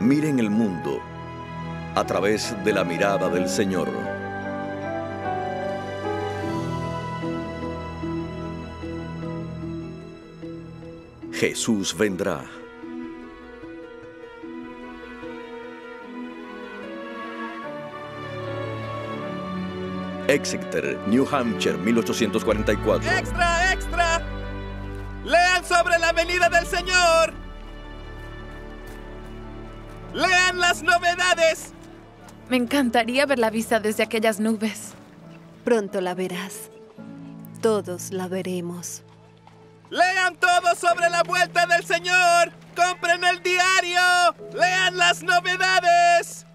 Miren el mundo a través de la mirada del Señor. Jesús vendrá. Exeter, New Hampshire, 1844. ¡Extra, extra! ¡Lean sobre la venida del Señor! ¡Lean las novedades! Me encantaría ver la vista desde aquellas nubes. Pronto la verás. Todos la veremos. ¡Lean todo sobre la vuelta del Señor! ¡Compren el diario! ¡Lean las novedades!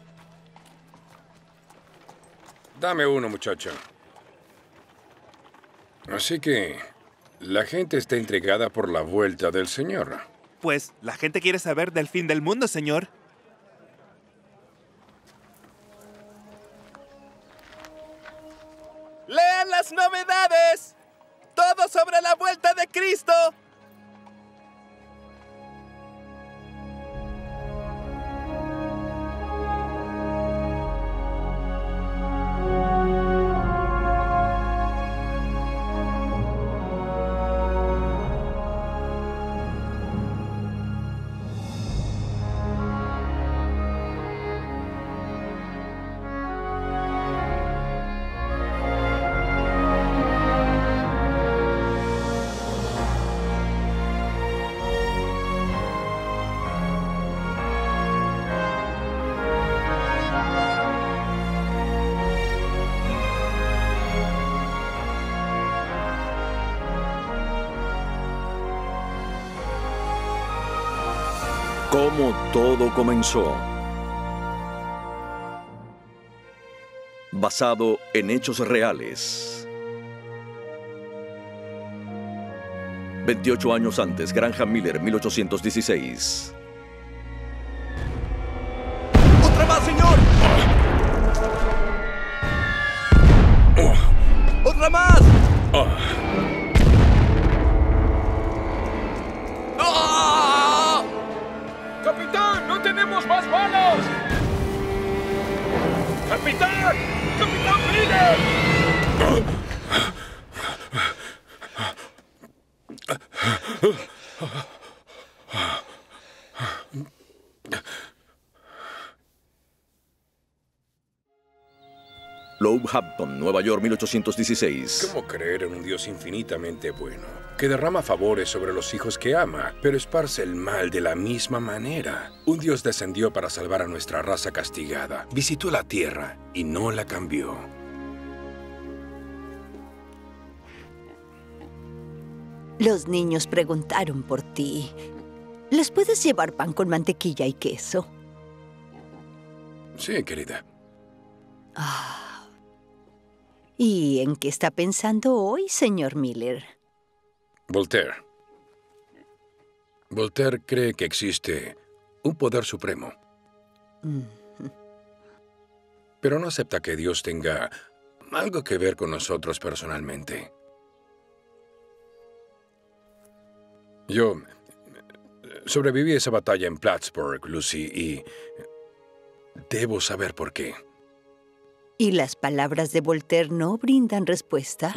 Dame uno, muchacho. Así que la gente está intrigada por la vuelta del Señor. Pues la gente quiere saber del fin del mundo, Señor. ¡Lean las novedades! ¡Todo sobre la vuelta de Cristo! Cómo todo comenzó. Basado en hechos reales. 28 años antes, Graham Miller, 1816. ¡Otra más, Señor! ¡Otra más! ¡Ah! ¡Capitán! ¡No tenemos más balas! ¡Capitán! ¡Capitán Miller! Lowehampton, Nueva York, 1816. ¿Cómo creer en un Dios infinitamente bueno, que derrama favores sobre los hijos que ama, pero esparce el mal de la misma manera? Un Dios descendió para salvar a nuestra raza castigada, visitó la tierra y no la cambió. Los niños preguntaron por ti. ¿Les puedes llevar pan con mantequilla y queso? Sí, querida. ¿Y en qué está pensando hoy, señor Miller? Voltaire. Voltaire cree que existe un poder supremo. Pero no acepta que Dios tenga algo que ver con nosotros personalmente. Yo sobreviví a esa batalla en Plattsburgh, Lucy, y debo saber por qué. ¿Y las palabras de Voltaire no brindan respuesta?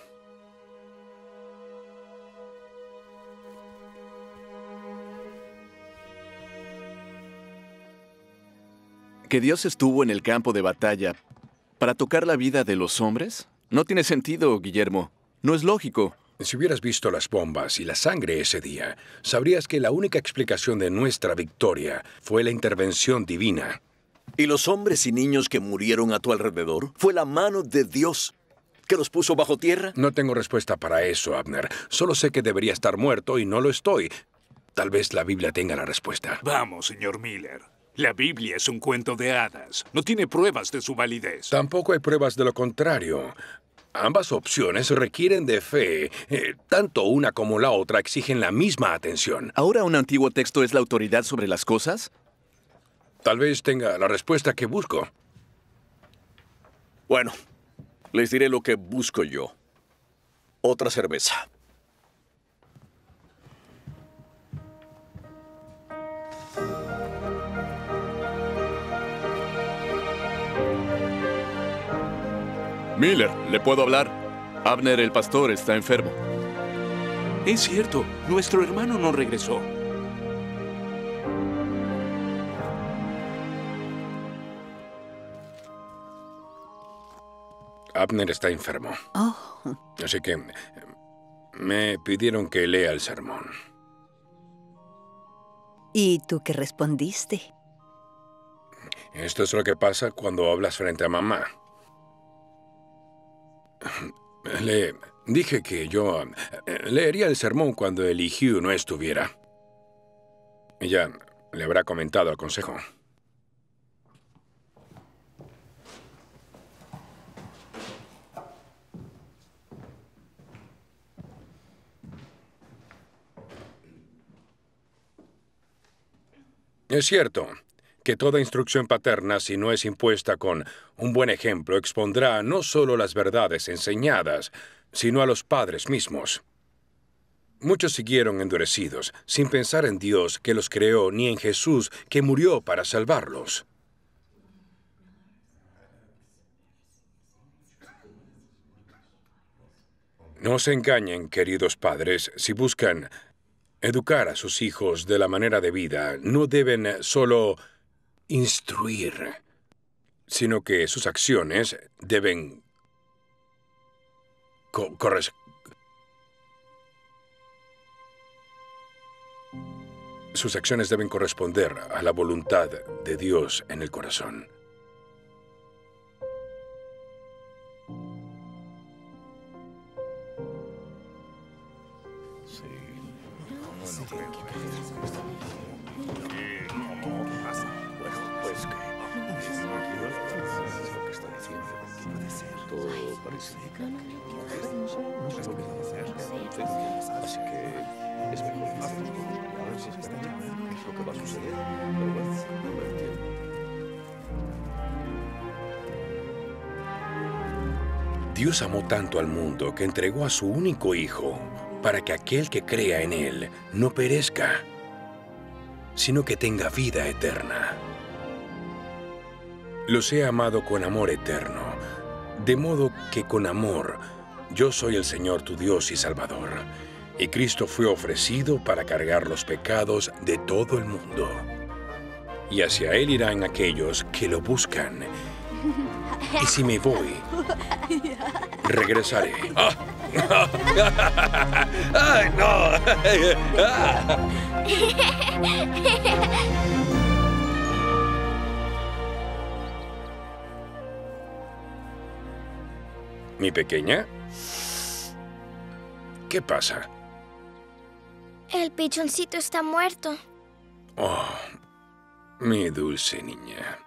¿Que Dios estuvo en el campo de batalla para tocar la vida de los hombres? No tiene sentido, Guillermo. No es lógico. Si hubieras visto las bombas y la sangre ese día, sabrías que la única explicación de nuestra victoria fue la intervención divina. ¿Y los hombres y niños que murieron a tu alrededor? ¿Fue la mano de Dios que los puso bajo tierra? No tengo respuesta para eso, Abner. Solo sé que debería estar muerto y no lo estoy. Tal vez la Biblia tenga la respuesta. Vamos, señor Miller. La Biblia es un cuento de hadas. No tiene pruebas de su validez. Tampoco hay pruebas de lo contrario. Ambas opciones requieren de fe. Tanto una como la otra exigen la misma atención. ¿Ahora un antiguo texto es la autoridad sobre las cosas? Tal vez tenga la respuesta que busco. Bueno, les diré lo que busco yo. Otra cerveza. Miller, ¿le puedo hablar? Abner, el pastor, está enfermo. Es cierto, nuestro hermano no regresó. Abner está enfermo. Oh, Así que me pidieron que lea el sermón. ¿y tú qué respondiste? Esto es lo que pasa cuando hablas frente a mamá. Le dije que yo leería el sermón cuando el Hugh no estuviera. Ella le habrá comentado al consejo. Es cierto que toda instrucción paterna, si no es impuesta con un buen ejemplo, expondrá no solo las verdades enseñadas, sino a los padres mismos. Muchos siguieron endurecidos, sin pensar en Dios que los creó, ni en Jesús que murió para salvarlos. No se engañen, queridos padres, si buscan educar a sus hijos de la manera debida, no deben solo instruir, sino que sus acciones deben sus acciones deben corresponder a la voluntad de Dios en el corazón. Dios amó tanto al mundo que entregó a su único Hijo para que aquel que crea en Él no perezca, sino que tenga vida eterna. Los he amado con amor eterno, de modo que con amor yo soy el Señor tu Dios y Salvador, y Cristo fue ofrecido para cargar los pecados de todo el mundo. Y hacia Él irán aquellos que lo buscan. Y si me voy, regresaré. ¡Ay, no! ¿Mi pequeña? ¿Qué pasa? El pichoncito está muerto. Oh, mi dulce niña.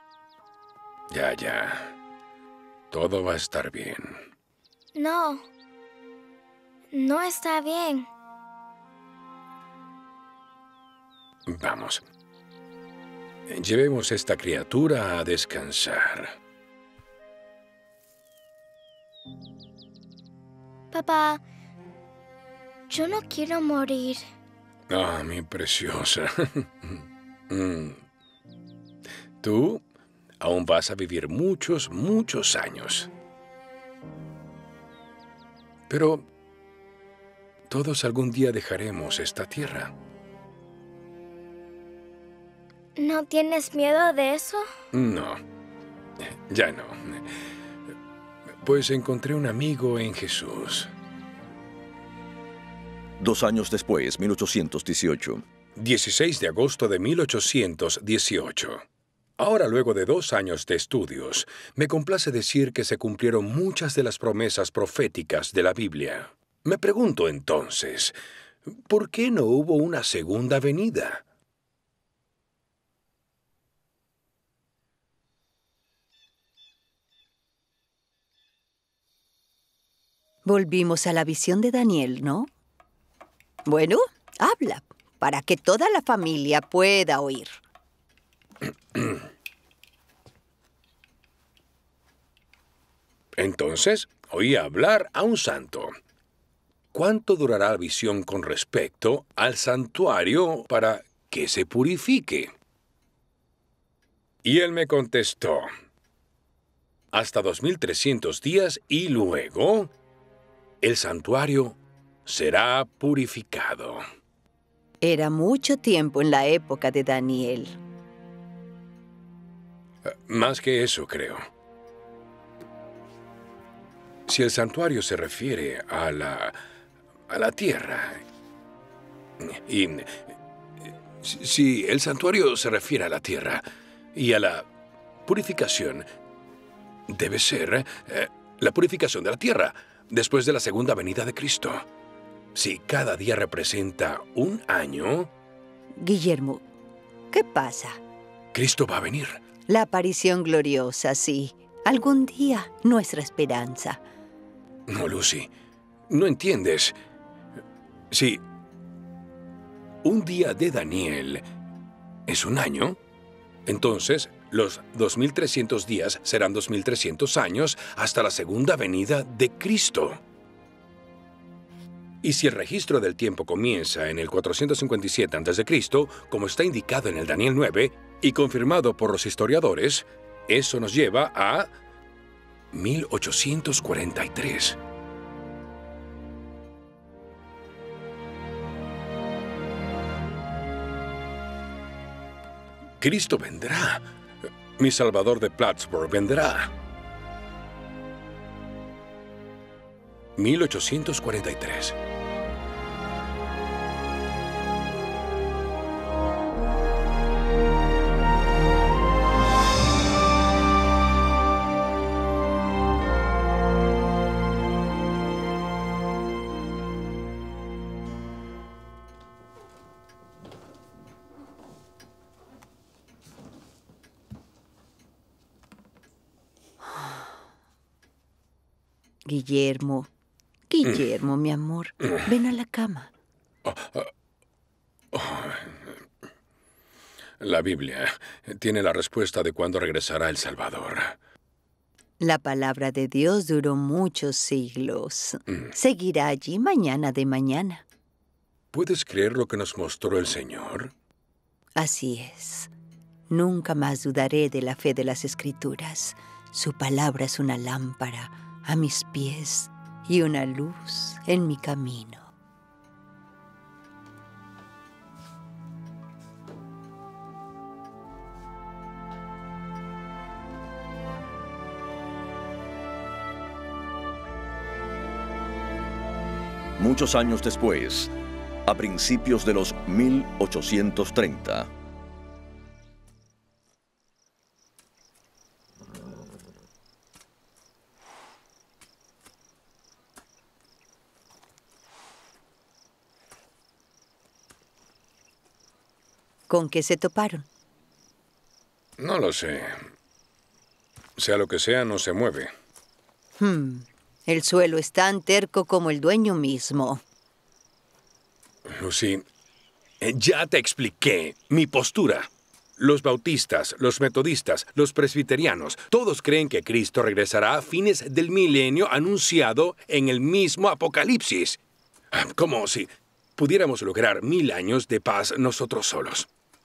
Ya. Todo va a estar bien. No. No está bien. Vamos. Llevemos esta criatura a descansar. Papá, yo no quiero morir. Ah, mi preciosa. Tú aún vas a vivir muchos, muchos años. Pero todos algún día dejaremos esta tierra. ¿No tienes miedo de eso? No, ya no. Pues encontré un amigo en Jesús. 2 años después, 1818. 16 de agosto de 1818. Ahora, luego de 2 años de estudios, me complace decir que se cumplieron muchas de las promesas proféticas de la Biblia. Me pregunto entonces, ¿por qué no hubo una segunda venida? Volvimos a la visión de Daniel, ¿no? Bueno, habla, para que toda la familia pueda oír. Entonces, oí hablar a un santo. ¿Cuánto durará la visión con respecto al santuario para que se purifique? Y él me contestó, hasta 2300 días y luego el santuario será purificado. Era mucho tiempo en la época de Daniel. Más que eso, creo. Si el santuario se refiere a la tierra, y si el santuario se refiere a la tierra y a la purificación, debe ser la purificación de la tierra después de la segunda venida de Cristo. Si cada día representa un año, Guillermo, ¿qué pasa? Cristo va a venir. La aparición gloriosa, sí. Algún día, nuestra esperanza. No, Lucy, no entiendes. Si un día de Daniel es un año, entonces los 2300 días serán 2300 años hasta la segunda venida de Cristo. Y si el registro del tiempo comienza en el 457 a.C., como está indicado en el Daniel 9 y confirmado por los historiadores, eso nos lleva a 1843. Cristo vendrá. Mi Salvador de Plattsburgh vendrá. 1843. Guillermo, mi amor, ven a la cama. La Biblia tiene la respuesta de cuándo regresará el Salvador. La palabra de Dios duró muchos siglos. Seguirá allí mañana de mañana. ¿Puedes creer lo que nos mostró el Señor? Así es. Nunca más dudaré de la fe de las Escrituras. Su palabra es una lámpara a mis pies y una luz en mi camino. Muchos años después, a principios de los 1830, ¿Con qué se toparon? No lo sé. Sea lo que sea, no se mueve. El suelo es tan terco como el dueño mismo. Lucy, ya te expliqué mi postura. Los bautistas, los metodistas, los presbiterianos, todos creen que Cristo regresará a fines del milenio anunciado en el mismo Apocalipsis. Como si pudiéramos lograr 1000 años de paz nosotros solos.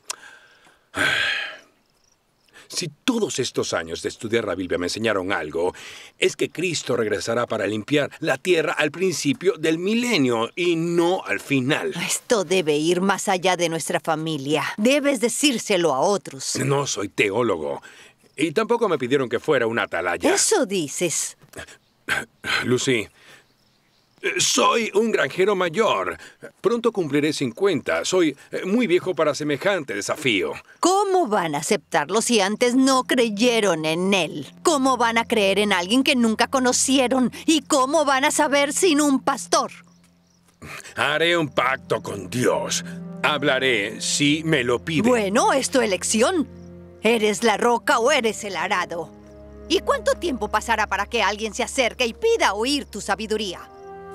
Si todos estos años de estudiar la Biblia me enseñaron algo, es que Cristo regresará para limpiar la tierra al principio del milenio y no al final. Esto debe ir más allá de nuestra familia. Debes decírselo a otros. No soy teólogo. Y tampoco me pidieron que fuera una atalaya. Eso dices. Lucy, soy un granjero mayor. Pronto cumpliré 50. Soy muy viejo para semejante desafío. ¿Cómo van a aceptarlo si antes no creyeron en él? ¿Cómo van a creer en alguien que nunca conocieron? ¿Y cómo van a saber sin un pastor? Haré un pacto con Dios. Hablaré si me lo pide. Bueno, es tu elección. ¿Eres la roca o eres el arado? ¿Y cuánto tiempo pasará para que alguien se acerque y pida oír tu sabiduría?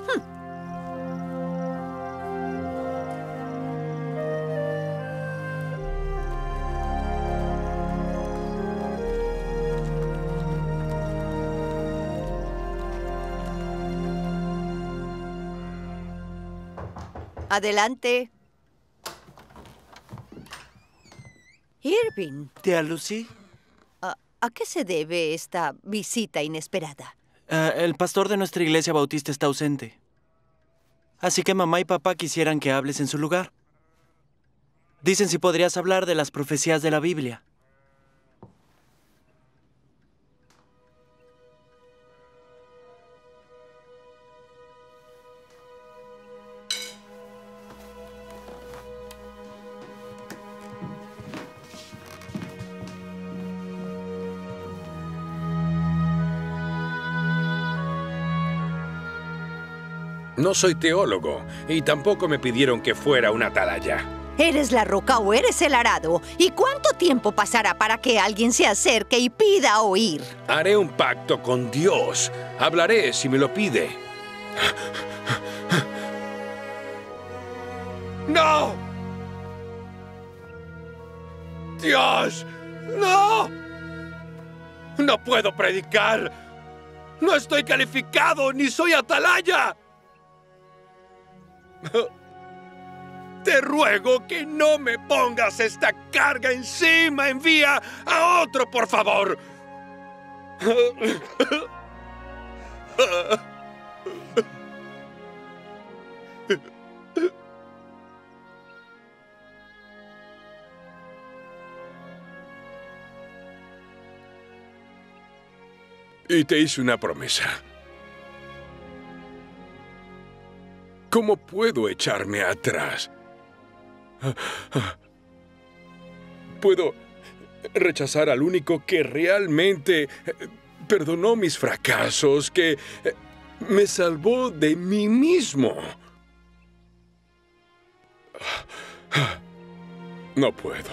Adelante. Irving. ¿Tía Lucy? ¿A qué se debe esta visita inesperada? El pastor de nuestra iglesia bautista está ausente. Así que mamá y papá quisieran que hables en su lugar. Dicen si podrías hablar de las profecías de la Biblia. No soy teólogo y tampoco me pidieron que fuera una atalaya. ¿Eres la roca o eres el arado? ¿Y cuánto tiempo pasará para que alguien se acerque y pida oír? Haré un pacto con Dios. Hablaré si me lo pide. ¡No! ¡Dios! ¡No! ¡No puedo predicar! ¡No estoy calificado ni soy atalaya! Te ruego que no me pongas esta carga encima. Envía a otro, por favor. Y te hice una promesa. ¿Cómo puedo echarme atrás? Puedo rechazar al único que realmente perdonó mis fracasos, que me salvó de mí mismo. No puedo.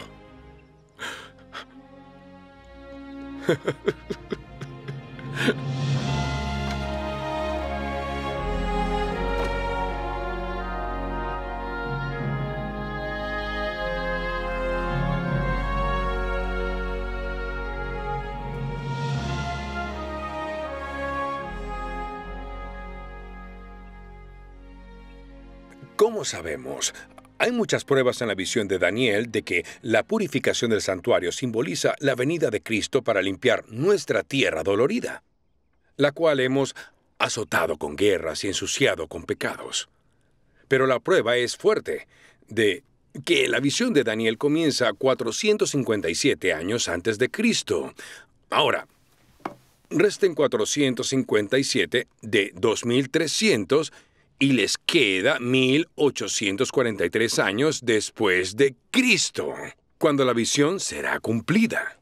¿Cómo sabemos? Hay muchas pruebas en la visión de Daniel de que la purificación del santuario simboliza la venida de Cristo para limpiar nuestra tierra dolorida, la cual hemos azotado con guerras y ensuciado con pecados. Pero la prueba es fuerte de que la visión de Daniel comienza 457 años antes de Cristo. Ahora, resten 457 de 2300 y les queda 1843 años después de Cristo, cuando la visión será cumplida.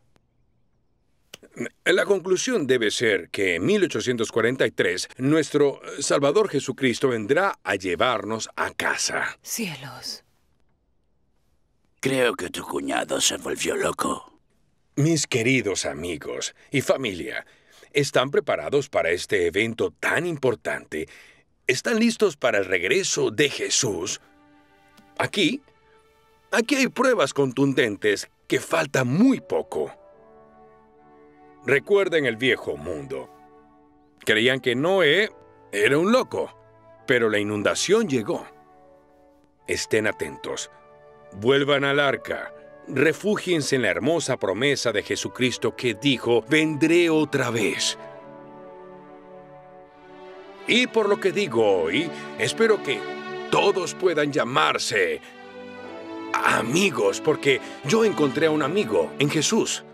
La conclusión debe ser que en 1843 nuestro Salvador Jesucristo vendrá a llevarnos a casa. Cielos. Creo que tu cuñado se volvió loco. Mis queridos amigos y familia, ¿están preparados para este evento tan importante? ¿Están listos para el regreso de Jesús? Aquí hay pruebas contundentes que falta muy poco. Recuerden el viejo mundo. Creían que Noé era un loco, pero la inundación llegó. Estén atentos. Vuelvan al arca. Refúgiense en la hermosa promesa de Jesucristo que dijo, vendré otra vez. Y por lo que digo hoy, espero que todos puedan llamarse amigos, porque yo encontré a un amigo en Jesús.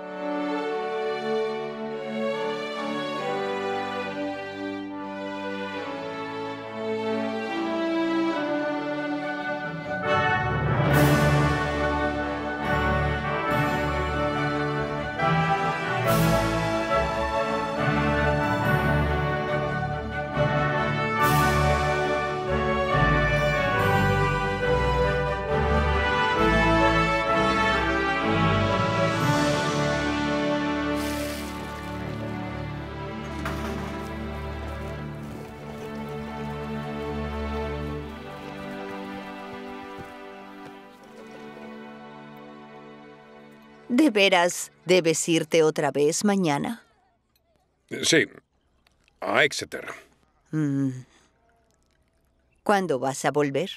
¿De veras debes irte otra vez mañana? Sí, a Exeter. ¿Cuándo vas a volver?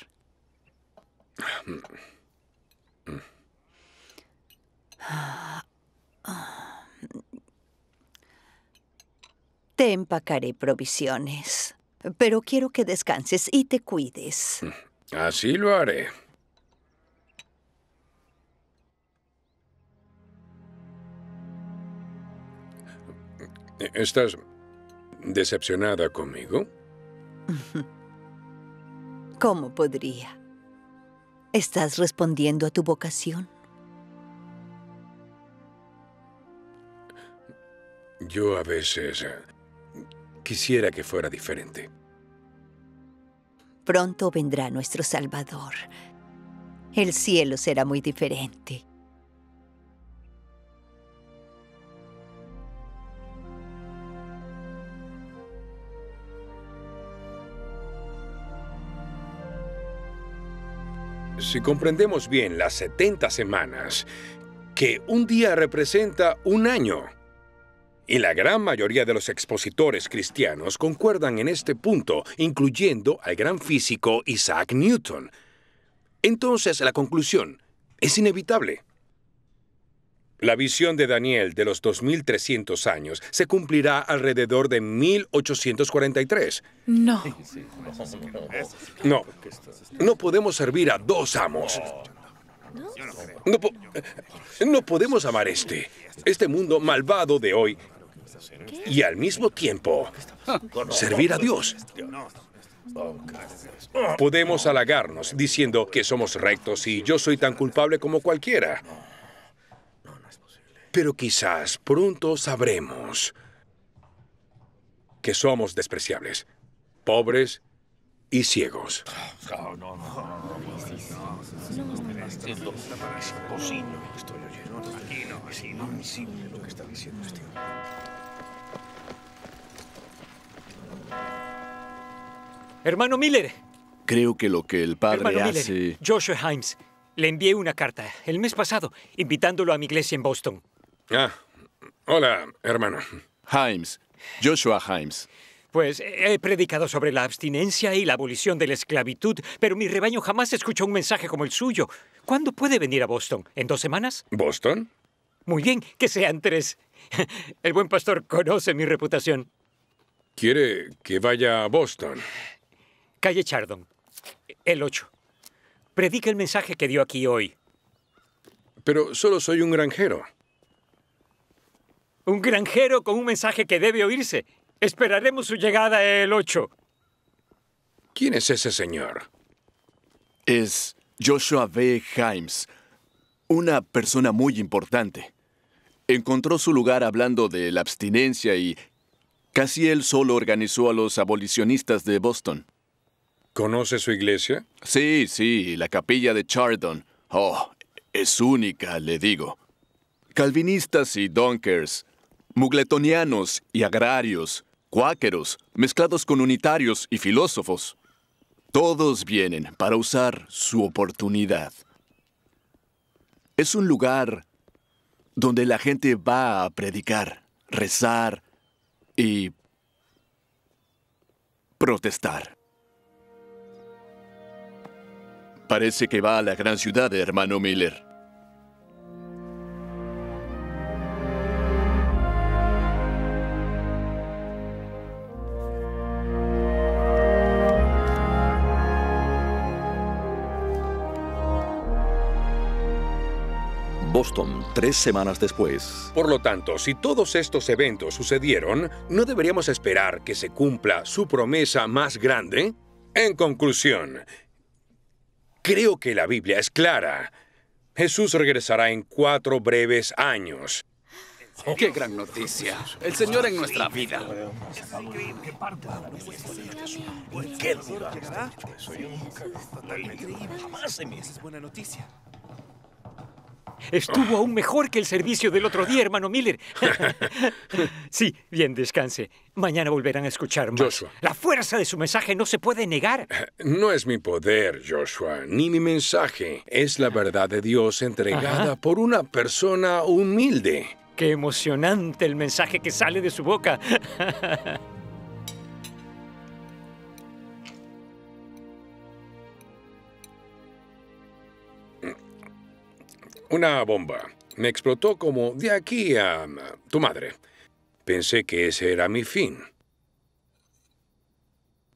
Te empacaré provisiones, pero quiero que descanses y te cuides. Así lo haré. ¿Estás decepcionada conmigo? ¿Cómo podría? ¿Estás respondiendo a tu vocación? Yo a veces quisiera que fuera diferente. Pronto vendrá nuestro Salvador. El cielo será muy diferente. Si comprendemos bien las 70 semanas, que un día representa un año, y la gran mayoría de los expositores cristianos concuerdan en este punto, incluyendo al gran físico Isaac Newton, entonces la conclusión es inevitable. La visión de Daniel de los 2300 años se cumplirá alrededor de 1843. No. No podemos servir a dos amos. No podemos amar este mundo malvado de hoy y al mismo tiempo servir a Dios. Podemos halagarnos diciendo que somos rectos y yo soy tan culpable como cualquiera. Pero quizás pronto sabremos que somos despreciables, pobres y ciegos. Hermano Miller. Creo que lo que el padre Hermano hace... Miller, Joshua Himes. Le envié una carta el mes pasado, invitándolo a mi iglesia en Boston. Hola, hermano. Himes. Joshua Himes. Pues he predicado sobre la abstinencia y la abolición de la esclavitud, pero mi rebaño jamás escuchó un mensaje como el suyo. ¿Cuándo puede venir a Boston? ¿En 2 semanas? ¿Boston? Muy bien, que sean 3. El buen pastor conoce mi reputación. ¿Quiere que vaya a Boston? Calle Chardon, el 8. Predica el mensaje que dio aquí hoy. Pero solo soy un granjero. Un granjero con un mensaje que debe oírse. Esperaremos su llegada el 8. ¿Quién es ese señor? Es Joshua B. Himes, una persona muy importante. Encontró su lugar hablando de la abstinencia y casi él solo organizó a los abolicionistas de Boston. ¿Conoce su iglesia? Sí, la capilla de Chardon. Oh, es única, le digo. Calvinistas y Dunkers, mugletonianos y agrarios, cuáqueros, mezclados con unitarios y filósofos. Todos vienen para usar su oportunidad. Es un lugar donde la gente va a predicar, rezar y protestar. Parece que va a la gran ciudad, hermano Miller. Boston, 3 semanas después. Por lo tanto, si todos estos eventos sucedieron, ¿no deberíamos esperar que se cumpla su promesa más grande? En conclusión, creo que la Biblia es clara. Jesús regresará en 4 breves años. ¡Qué gran noticia! El Señor en nuestra vida. ¡Qué dura! Soy increíble. Jamás en mí. Esa es buena noticia. Estuvo aún mejor que el servicio del otro día, hermano Miller. Sí, bien, descanse. Mañana volverán a escuchar más. Joshua. La fuerza de su mensaje no se puede negar. No es mi poder, Joshua, ni mi mensaje. Es la verdad de Dios entregada por una persona humilde. Qué emocionante el mensaje que sale de su boca. Una bomba. Me explotó como de aquí a tu madre. Pensé que ese era mi fin.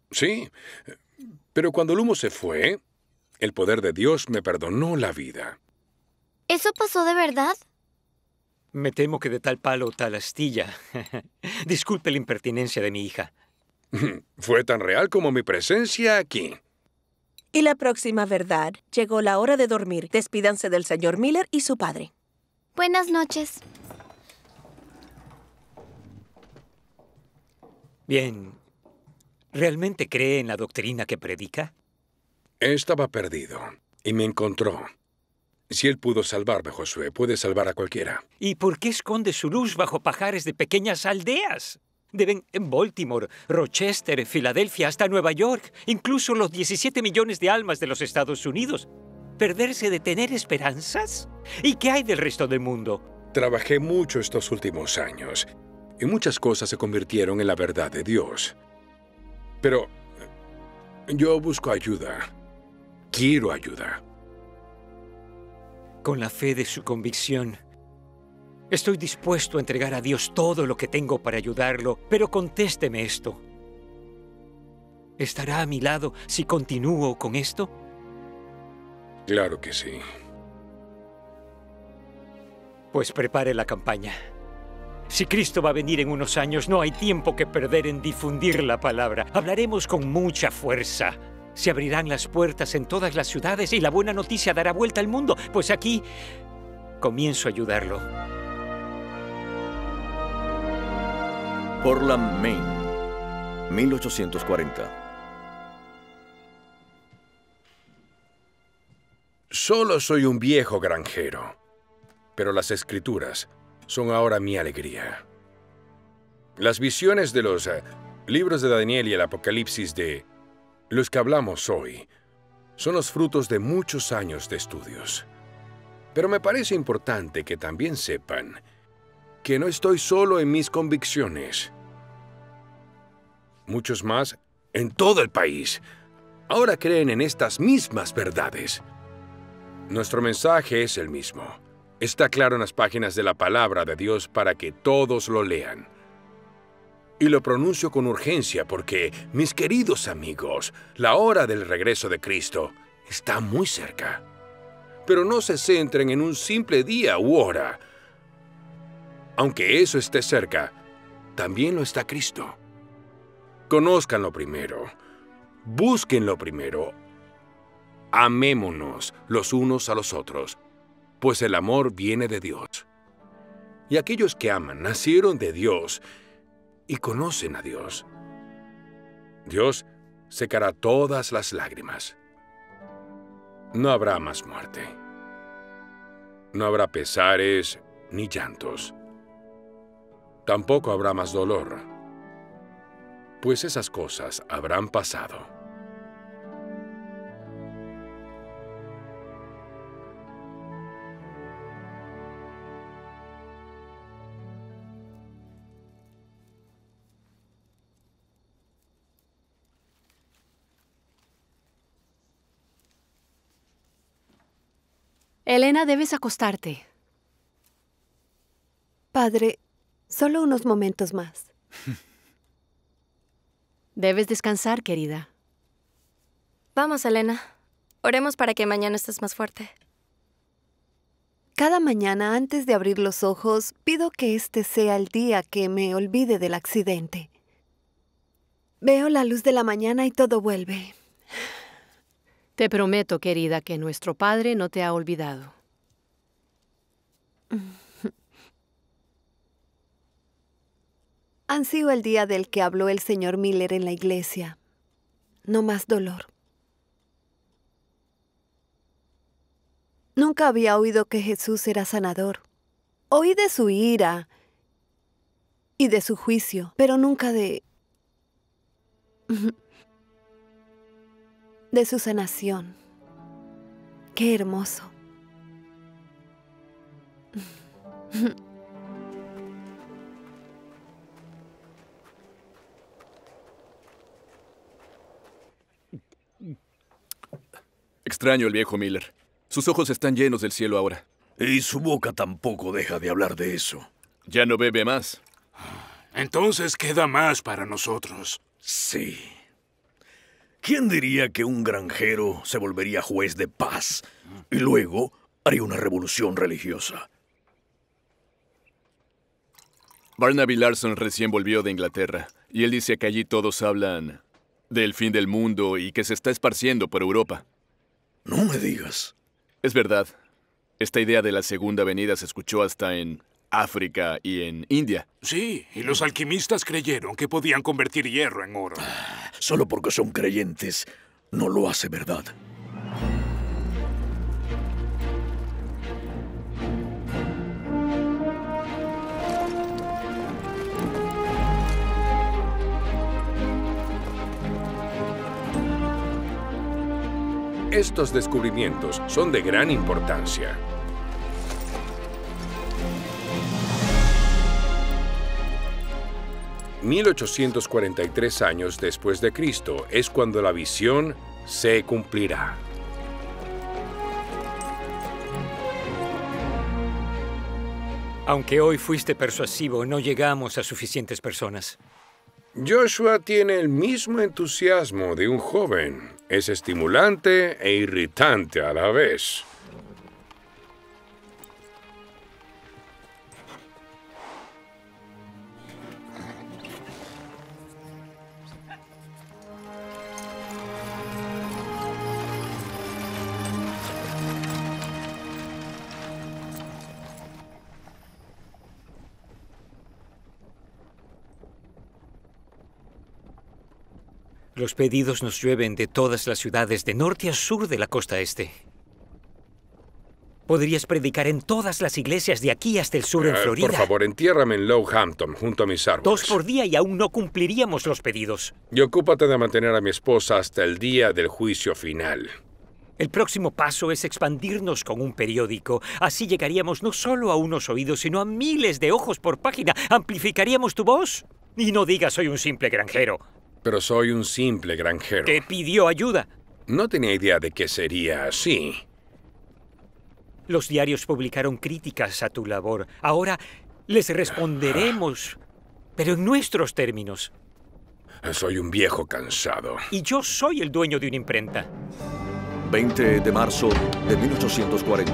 Sí, pero cuando el humo se fue, el poder de Dios me perdonó la vida. ¿Eso pasó de verdad? Me temo que de tal palo, tal astilla. Disculpe la impertinencia de mi hija. Fue tan real como mi presencia aquí. Y la próxima verdad. Llegó la hora de dormir. Despídanse del señor Miller y su padre. Buenas noches. Bien. ¿Realmente cree en la doctrina que predica? Estaba perdido y me encontró. Si él pudo salvarme, Josué, puede salvar a cualquiera. ¿Y por qué esconde su luz bajo pajares de pequeñas aldeas? Deben en Baltimore, Rochester, Filadelfia, hasta Nueva York, incluso los 17 millones de almas de los Estados Unidos. ¿Perderse de tener esperanzas? ¿Y qué hay del resto del mundo? Trabajé mucho estos últimos años y muchas cosas se convirtieron en la verdad de Dios. Pero yo busco ayuda. Quiero ayuda. Con la fe de su convicción, estoy dispuesto a entregar a Dios todo lo que tengo para ayudarlo, pero contésteme esto. ¿Estará a mi lado si continúo con esto? Claro que sí. Pues prepare la campaña. Si Cristo va a venir en unos años, no hay tiempo que perder en difundir la palabra. Hablaremos con mucha fuerza. Se abrirán las puertas en todas las ciudades y la buena noticia dará vuelta al mundo. Pues aquí comienzo a ayudarlo. Portland, Maine, 1840. Solo soy un viejo granjero, pero las Escrituras son ahora mi alegría. Las visiones de los libros de Daniel y el Apocalipsis de los que hablamos hoy son los frutos de muchos años de estudios. Pero me parece importante que también sepan que no estoy solo en mis convicciones. Muchos más en todo el país ahora creen en estas mismas verdades. Nuestro mensaje es el mismo. Está claro en las páginas de la palabra de Dios para que todos lo lean. Y lo pronuncio con urgencia porque, mis queridos amigos, la hora del regreso de Cristo está muy cerca. Pero no se centren en un simple día u hora. Aunque eso esté cerca, también lo está Cristo. Conózcanlo primero. Búsquenlo primero. Amémonos los unos a los otros, pues el amor viene de Dios. Y aquellos que aman nacieron de Dios y conocen a Dios. Dios secará todas las lágrimas. No habrá más muerte. No habrá pesares ni llantos. Tampoco habrá más dolor, pues esas cosas habrán pasado. Elena, debes acostarte. Padre, solo unos momentos más. Debes descansar, querida. Vamos, Elena. Oremos para que mañana estés más fuerte. Cada mañana, antes de abrir los ojos, pido que este sea el día que me olvide del accidente. Veo la luz de la mañana y todo vuelve. Te prometo, querida, que nuestro Padre no te ha olvidado. Ansío el día del que habló el señor Miller en la iglesia. No más dolor. Nunca había oído que Jesús era sanador. Oí de su ira y de su juicio, pero nunca de su sanación. ¡Qué hermoso! Extraño el viejo Miller. Sus ojos están llenos del cielo ahora. Y su boca tampoco deja de hablar de eso. Ya no bebe más. Entonces queda más para nosotros. Sí. ¿Quién diría que un granjero se volvería juez de paz y luego haría una revolución religiosa? Barnaby Larson recién volvió de Inglaterra y él dice que allí todos hablan del fin del mundo y que se está esparciendo por Europa. No me digas. Es verdad. Esta idea de la segunda venida se escuchó hasta en África y en India. Sí, y los alquimistas creyeron que podían convertir hierro en oro. Solo porque son creyentes, no lo hace verdad. Estos descubrimientos son de gran importancia. ...1843 años después de Cristo es cuando la visión se cumplirá. Aunque hoy fuiste persuasivo, no llegamos a suficientes personas. Joshua tiene el mismo entusiasmo de un joven. Es estimulante e irritante a la vez. Los pedidos nos llueven de todas las ciudades de norte a sur de la costa este. Podrías predicar en todas las iglesias de aquí hasta el sur en Florida. Por favor, entiérrame en Lowhampton, junto a mis árboles. 2 por día y aún no cumpliríamos los pedidos. Y ocúpate de mantener a mi esposa hasta el día del juicio final. El próximo paso es expandirnos con un periódico. Así llegaríamos no solo a unos oídos, sino a miles de ojos por página. Amplificaríamos tu voz. Y no digas soy un simple granjero. Pero soy un simple granjero. Que pidió ayuda. No tenía idea de que sería así. Los diarios publicaron críticas a tu labor. Ahora les responderemos, pero en nuestros términos. Soy un viejo cansado. Y yo soy el dueño de una imprenta. 20 de marzo de 1840.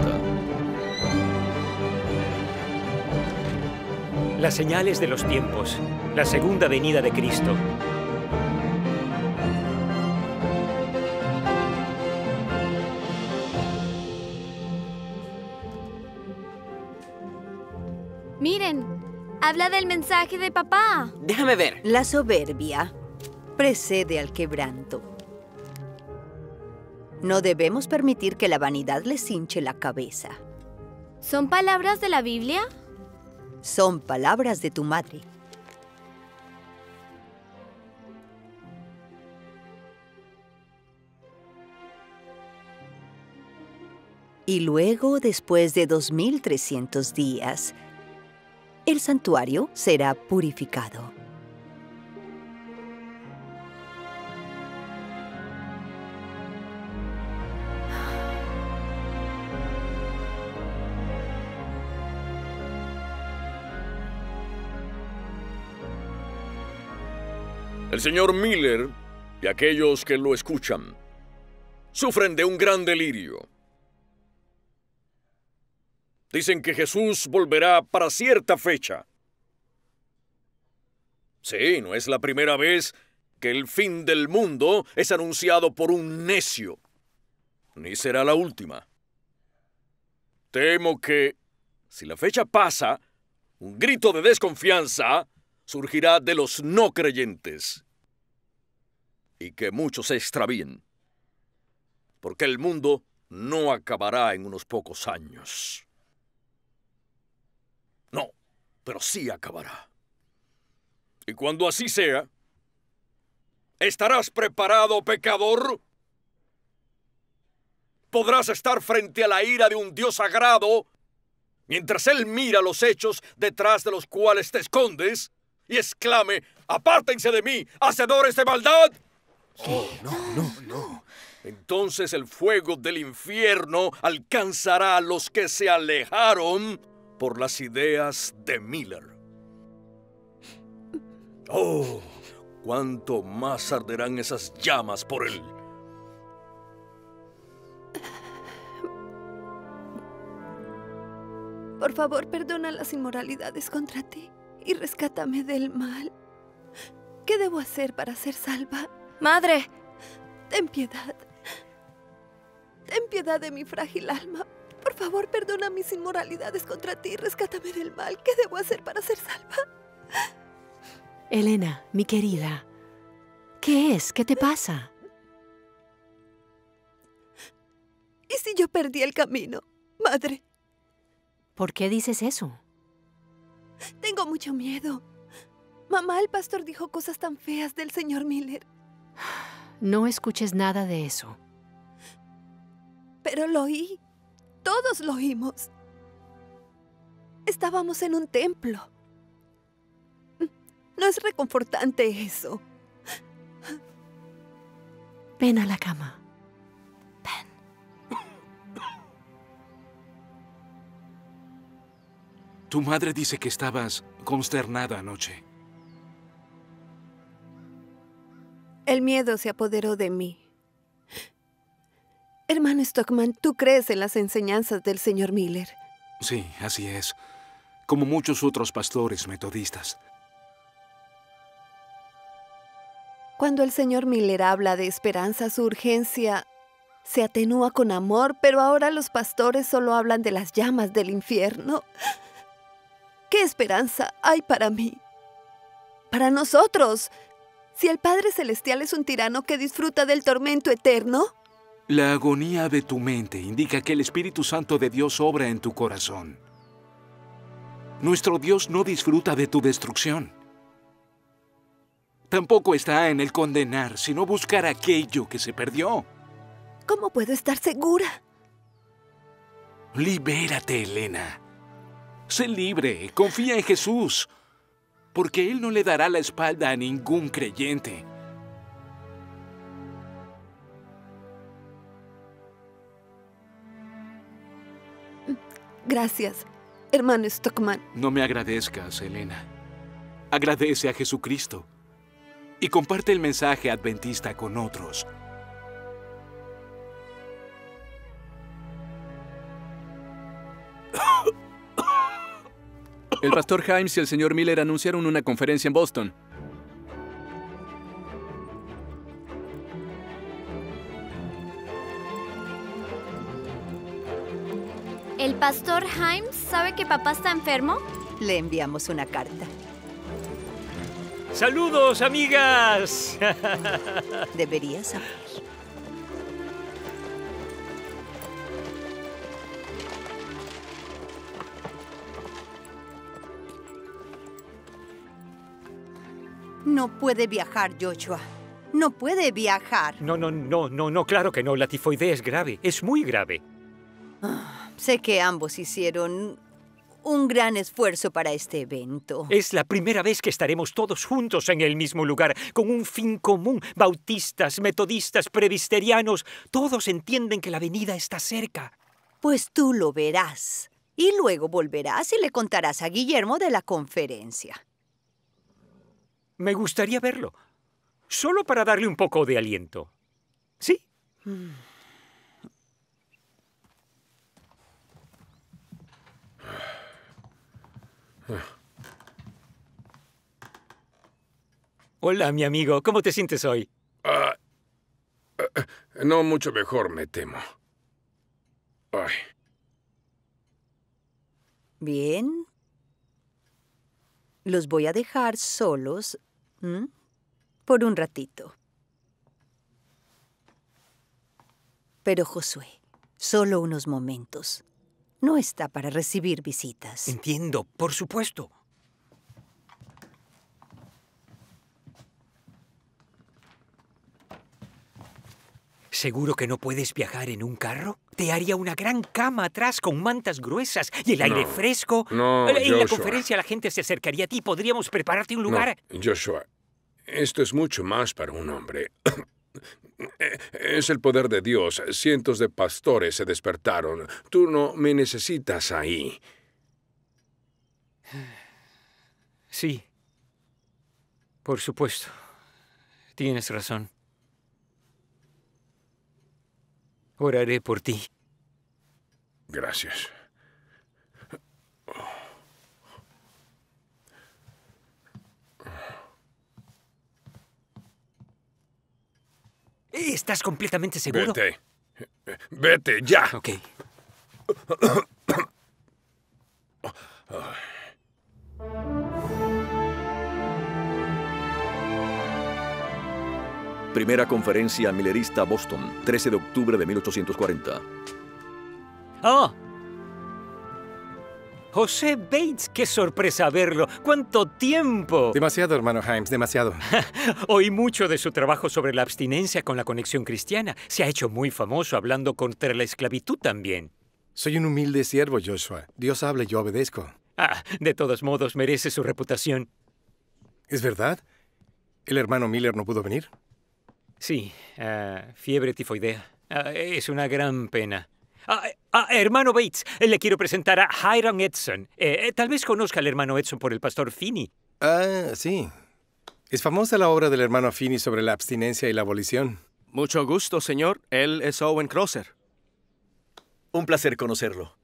Las señales de los tiempos. La segunda venida de Cristo. Miren, habla del mensaje de papá. Déjame ver. La soberbia precede al quebranto. No debemos permitir que la vanidad les hinche la cabeza. ¿Son palabras de la Biblia? Son palabras de tu madre. Y luego, después de 2300 días, el santuario será purificado. El señor Miller y aquellos que lo escuchan sufren de un gran delirio. Dicen que Jesús volverá para cierta fecha. Sí, no es la primera vez que el fin del mundo es anunciado por un necio. Ni será la última. Temo que, si la fecha pasa, un grito de desconfianza surgirá de los no creyentes. Y que muchos se extravíen. Porque el mundo no acabará en unos pocos años. No, pero sí acabará. Y cuando así sea, ¿estarás preparado, pecador? ¿Podrás estar frente a la ira de un Dios sagrado mientras Él mira los hechos detrás de los cuales te escondes y exclame, «¡Apártense de mí, hacedores de maldad!» Oh, no. Entonces el fuego del infierno alcanzará a los que se alejaron por las ideas de Miller. Oh, cuánto más arderán esas llamas por él. Por favor, perdona las inmoralidades contra ti y rescátame del mal. ¿Qué debo hacer para ser salva? ¡Madre! Ten piedad. Ten piedad de mi frágil alma. Por favor, perdona mis inmoralidades contra ti y rescátame del mal. ¿Qué debo hacer para ser salva? Elena, mi querida, ¿qué es? ¿Qué te pasa? ¿Y si yo perdí el camino, madre? ¿Por qué dices eso? Tengo mucho miedo. Mamá, el pastor dijo cosas tan feas del señor Miller. No escuches nada de eso. Pero lo oí. Todos lo oímos. Estábamos en un templo. No es reconfortante eso. Ven a la cama. Tu madre dice que estabas consternada anoche. El miedo se apoderó de mí. Hermano Stockman, ¿tú crees en las enseñanzas del señor Miller? Sí, así es. Como muchos otros pastores metodistas. Cuando el señor Miller habla de esperanza, su urgencia se atenúa con amor, pero ahora los pastores solo hablan de las llamas del infierno. ¿Qué esperanza hay para mí? Para nosotros. Si el Padre Celestial es un tirano que disfruta del tormento eterno. La agonía de tu mente indica que el Espíritu Santo de Dios obra en tu corazón. Nuestro Dios no disfruta de tu destrucción. Tampoco está en el condenar, sino buscar aquello que se perdió. ¿Cómo puedo estar segura? Libérate, Elena. Sé libre, confía en Jesús, porque Él no le dará la espalda a ningún creyente. Gracias, hermano Stockman. No me agradezcas, Elena. Agradece a Jesucristo y comparte el mensaje adventista con otros. El pastor Himes y el señor Miller anunciaron una conferencia en Boston. ¿El pastor Himes sabe que papá está enfermo? Le enviamos una carta. ¡Saludos, amigas! Deberías saber. No puede viajar, Joshua. No puede viajar. No, claro que no. La tifoidea es grave. Es muy grave. Sé que ambos hicieron un gran esfuerzo para este evento. Es la primera vez que estaremos todos juntos en el mismo lugar, con un fin común. Bautistas, metodistas, presbiterianos, todos entienden que la venida está cerca. Pues tú lo verás. Y luego volverás y le contarás a Guillermo de la conferencia. Me gustaría verlo. Solo para darle un poco de aliento. ¿Sí? Hola, mi amigo. ¿Cómo te sientes hoy? No mucho mejor, me temo. Ay. Bien. Los voy a dejar solos por un ratito. Pero Josué, solo unos momentos. No está para recibir visitas. Entiendo, por supuesto. ¿Seguro que no puedes viajar en un carro? Te haría una gran cama atrás con mantas gruesas y el aire fresco. No, en Joshua. la conferencia la gente se acercaría a ti. ¿Podríamos prepararte un lugar? No, Joshua, esto es mucho más para un hombre. Es el poder de Dios. Cientos de pastores se despertaron. Tú no me necesitas ahí. Sí. Por supuesto. Tienes razón. Oraré por ti. Gracias. ¿Estás completamente seguro? Vete. Vete, ya. Ok. Primera conferencia millerista Boston, 13 de octubre de 1840. ¡Oh! José Bates, qué sorpresa verlo. ¡Cuánto tiempo! Demasiado, hermano Himes, demasiado. Oí mucho de su trabajo sobre la abstinencia con la Conexión Cristiana. Se ha hecho muy famoso hablando contra la esclavitud también. Soy un humilde siervo, Joshua. Dios habla y yo obedezco. Ah, de todos modos, merece su reputación. ¿Es verdad? ¿El hermano Miller no pudo venir? Sí, fiebre tifoidea. Es una gran pena. Hermano Bates, le quiero presentar a Hiram Edson. Tal vez conozca al hermano Edson por el pastor Finney. Sí. Es famosa la obra del hermano Finney sobre la abstinencia y la abolición. Mucho gusto, señor. Él es Owen Crosser. Un placer conocerlo.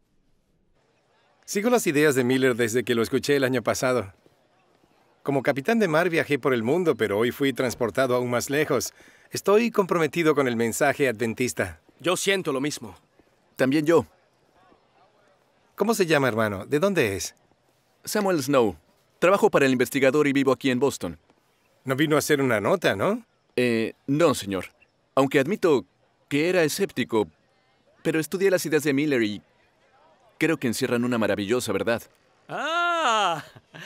Sigo las ideas de Miller desde que lo escuché el año pasado. Como capitán de mar viajé por el mundo, pero hoy fui transportado aún más lejos. Estoy comprometido con el mensaje adventista. Yo siento lo mismo. También yo. ¿Cómo se llama, hermano? ¿De dónde es? Samuel Snow. Trabajo para el investigador y vivo aquí en Boston. No vino a hacer una nota, ¿no? No, señor. Aunque admito que era escéptico, pero estudié las ideas de Miller y creo que encierran una maravillosa verdad. ¡Ah!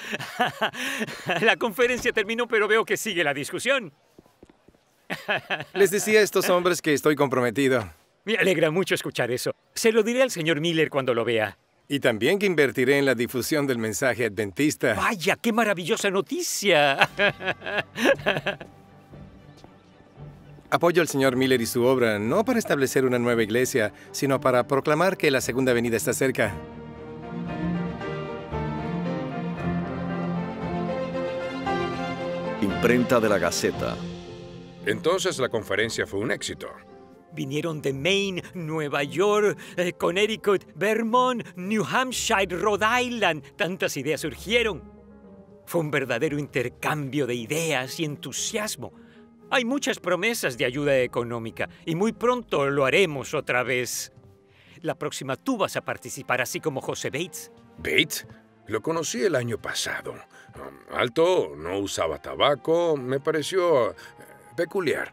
La conferencia terminó, pero veo que sigue la discusión. Les decía a estos hombres que estoy comprometido. Me alegra mucho escuchar eso. Se lo diré al señor Miller cuando lo vea. Y también que invertiré en la difusión del mensaje adventista. ¡Vaya, qué maravillosa noticia! Apoyo al señor Miller y su obra, no para establecer una nueva iglesia, sino para proclamar que la segunda venida está cerca. Imprenta de la Gaceta. Entonces la conferencia fue un éxito. Vinieron de Maine, Nueva York, Connecticut, Vermont, New Hampshire, Rhode Island. Tantas ideas surgieron. Fue un verdadero intercambio de ideas y entusiasmo. Hay muchas promesas de ayuda económica y muy pronto lo haremos otra vez. La próxima tú vas a participar, así como José Bates. ¿Bates? Lo conocí el año pasado. Alto, no usaba tabaco, me pareció peculiar.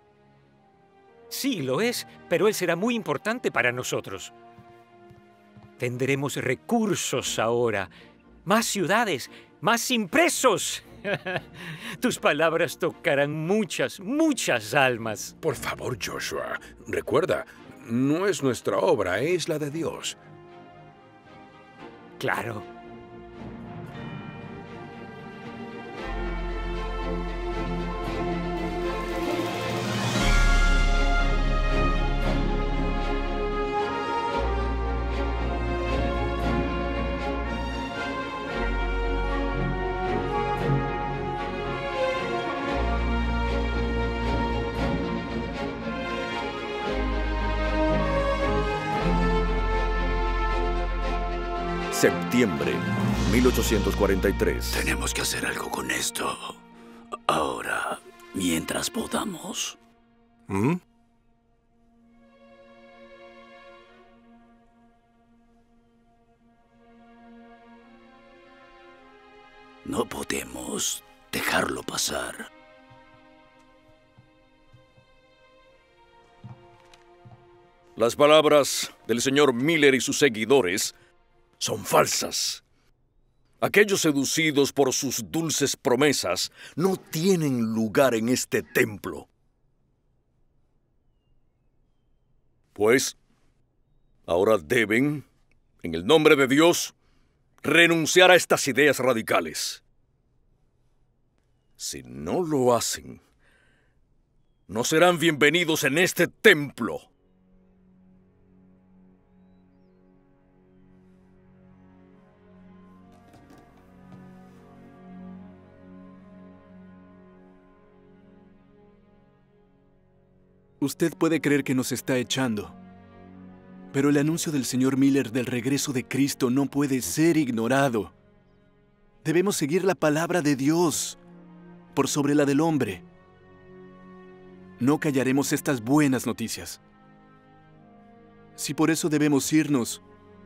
Sí, lo es, pero él será muy importante para nosotros. Tendremos recursos ahora, más ciudades, más impresos. Tus palabras tocarán muchas, muchas almas. Por favor, Joshua, recuerda, no es nuestra obra, es la de Dios. Claro. Septiembre, 1843. Tenemos que hacer algo con esto. Ahora, mientras podamos. No podemos dejarlo pasar. Las palabras del señor Miller y sus seguidores son falsas. Aquellos seducidos por sus dulces promesas no tienen lugar en este templo. Pues, ahora deben, en el nombre de Dios, renunciar a estas ideas radicales. Si no lo hacen, no serán bienvenidos en este templo. Usted puede creer que nos está echando, pero el anuncio del señor Miller del regreso de Cristo no puede ser ignorado. Debemos seguir la palabra de Dios por sobre la del hombre. No callaremos estas buenas noticias. Si por eso debemos irnos,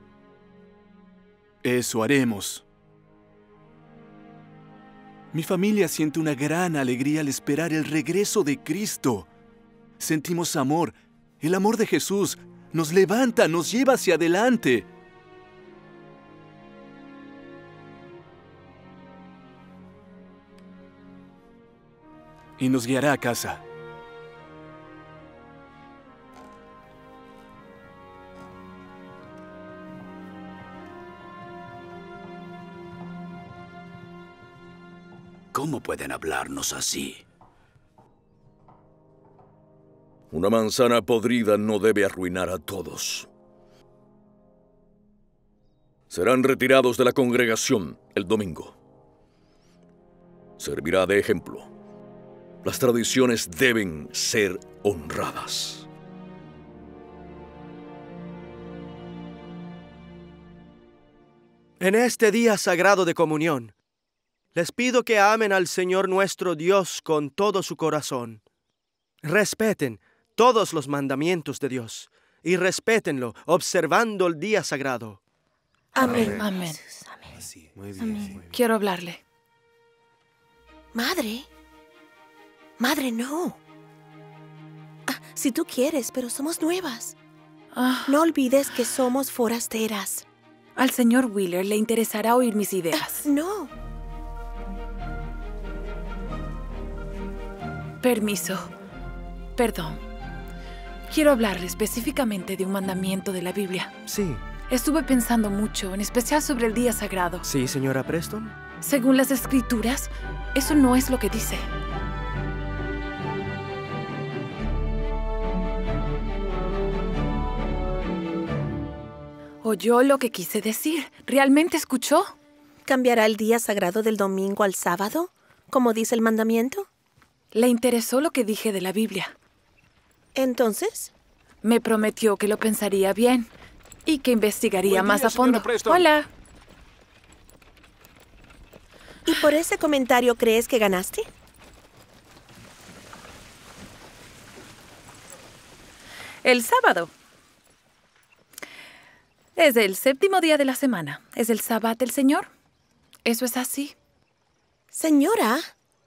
eso haremos. Mi familia siente una gran alegría al esperar el regreso de Cristo. Sentimos amor. El amor de Jesús nos levanta, nos lleva hacia adelante. Y nos guiará a casa. ¿Cómo pueden hablarnos así? Una manzana podrida no debe arruinar a todos. Serán retirados de la congregación el domingo. Servirá de ejemplo. Las tradiciones deben ser honradas. En este día sagrado de comunión, les pido que amen al Señor nuestro Dios con todo su corazón. Respeten todos los mandamientos de Dios y respétenlo observando el día sagrado. Amén. Amén. Muy bien. Quiero hablarle. Madre. Madre, no. Si tú quieres, pero somos nuevas. No olvides que somos forasteras. Al señor Wheeler le interesará oír mis ideas. No. Permiso. Perdón. Quiero hablarle específicamente de un mandamiento de la Biblia. Sí. Estuve pensando mucho, en especial sobre el día sagrado. Sí, señora Preston. Según las Escrituras, eso no es lo que dice. ¿Oyó lo que quise decir? ¿Realmente escuchó? ¿Cambiará el día sagrado del domingo al sábado, como dice el mandamiento? Le interesó lo que dije de la Biblia. ¿Entonces? Me prometió que lo pensaría bien y que investigaría más a fondo. Hola. ¿Y por ese comentario crees que ganaste? El sábado. Es el 7º día de la semana. Es el Sabbat del Señor. Eso es así. Señora.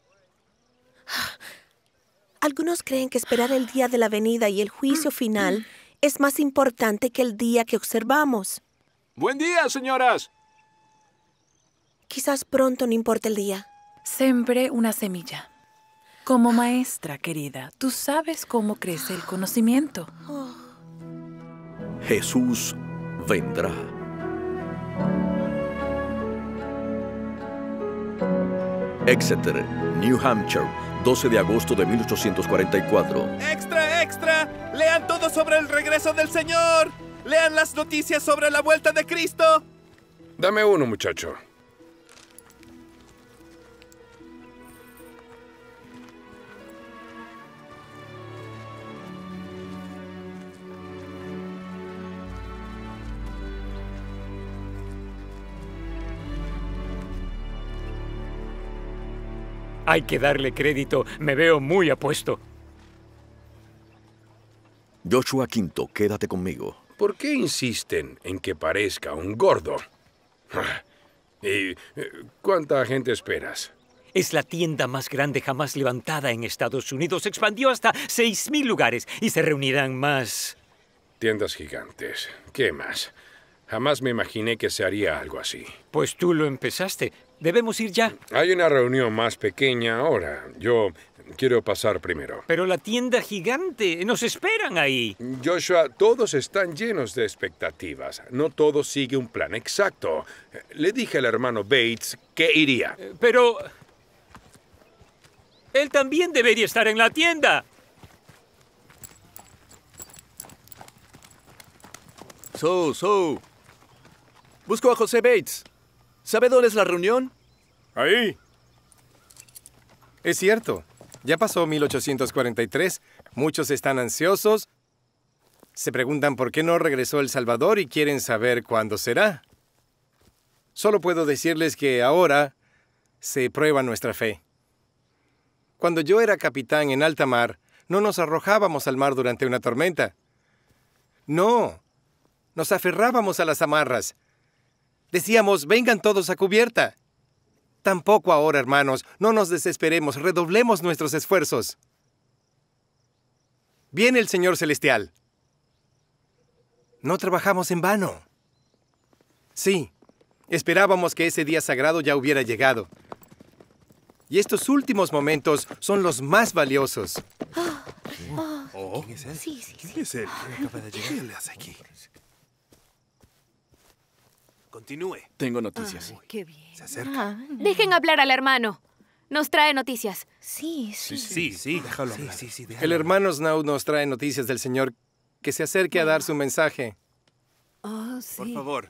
Algunos creen que esperar el día de la venida y el juicio final es más importante que el día que observamos. ¡Buen día, señoras! Quizás pronto no importa el día. Sembré una semilla. Como maestra, querida, tú sabes cómo crece el conocimiento. Jesús vendrá. Exeter, New Hampshire, 12 de agosto de 1844. ¡Extra, extra! ¡Lean todo sobre el regreso del Señor! ¡Lean las noticias sobre la vuelta de Cristo! Dame uno, muchacho. Hay que darle crédito. Me veo muy apuesto. Joshua V, quédate conmigo. ¿Por qué insisten en que parezca un gordo? ¿Y cuánta gente esperas? Es la tienda más grande jamás levantada en Estados Unidos. Se expandió hasta 6,000 lugares y se reunirán más. Tiendas gigantes. ¿Qué más? Jamás me imaginé que se haría algo así. Pues tú lo empezaste. Debemos ir ya. Hay una reunión más pequeña ahora. Yo quiero pasar primero. Pero la tienda gigante. Nos esperan ahí. Joshua, todos están llenos de expectativas. No todo sigue un plan exacto. Le dije al hermano Bates que iría. Pero él también debería estar en la tienda. Busco a José Bates. ¿Sabe dónde es la reunión? Ahí. Es cierto. Ya pasó 1843. Muchos están ansiosos. Se preguntan por qué no regresó El Salvador y quieren saber cuándo será. Solo puedo decirles que ahora se prueba nuestra fe. Cuando yo era capitán en alta mar, no nos arrojábamos al mar durante una tormenta. No, nos aferrábamos a las amarras. Decíamos, vengan todos a cubierta. Tampoco ahora, hermanos, no nos desesperemos, redoblemos nuestros esfuerzos. Viene el Señor Celestial. No trabajamos en vano. Sí, esperábamos que ese día sagrado ya hubiera llegado. Y estos últimos momentos son los más valiosos. ¿Quién es él? Sí. ¿Quién es él? Acaba de llegar. ¿Qué le hace aquí? Continúe. Tengo noticias. Qué bien. Se acerca. Dejen hablar al hermano. Nos trae noticias. Sí. Sí, déjalo hablar. Déjalo El hermano Snow nos trae noticias del Señor. Que se acerque a dar su mensaje. Oh, sí. Por favor.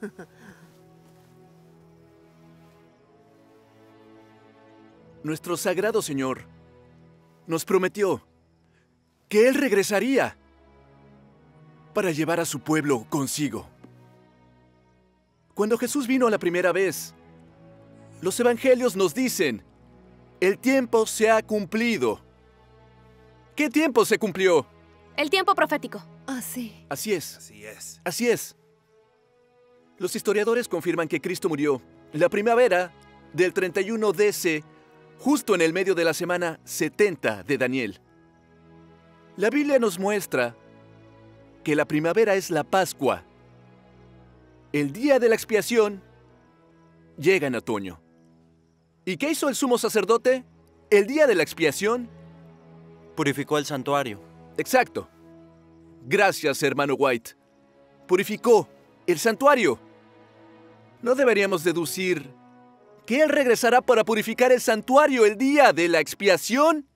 Nuestro sagrado Señor nos prometió que Él regresaría para llevar a su pueblo consigo. Cuando Jesús vino la primera vez, los evangelios nos dicen, el tiempo se ha cumplido. ¿Qué tiempo se cumplió? El tiempo profético. Sí. Así es. Así es. Así es. Los historiadores confirman que Cristo murió la primavera del 31 DC, justo en el medio de la semana 70 de Daniel. La Biblia nos muestra que la primavera es la Pascua. El día de la expiación llega en otoño. ¿Y qué hizo el sumo sacerdote? El día de la expiación Purificó el santuario. Exacto. Gracias, hermano White. Purificó el santuario. ¿No deberíamos deducir que Él regresará para purificar el santuario el día de la expiación?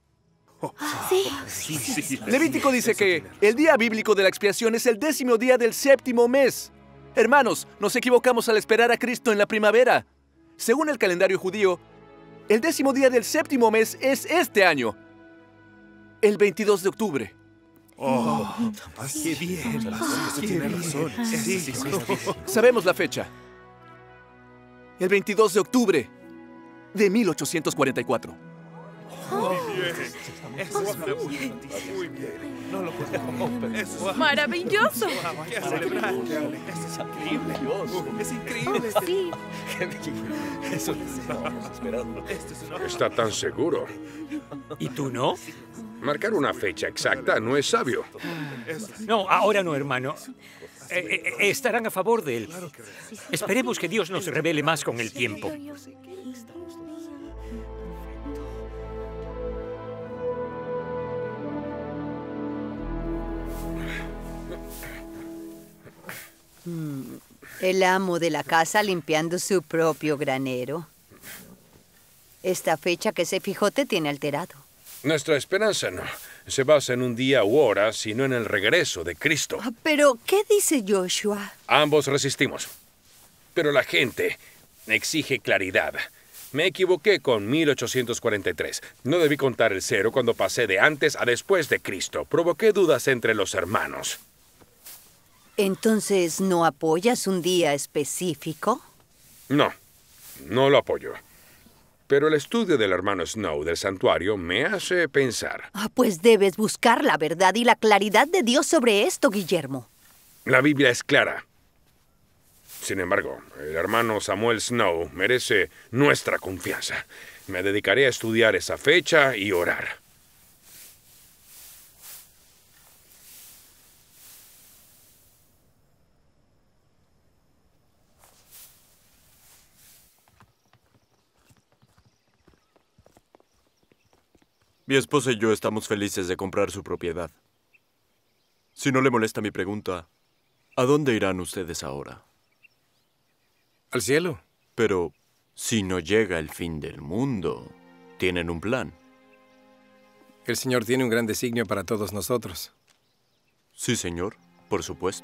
Sí. Levítico dice que el día bíblico de la expiación es el 10º día del 7º mes. Hermanos, nos equivocamos al esperar a Cristo en la primavera. Según el calendario judío, el 10º día del 7º mes es este año, el 22 de octubre. ¡Qué bien! Tiene razón. Sí. Sabemos la fecha. El 22 de octubre de 1844. Eso es una buena noticia. Muy bien. No lo puedo creer. ¡Maravilloso! Qué celebrar. Eso es increíble. Es increíble. Sí. Eso estábamos esperando. Está tan seguro. ¿Y tú no? Marcar una fecha exacta no es sabio. No, ahora no, hermano. Estarán a favor de él. Esperemos que Dios nos revele más con el tiempo. El amo de la casa limpiando su propio granero. Esta fecha que se fijó te tiene alterado. Nuestra esperanza no se basa en un día u hora, sino en el regreso de Cristo. Pero, ¿qué dice Joshua? Ambos resistimos. Pero la gente exige claridad. Me equivoqué con 1843. No debí contar el 0 cuando pasé de antes a después de Cristo. Provoqué dudas entre los hermanos. Entonces, ¿no apoyas un día específico? No, no lo apoyo. Pero el estudio del hermano Snow del santuario me hace pensar. Pues debes buscar la verdad y la claridad de Dios sobre esto, Guillermo. La Biblia es clara. Sin embargo, el hermano Samuel Snow merece nuestra confianza. Me dedicaré a estudiar esa fecha y orar. Mi esposa y yo estamos felices de comprar su propiedad. Si no le molesta mi pregunta, ¿a dónde irán ustedes ahora? Al cielo. Pero si no llega el fin del mundo, ¿tienen un plan? El Señor tiene un gran designio para todos nosotros. Sí, señor, por supuesto.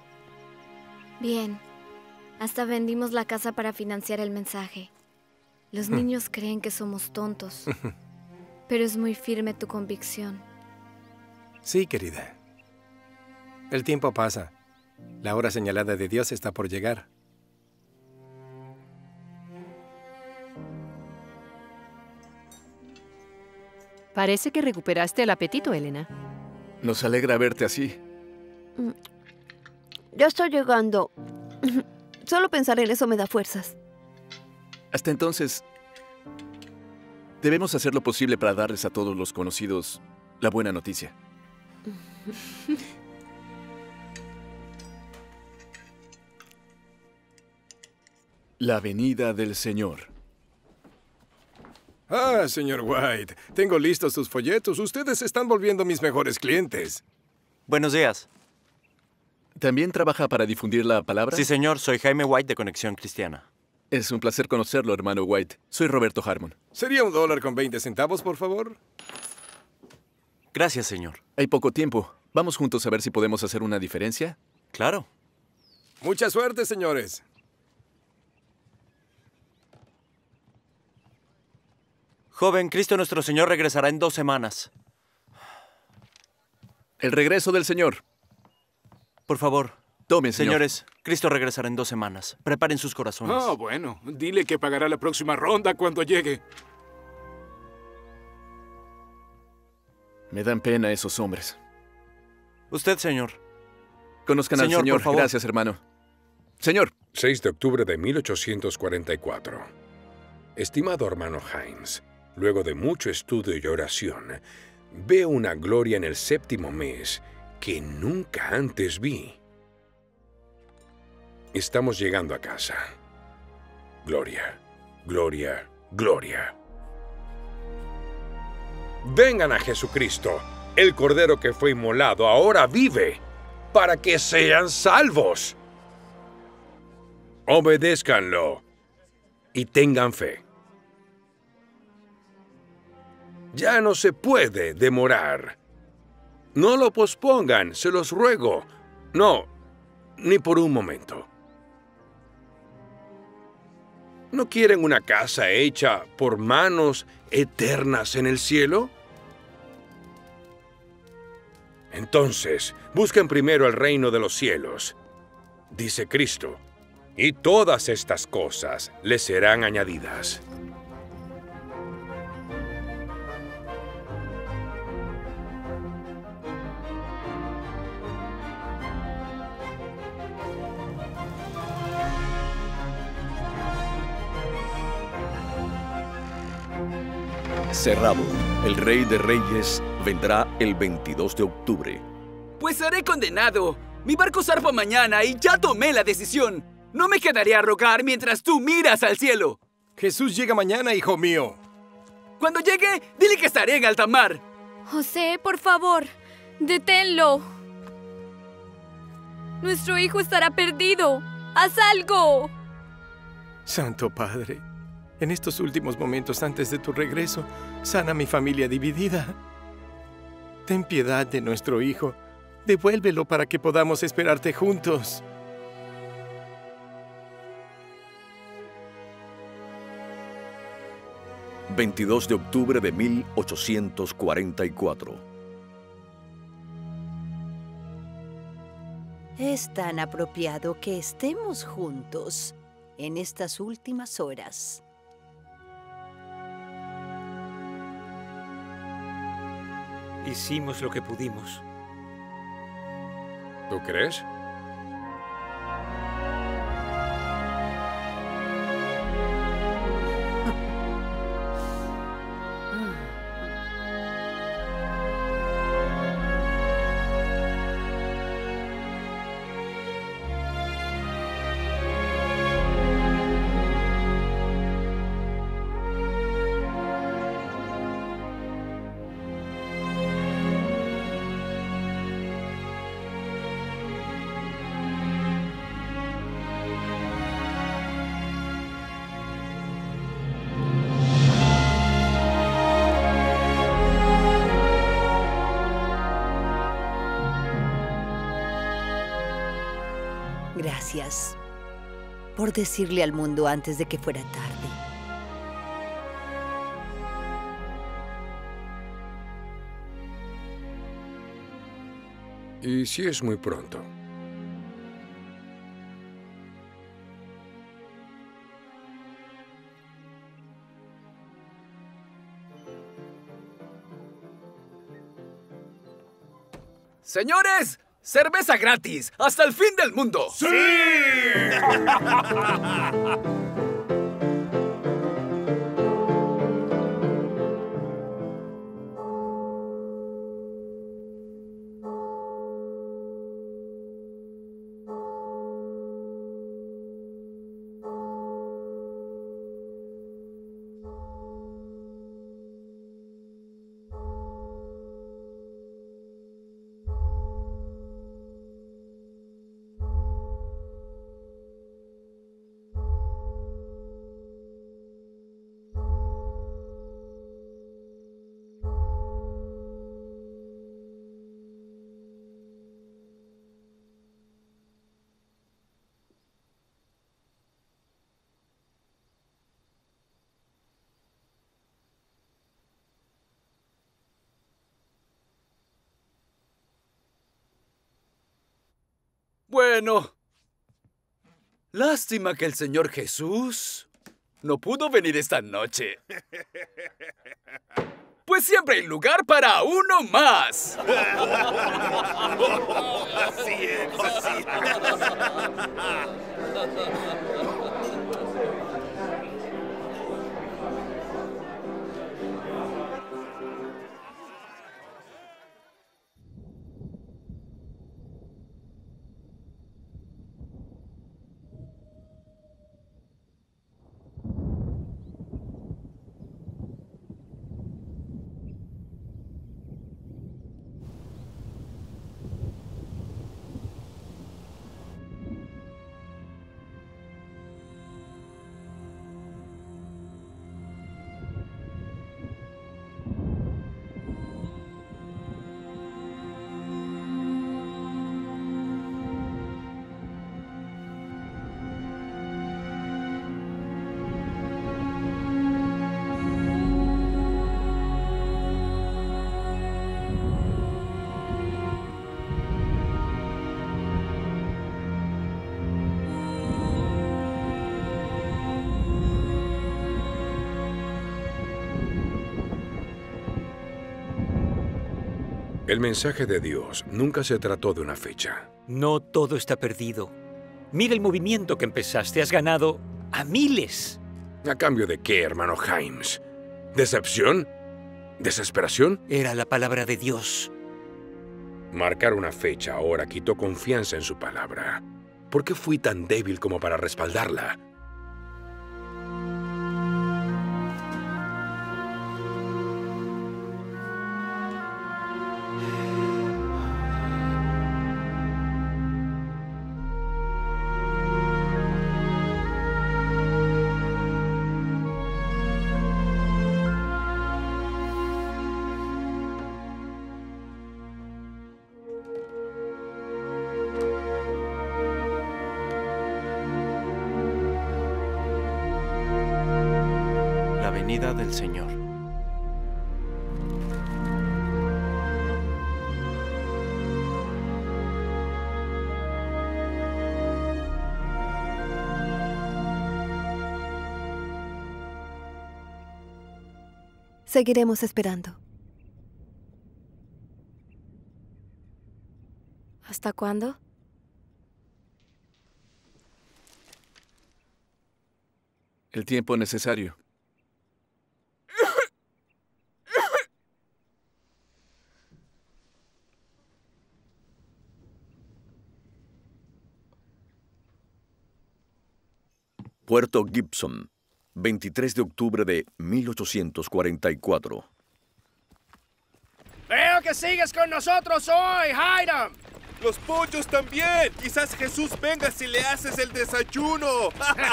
Bien. Hasta vendimos la casa para financiar el mensaje. Los niños creen que somos tontos, pero es muy firme tu convicción. Sí, querida. El tiempo pasa. La hora señalada de Dios está por llegar. Parece que recuperaste el apetito, Elena. Nos alegra verte así. Ya estoy llegando. Solo pensar en eso me da fuerzas. Hasta entonces, debemos hacer lo posible para darles a todos los conocidos la buena noticia. La venida del Señor. Ah, señor White, tengo listos sus folletos. Ustedes se están volviendo mis mejores clientes. Buenos días. ¿También trabaja para difundir la palabra? Sí, señor. Soy Jaime White de Conexión Cristiana. Es un placer conocerlo, hermano White. Soy Roberto Harmon. ¿Sería $1.20, por favor? Gracias, señor. Hay poco tiempo. ¿Vamos juntos a ver si podemos hacer una diferencia? Claro. Mucha suerte, señores. Joven, Cristo nuestro Señor regresará en 2 semanas. El regreso del Señor. Por favor. Tome, señor. Señores, Cristo regresará en 2 semanas. Preparen sus corazones. Ah, bueno. Dile que pagará la próxima ronda cuando llegue. Me dan pena esos hombres. Usted, señor. Conozcan al Señor. Por favor. Gracias, hermano. Señor. 6 de octubre de 1844. Estimado hermano Hines, luego de mucho estudio y oración, veo una gloria en el 7º mes que nunca antes vi. Estamos llegando a casa. Gloria, gloria, gloria. Vengan a Jesucristo. El Cordero que fue inmolado ahora vive para que sean salvos. Obedézcanlo y tengan fe. Ya no se puede demorar. No lo pospongan, se los ruego. No, ni por un momento. ¿No quieren una casa hecha por manos eternas en el cielo? Entonces, busquen primero el reino de los cielos, dice Cristo, y todas estas cosas les serán añadidas. Cerrado. El Rey de Reyes vendrá el 22 de octubre. Pues seré condenado. Mi barco zarpa mañana y ya tomé la decisión. No me quedaré a rogar mientras tú miras al cielo. Jesús llega mañana, hijo mío. Cuando llegue, dile que estaré en alta mar. José, por favor, deténlo. Nuestro hijo estará perdido. ¡Haz algo! Santo Padre, en estos últimos momentos antes de tu regreso, sana a mi familia dividida. Ten piedad de nuestro hijo. Devuélvelo para que podamos esperarte juntos. ...22 de octubre de 1844. Es tan apropiado que estemos juntos en estas últimas horas. Hicimos lo que pudimos. ¿Tú crees? Gracias por decirle al mundo antes de que fuera tarde. Y sí es muy pronto. Señores, cerveza gratis hasta el fin del mundo. ¡Sí! Bueno, lástima que el Señor Jesús no pudo venir esta noche. Pues siempre hay lugar para uno más. Así es, así es. El mensaje de Dios nunca se trató de una fecha. No todo está perdido. Mira el movimiento que empezaste. Has ganado a miles. ¿A cambio de qué, hermano Himes? ¿Decepción? ¿Desesperación? Era la palabra de Dios. Marcar una fecha ahora quitó confianza en su palabra. ¿Por qué fui tan débil como para respaldarla? Venida del Señor. Seguiremos esperando. ¿Hasta cuándo? El tiempo necesario. Puerto Gibson, 23 de octubre de 1844. Veo que sigues con nosotros hoy, Hiram. Los pollos también. Quizás Jesús venga si le haces el desayuno.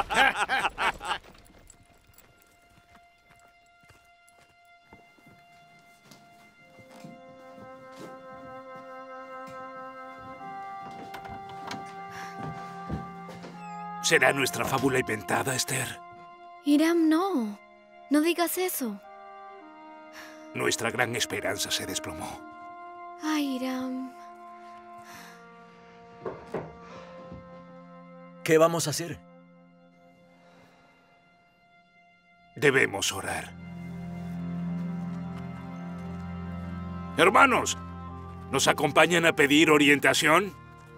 ¿Será nuestra fábula inventada, Esther? Hiram, no. No digas eso. Nuestra gran esperanza se desplomó. Ay, Hiram. ¿Qué vamos a hacer? Debemos orar. Hermanos, ¿nos acompañan a pedir orientación?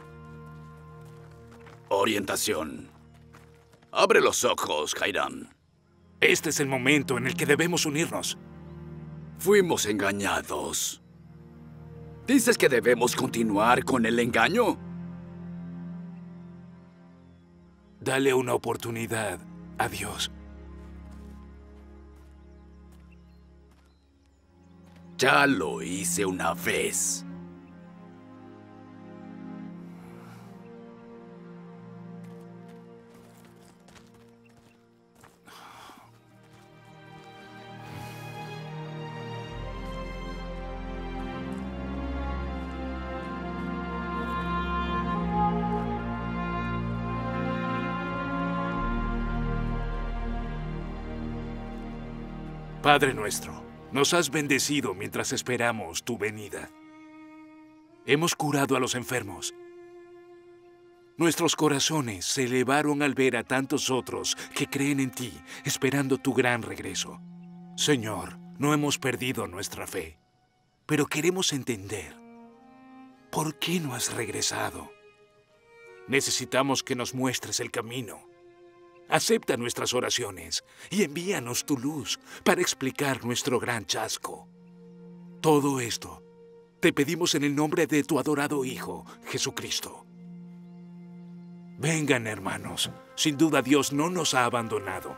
Orientación. Abre los ojos, Hiram. Este es el momento en el que debemos unirnos. Fuimos engañados. ¿Dices que debemos continuar con el engaño? Dale una oportunidad a Dios. Ya lo hice una vez. Padre nuestro, nos has bendecido mientras esperamos tu venida. Hemos curado a los enfermos. Nuestros corazones se elevaron al ver a tantos otros que creen en ti, esperando tu gran regreso. Señor, no hemos perdido nuestra fe, pero queremos entender por qué no has regresado. Necesitamos que nos muestres el camino. Acepta nuestras oraciones y envíanos tu luz para explicar nuestro gran chasco. Todo esto te pedimos en el nombre de tu adorado Hijo, Jesucristo. Vengan, hermanos. Sin duda Dios no nos ha abandonado.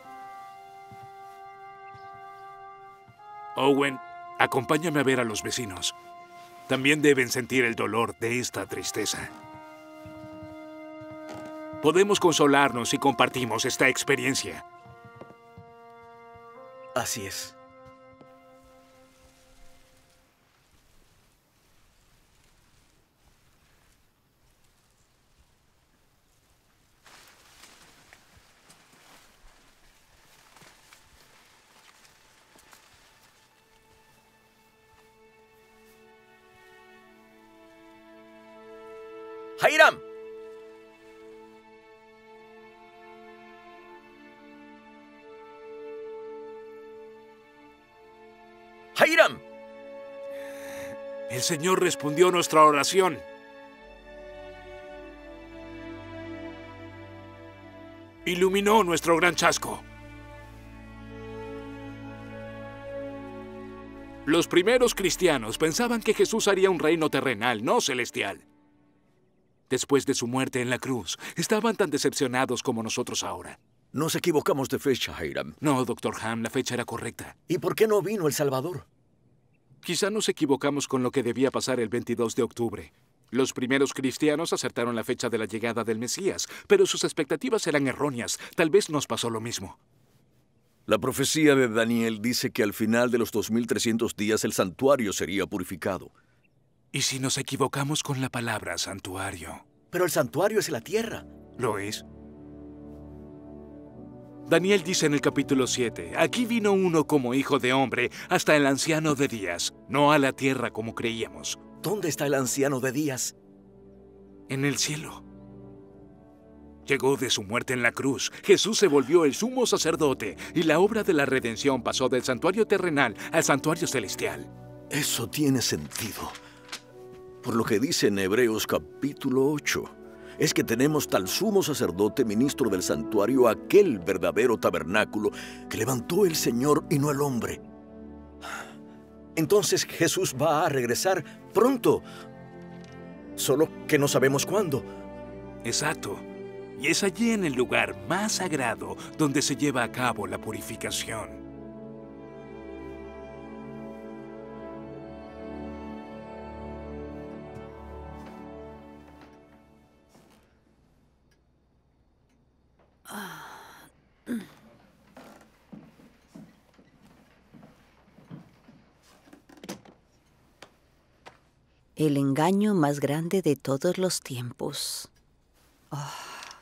Owen, acompáñame a ver a los vecinos. También deben sentir el dolor de esta tristeza. Podemos consolarnos si compartimos esta experiencia. Así es. ¡Hiram! ¡Hiram! El Señor respondió nuestra oración. Iluminó nuestro gran chasco. Los primeros cristianos pensaban que Jesús haría un reino terrenal, no celestial. Después de su muerte en la cruz, estaban tan decepcionados como nosotros ahora. Nos equivocamos de fecha, Hiram. No, Dr. Ham, la fecha era correcta. ¿Y por qué no vino el Salvador? Quizá nos equivocamos con lo que debía pasar el 22 de octubre. Los primeros cristianos acertaron la fecha de la llegada del Mesías, pero sus expectativas eran erróneas. Tal vez nos pasó lo mismo. La profecía de Daniel dice que al final de los 2300 días el santuario sería purificado. ¿Y si nos equivocamos con la palabra santuario? Pero el santuario es la tierra. ¿Lo es? Daniel dice en el capítulo 7, aquí vino uno como hijo de hombre hasta el anciano de días, no a la tierra como creíamos. ¿Dónde está el anciano de días? En el cielo. Llegó de su muerte en la cruz. Jesús se volvió el sumo sacerdote y la obra de la redención pasó del santuario terrenal al santuario celestial. Eso tiene sentido. Por lo que dice en Hebreos capítulo 8, es que tenemos tal sumo sacerdote, ministro del santuario, aquel verdadero tabernáculo que levantó el Señor y no el hombre. Entonces Jesús va a regresar pronto, solo que no sabemos cuándo. Exacto. Y es allí en el lugar más sagrado donde se lleva a cabo la purificación. El engaño más grande de todos los tiempos. Oh.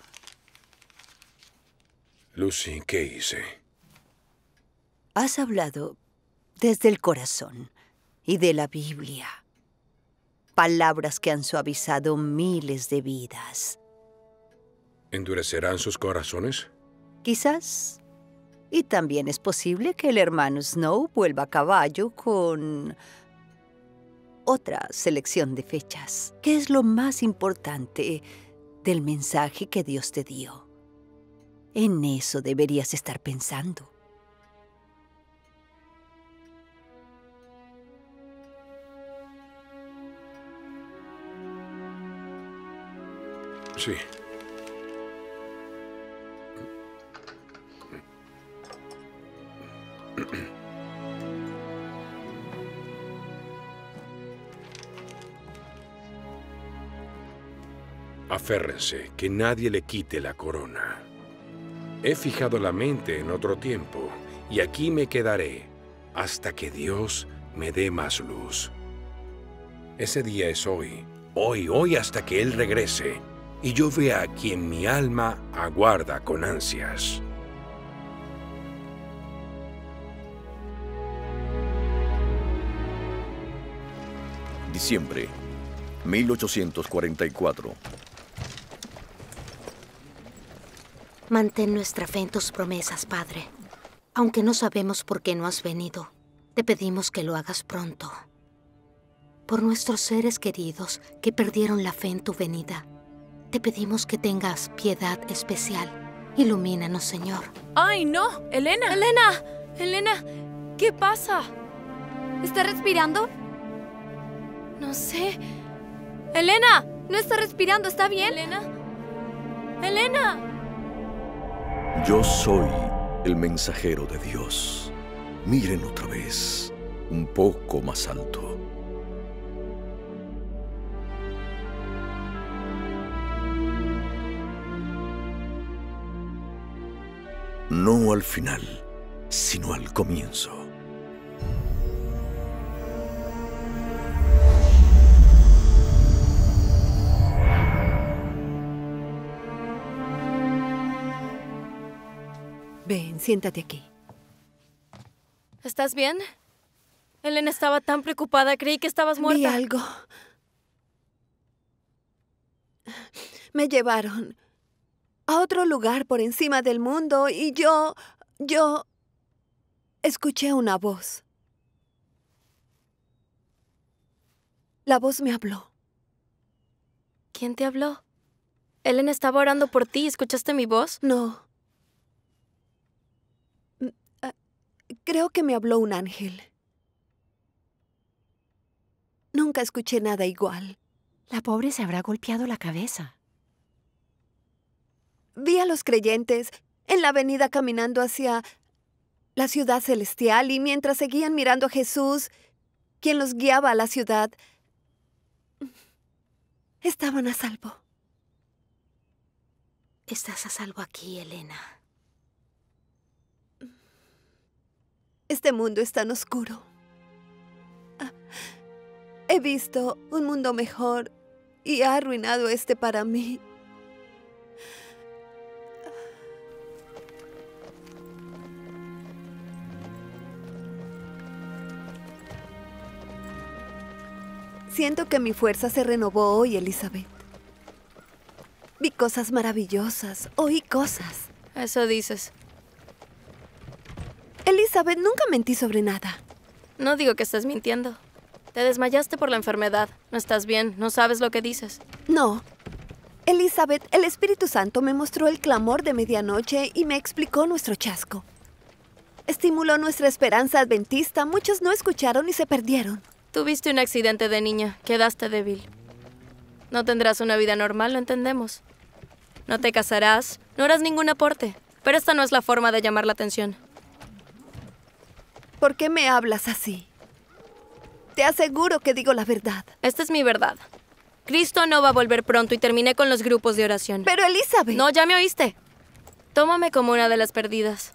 Lucy, ¿qué hice? Has hablado desde el corazón y de la Biblia. Palabras que han suavizado miles de vidas. ¿Endurecerán sus corazones? Quizás. Y también es posible que el hermano Snow vuelva a caballo con otra selección de fechas. ¿Qué es lo más importante del mensaje que Dios te dio? En eso deberías estar pensando. Sí. Aférrense, que nadie le quite la corona. He fijado la mente en otro tiempo, y aquí me quedaré hasta que Dios me dé más luz. Ese día es hoy, hoy hasta que Él regrese, y yo vea a quien mi alma aguarda con ansias. Diciembre, 1844. Mantén nuestra fe en tus promesas, Padre. Aunque no sabemos por qué no has venido, te pedimos que lo hagas pronto. Por nuestros seres queridos que perdieron la fe en tu venida, te pedimos que tengas piedad especial. Ilumínanos, Señor. ¡Ay, no! ¡Elena! ¡Elena! ¡Elena! ¿Qué pasa? ¿Está respirando? No sé. ¡Elena! No está respirando, ¿está bien? ¿Elena? ¡Elena! Yo soy el mensajero de Dios. Miren otra vez, un poco más alto. No al final, sino al comienzo. Ven, siéntate aquí. ¿Estás bien? Elena estaba tan preocupada, creí que estabas muerta. Vi algo. Me llevaron a otro lugar por encima del mundo y yo escuché una voz. La voz me habló. ¿Quién te habló? Elena estaba orando por ti. ¿Escuchaste mi voz? No. Creo que me habló un ángel. Nunca escuché nada igual. La pobre se habrá golpeado la cabeza. Vi a los creyentes en la avenida caminando hacia la ciudad celestial y mientras seguían mirando a Jesús, quien los guiaba a la ciudad, estaban a salvo. Estás a salvo aquí, Elena. Este mundo es tan oscuro. He visto un mundo mejor y ha arruinado este para mí. Siento que mi fuerza se renovó hoy, Elizabeth. Vi cosas maravillosas, oí cosas. Eso dices. Elizabeth, nunca mentí sobre nada. No digo que estés mintiendo. Te desmayaste por la enfermedad. No estás bien, no sabes lo que dices. No. Elizabeth, el Espíritu Santo me mostró el clamor de medianoche y me explicó nuestro chasco. Estimuló nuestra esperanza adventista. Muchos no escucharon y se perdieron. Tuviste un accidente de niña. Quedaste débil. No tendrás una vida normal, lo entendemos. No te casarás, no harás ningún aporte. Pero esta no es la forma de llamar la atención. ¿Por qué me hablas así? Te aseguro que digo la verdad. Esta es mi verdad. Cristo no va a volver pronto y terminé con los grupos de oración. Pero Elizabeth... No, ya me oíste. Tómame como una de las perdidas.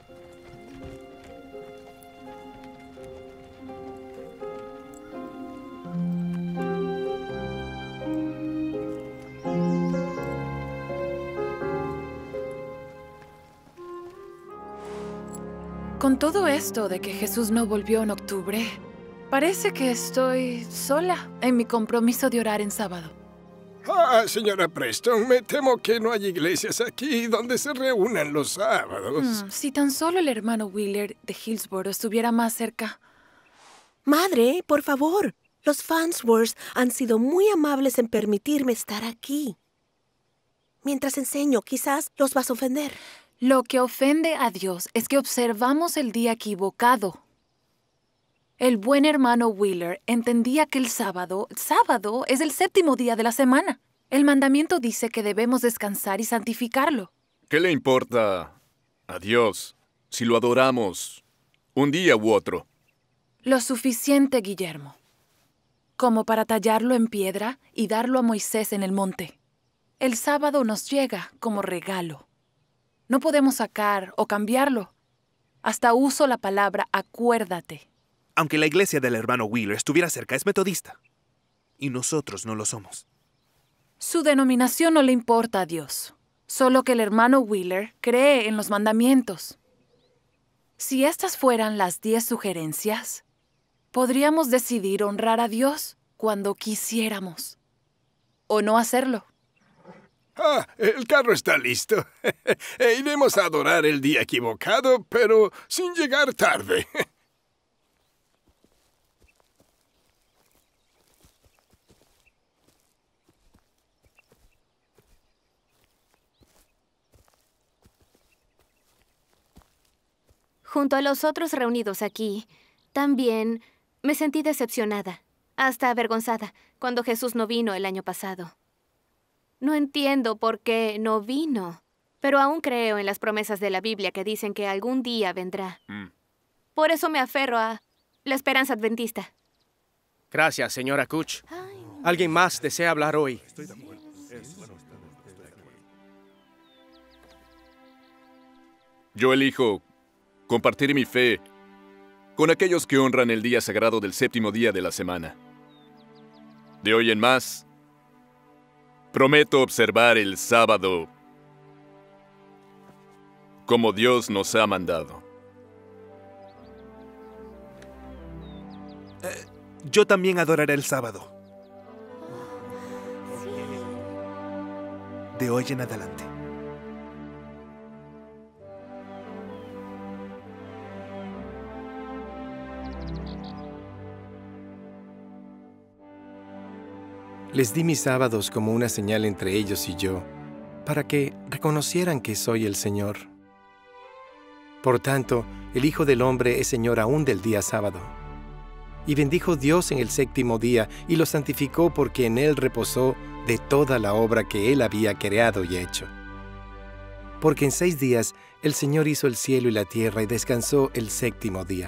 Con todo esto de que Jesús no volvió en octubre, parece que estoy sola en mi compromiso de orar en sábado. Señora Preston, me temo que no hay iglesias aquí donde se reúnan los sábados. Si tan solo el hermano Wheeler de Hillsborough estuviera más cerca. Madre, por favor. Los Farnsworth han sido muy amables en permitirme estar aquí. Mientras enseño, quizás los vas a ofender. Lo que ofende a Dios es que observamos el día equivocado. El buen hermano Wheeler entendía que el sábado es el 7º día de la semana. El mandamiento dice que debemos descansar y santificarlo. ¿Qué le importa a Dios si lo adoramos un día u otro? Lo suficiente, Guillermo, como para tallarlo en piedra y darlo a Moisés en el monte. El sábado nos llega como regalo. No podemos sacar o cambiarlo. Hasta uso la palabra acuérdate. Aunque la iglesia del hermano Wheeler estuviera cerca, es metodista. Y nosotros no lo somos. Su denominación no le importa a Dios. Solo que el hermano Wheeler cree en los mandamientos. Si estas fueran las 10 sugerencias, podríamos decidir honrar a Dios cuando quisiéramos. O no hacerlo. El carro está listo. Iremos a adorar el día equivocado, pero sin llegar tarde. Junto a los otros reunidos aquí, también me sentí decepcionada, hasta avergonzada, cuando Jesús no vino el año pasado. No entiendo por qué no vino, pero aún creo en las promesas de la Biblia que dicen que algún día vendrá. Por eso me aferro a la esperanza adventista. Gracias, señora Kutch. ¿Alguien más desea hablar hoy? Yo elijo compartir mi fe con aquellos que honran el día sagrado del 7º día de la semana. De hoy en más, prometo observar el sábado como Dios nos ha mandado. Yo también adoraré el sábado. De hoy en adelante. Les di mis sábados como una señal entre ellos y yo, para que reconocieran que soy el Señor. Por tanto, el Hijo del Hombre es Señor aún del día sábado. Y bendijo Dios en el 7º día y lo santificó porque en él reposó de toda la obra que él había creado y hecho. Porque en 6 días el Señor hizo el cielo y la tierra y descansó el 7º día.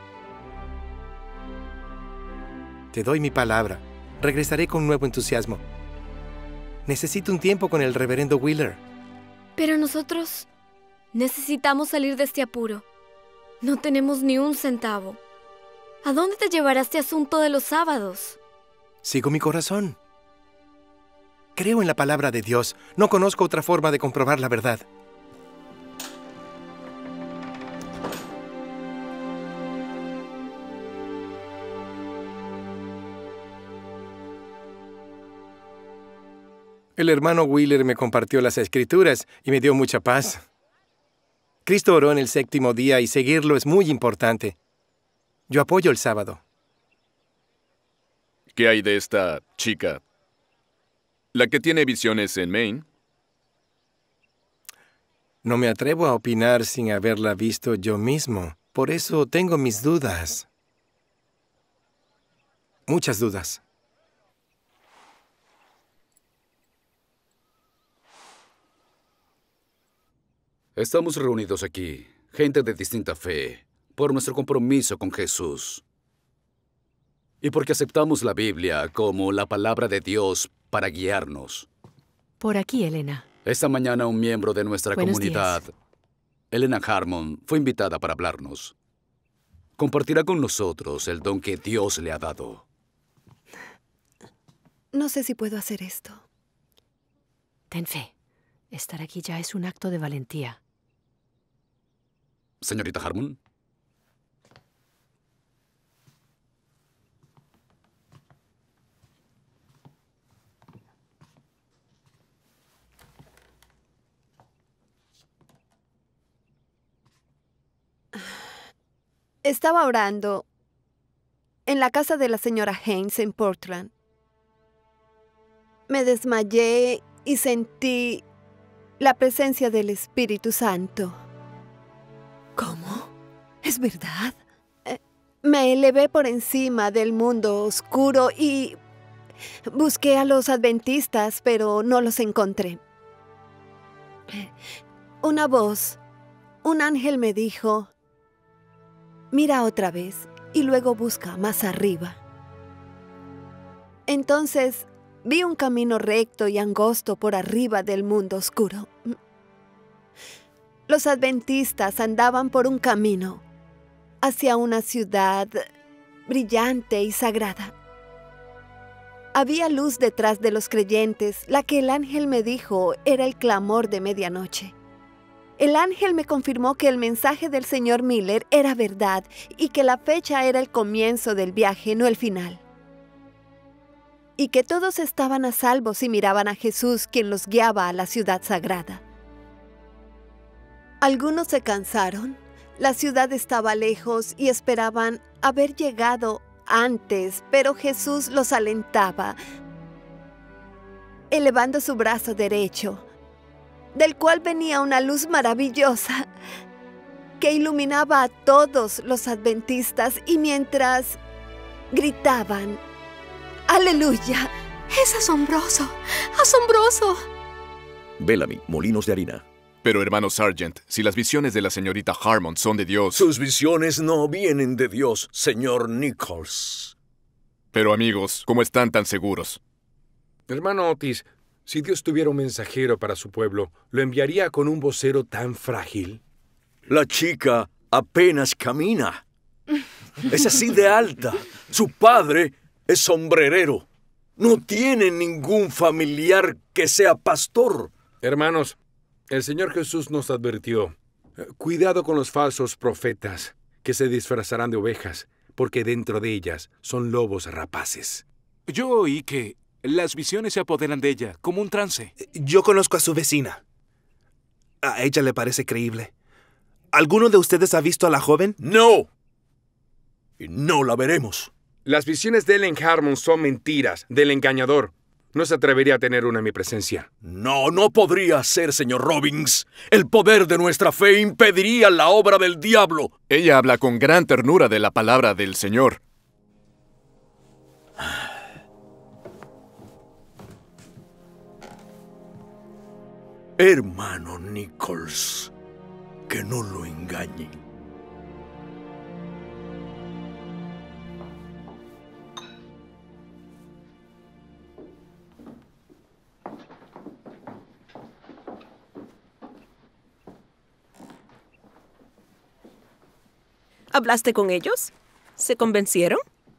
Te doy mi palabra. Regresaré con nuevo entusiasmo. Necesito un tiempo con el reverendo Wheeler. Pero nosotros necesitamos salir de este apuro. No tenemos ni un centavo. ¿A dónde te llevará este asunto de los sábados? Sigo mi corazón. Creo en la palabra de Dios. No conozco otra forma de comprobar la verdad. El hermano Wheeler me compartió las Escrituras y me dio mucha paz. Cristo oró en el 7º día y seguirlo es muy importante. Yo apoyo el sábado. ¿Qué hay de esta chica? ¿La que tiene visiones en Maine? No me atrevo a opinar sin haberla visto yo mismo. Por eso tengo mis dudas. Muchas dudas. Estamos reunidos aquí, gente de distinta fe, por nuestro compromiso con Jesús. Y porque aceptamos la Biblia como la palabra de Dios para guiarnos. Por aquí, Elena. Esta mañana un miembro de nuestra Buenos comunidad, días. Elena Harmon, fue invitada para hablarnos. Compartirá con nosotros el don que Dios le ha dado. No sé si puedo hacer esto. Ten fe. Estar aquí ya es un acto de valentía. Señorita Harmon. Estaba orando en la casa de la señora Haynes en Portland. Me desmayé y sentí la presencia del Espíritu Santo. ¿Cómo? ¿Es verdad? Me elevé por encima del mundo oscuro y busqué a los adventistas, pero no los encontré. Una voz, un ángel me dijo, mira otra vez y luego busca más arriba. Entonces vi un camino recto y angosto por arriba del mundo oscuro. Los adventistas andaban por un camino hacia una ciudad brillante y sagrada. Había luz detrás de los creyentes, la que el ángel me dijo era el clamor de medianoche. El ángel me confirmó que el mensaje del señor Miller era verdad y que la fecha era el comienzo del viaje, no el final. Y que todos estaban a salvo si miraban a Jesús, quien los guiaba a la ciudad sagrada. Algunos se cansaron. La ciudad estaba lejos y esperaban haber llegado antes, pero Jesús los alentaba, elevando su brazo derecho, del cual venía una luz maravillosa que iluminaba a todos los adventistas y mientras gritaban, ¡Aleluya! ¡Es asombroso! ¡Asombroso! Bellamy, Molinos de Harina. Pero, hermano Sargent, si las visiones de la señorita Harmon son de Dios... Sus visiones no vienen de Dios, señor Nichols. Pero, amigos, ¿cómo están tan seguros? Hermano Otis, si Dios tuviera un mensajero para su pueblo, ¿lo enviaría con un vocero tan frágil? La chica apenas camina. Es así de alta. Su padre es sombrerero. No tiene ningún familiar que sea pastor. Hermanos, el Señor Jesús nos advirtió, cuidado con los falsos profetas que se disfrazarán de ovejas, porque dentro de ellas son lobos rapaces. Yo oí que las visiones se apoderan de ella, como un trance. Yo conozco a su vecina. A ella le parece creíble. ¿Alguno de ustedes ha visto a la joven? ¡No! Y no la veremos. Las visiones de Ellen Harmon son mentiras, del engañador. No se atrevería a tener una en mi presencia. No, no podría ser, señor Robbins. El poder de nuestra fe impediría la obra del diablo. Ella habla con gran ternura de la palabra del Señor. Hermano Nichols, que no lo engañen. ¿Hablaste con ellos? ¿Se convencieron?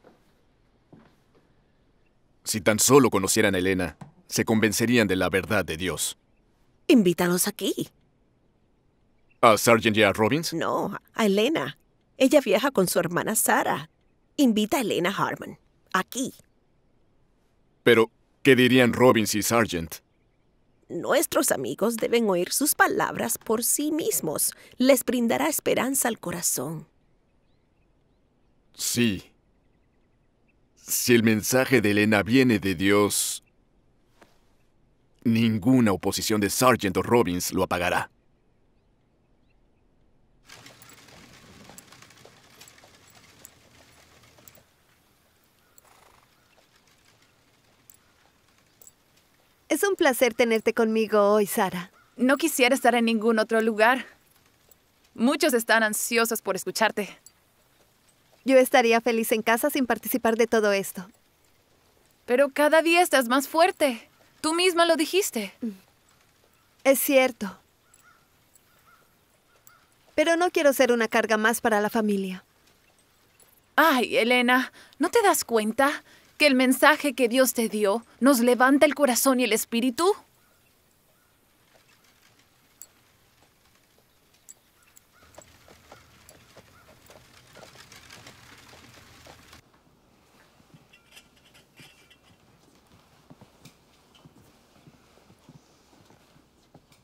Si tan solo conocieran a Elena, se convencerían de la verdad de Dios. Invítalos aquí. ¿A Sargent y a Robbins? No, a Elena. Ella viaja con su hermana Sarah. Invita a Elena Harmon. Aquí. Pero, ¿qué dirían Robbins y Sargent? Nuestros amigos deben oír sus palabras por sí mismos. Les brindará esperanza al corazón. Sí. Si el mensaje de Elena viene de Dios, ninguna oposición de Sargent o Robbins lo apagará. Es un placer tenerte conmigo hoy, Sarah. No quisiera estar en ningún otro lugar. Muchos están ansiosos por escucharte. Yo estaría feliz en casa sin participar de todo esto. Pero cada día estás más fuerte. Tú misma lo dijiste. Es cierto. Pero no quiero ser una carga más para la familia. Ay, Elena, ¿no te das cuenta que el mensaje que Dios te dio nos levanta el corazón y el espíritu?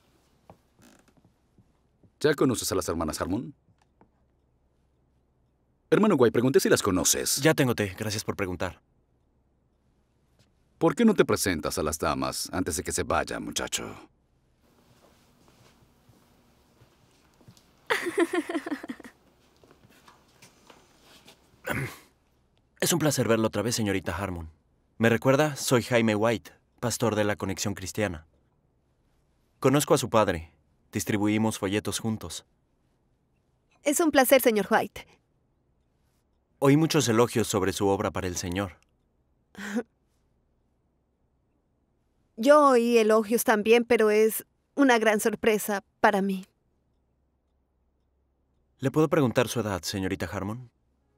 ¿Ya conoces a las hermanas Harmon? Hermano White, pregunté si las conoces. Ya tengo té. Gracias por preguntar. ¿Por qué no te presentas a las damas antes de que se vaya, muchacho? Es un placer verlo otra vez, señorita Harmon. ¿Me recuerda? Soy Jaime White, pastor de la Conexión Cristiana. Conozco a su padre. Distribuimos folletos juntos. Es un placer, señor White. Oí muchos elogios sobre su obra para el Señor. Yo oí elogios también, pero es una gran sorpresa para mí. ¿Le puedo preguntar su edad, señorita Harmon?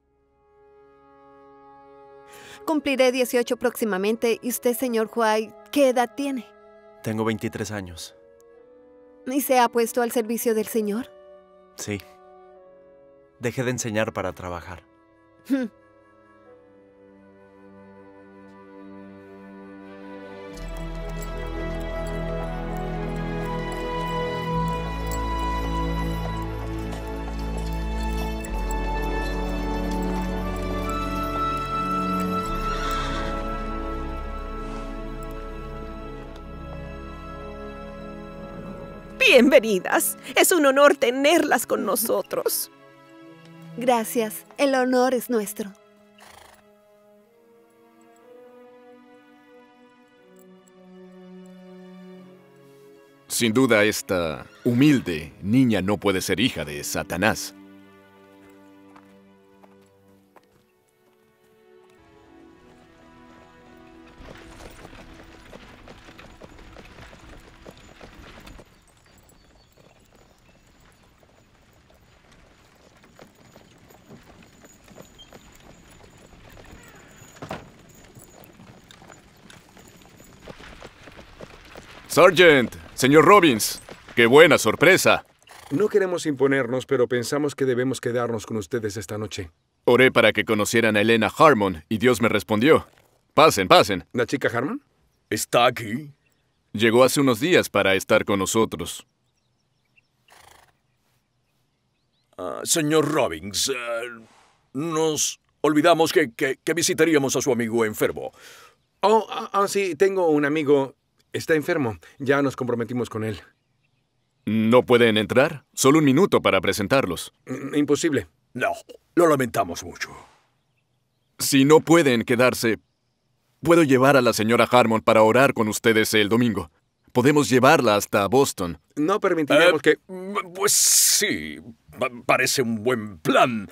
Cumpliré 18 próximamente. ¿Y usted, señor White, qué edad tiene? Tengo 23 años. ¿Y se ha puesto al servicio del Señor? Sí. Dejé de enseñar para trabajar. Bienvenidas. Es un honor tenerlas con nosotros. Gracias. El honor es nuestro. Sin duda, esta humilde niña no puede ser hija de Satanás. Sergeant, señor Robbins, qué buena sorpresa. No queremos imponernos, pero pensamos que debemos quedarnos con ustedes esta noche. Oré para que conocieran a Elena Harmon y Dios me respondió. Pasen, pasen. ¿La chica Harmon? ¿Está aquí? Llegó hace unos días para estar con nosotros. Señor Robbins, nos olvidamos que visitaríamos a su amigo enfermo. Sí, tengo un amigo. Está enfermo. Ya nos comprometimos con él. ¿No pueden entrar? Solo un minuto para presentarlos. Imposible. No, lo lamentamos mucho. Si no pueden quedarse, puedo llevar a la señora Harmon para orar con ustedes el domingo. Podemos llevarla hasta Boston. No permitiremos que... Pues sí, parece un buen plan.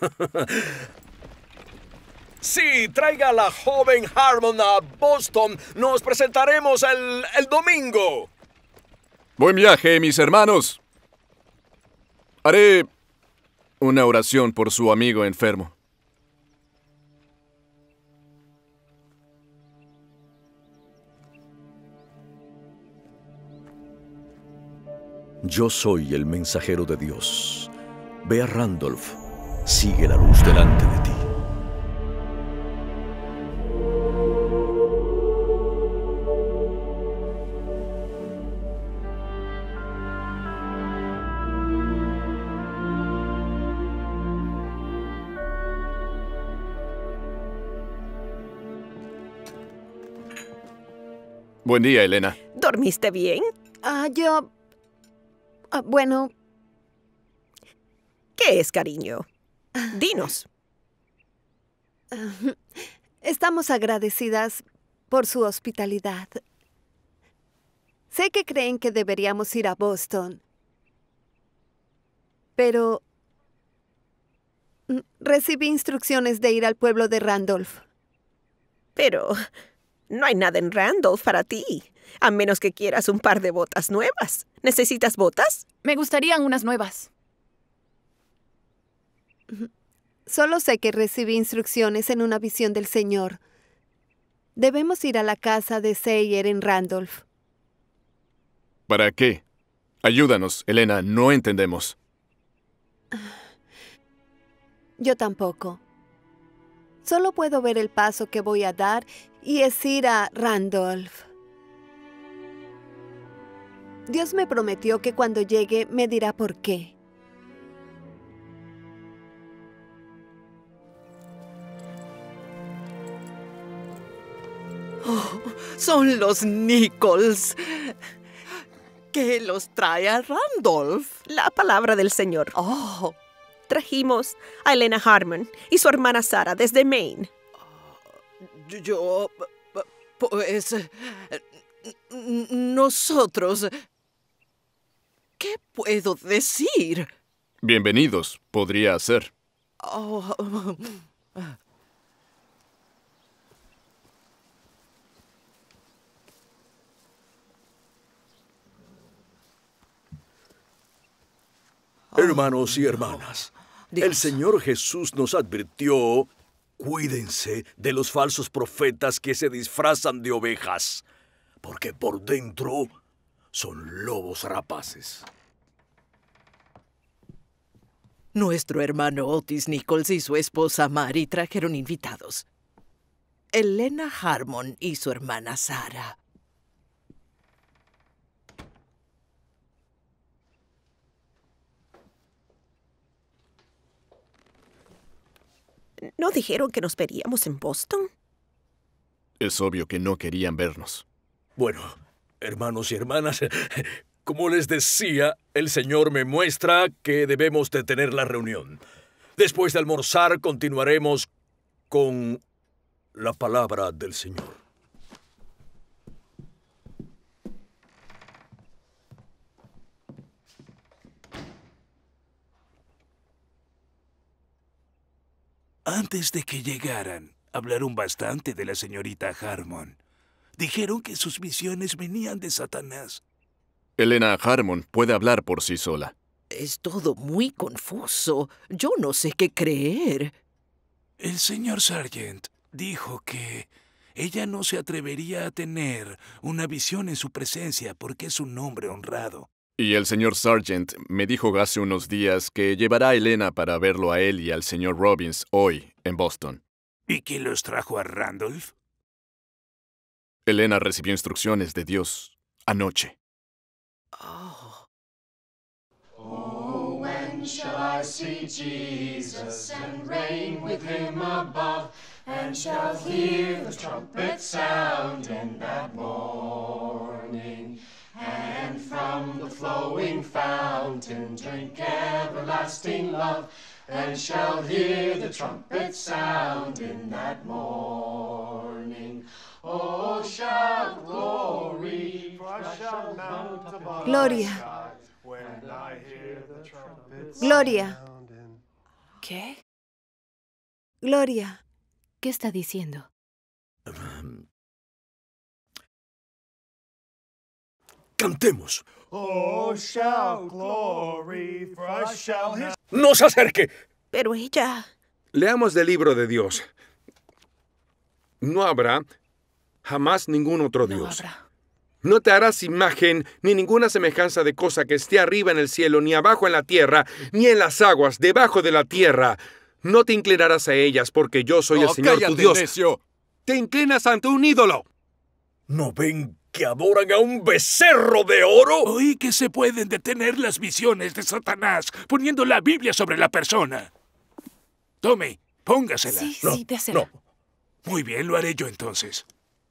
Sí, traiga a la joven Harmon a Boston. Nos presentaremos el domingo. Buen viaje, mis hermanos. Haré una oración por su amigo enfermo. Yo soy el mensajero de Dios. Ve a Randolph. Sigue la luz delante de ti. Buen día, Elena. ¿Dormiste bien? Bueno. ¿Qué es, cariño? Dinos. Estamos agradecidas por su hospitalidad. Sé que creen que deberíamos ir a Boston, pero recibí instrucciones de ir al pueblo de Randolph. Pero no hay nada en Randolph para ti, a menos que quieras un par de botas nuevas. ¿Necesitas botas? Me gustarían unas nuevas. Solo sé que recibí instrucciones en una visión del Señor. Debemos ir a la casa de Sayer en Randolph. ¿Para qué? Ayúdanos, Elena, no entendemos. Yo tampoco. Solo puedo ver el paso que voy a dar y es ir a Randolph. Dios me prometió que cuando llegue me dirá por qué. Oh, son los Nichols. ¿Qué los trae a Randolph? La palabra del Señor. Oh. Trajimos a Elena Harmon y su hermana Sara desde Maine. Pues... nosotros... ¿Qué puedo decir? Bienvenidos, podría ser. Oh. Hermanos y hermanas, el Señor Jesús nos advirtió, cuídense de los falsos profetas que se disfrazan de ovejas, porque por dentro son lobos rapaces. Nuestro hermano Otis Nichols y su esposa Mary trajeron invitados. Elena Harmon y su hermana Sara. ¿No dijeron que nos veríamos en Boston? Es obvio que no querían vernos. Bueno, hermanos y hermanas, como les decía, el Señor me muestra que debemos detener la reunión. Después de almorzar, continuaremos con la palabra del Señor. Antes de que llegaran, hablaron bastante de la señorita Harmon. Dijeron que sus visiones venían de Satanás. Elena Harmon puede hablar por sí sola. Es todo muy confuso. Yo no sé qué creer. El señor Sargent dijo que ella no se atrevería a tener una visión en su presencia porque es un hombre honrado. Y el señor Sargent me dijo hace unos días que llevará a Elena para verlo a él y al señor Robbins hoy en Boston. ¿Y quién los trajo a Randolph? Elena recibió instrucciones de Dios anoche. Oh, when shall I see Jesus and reign with him above, and shall hear the trumpet sound in that morning, and from the flowing fountain drink everlasting love, and shall hear the trumpet sound in that morning. Oh, shout glory, for I shall mount above Gloria. the skies when I hear the trumpet Gloria. sound in... ¿Qué? Gloria. ¿Qué está diciendo? Cantemos. Oh, shout glory, for I shall hear... ¡No se acerque! Pero ella... Leamos del libro de Dios. No habrá jamás ningún otro Dios. No te harás imagen ni ninguna semejanza de cosa que esté arriba en el cielo, ni abajo en la tierra, ni en las aguas, debajo de la tierra. No te inclinarás a ellas, porque yo soy el Señor tu Dios. Necio. Te inclinas ante un ídolo. ¿No ven que adoran a un becerro de oro? Oí que se pueden detener las visiones de Satanás poniendo la Biblia sobre la persona. Tome, póngasela. Sí, désela. No. Muy bien, lo haré yo entonces.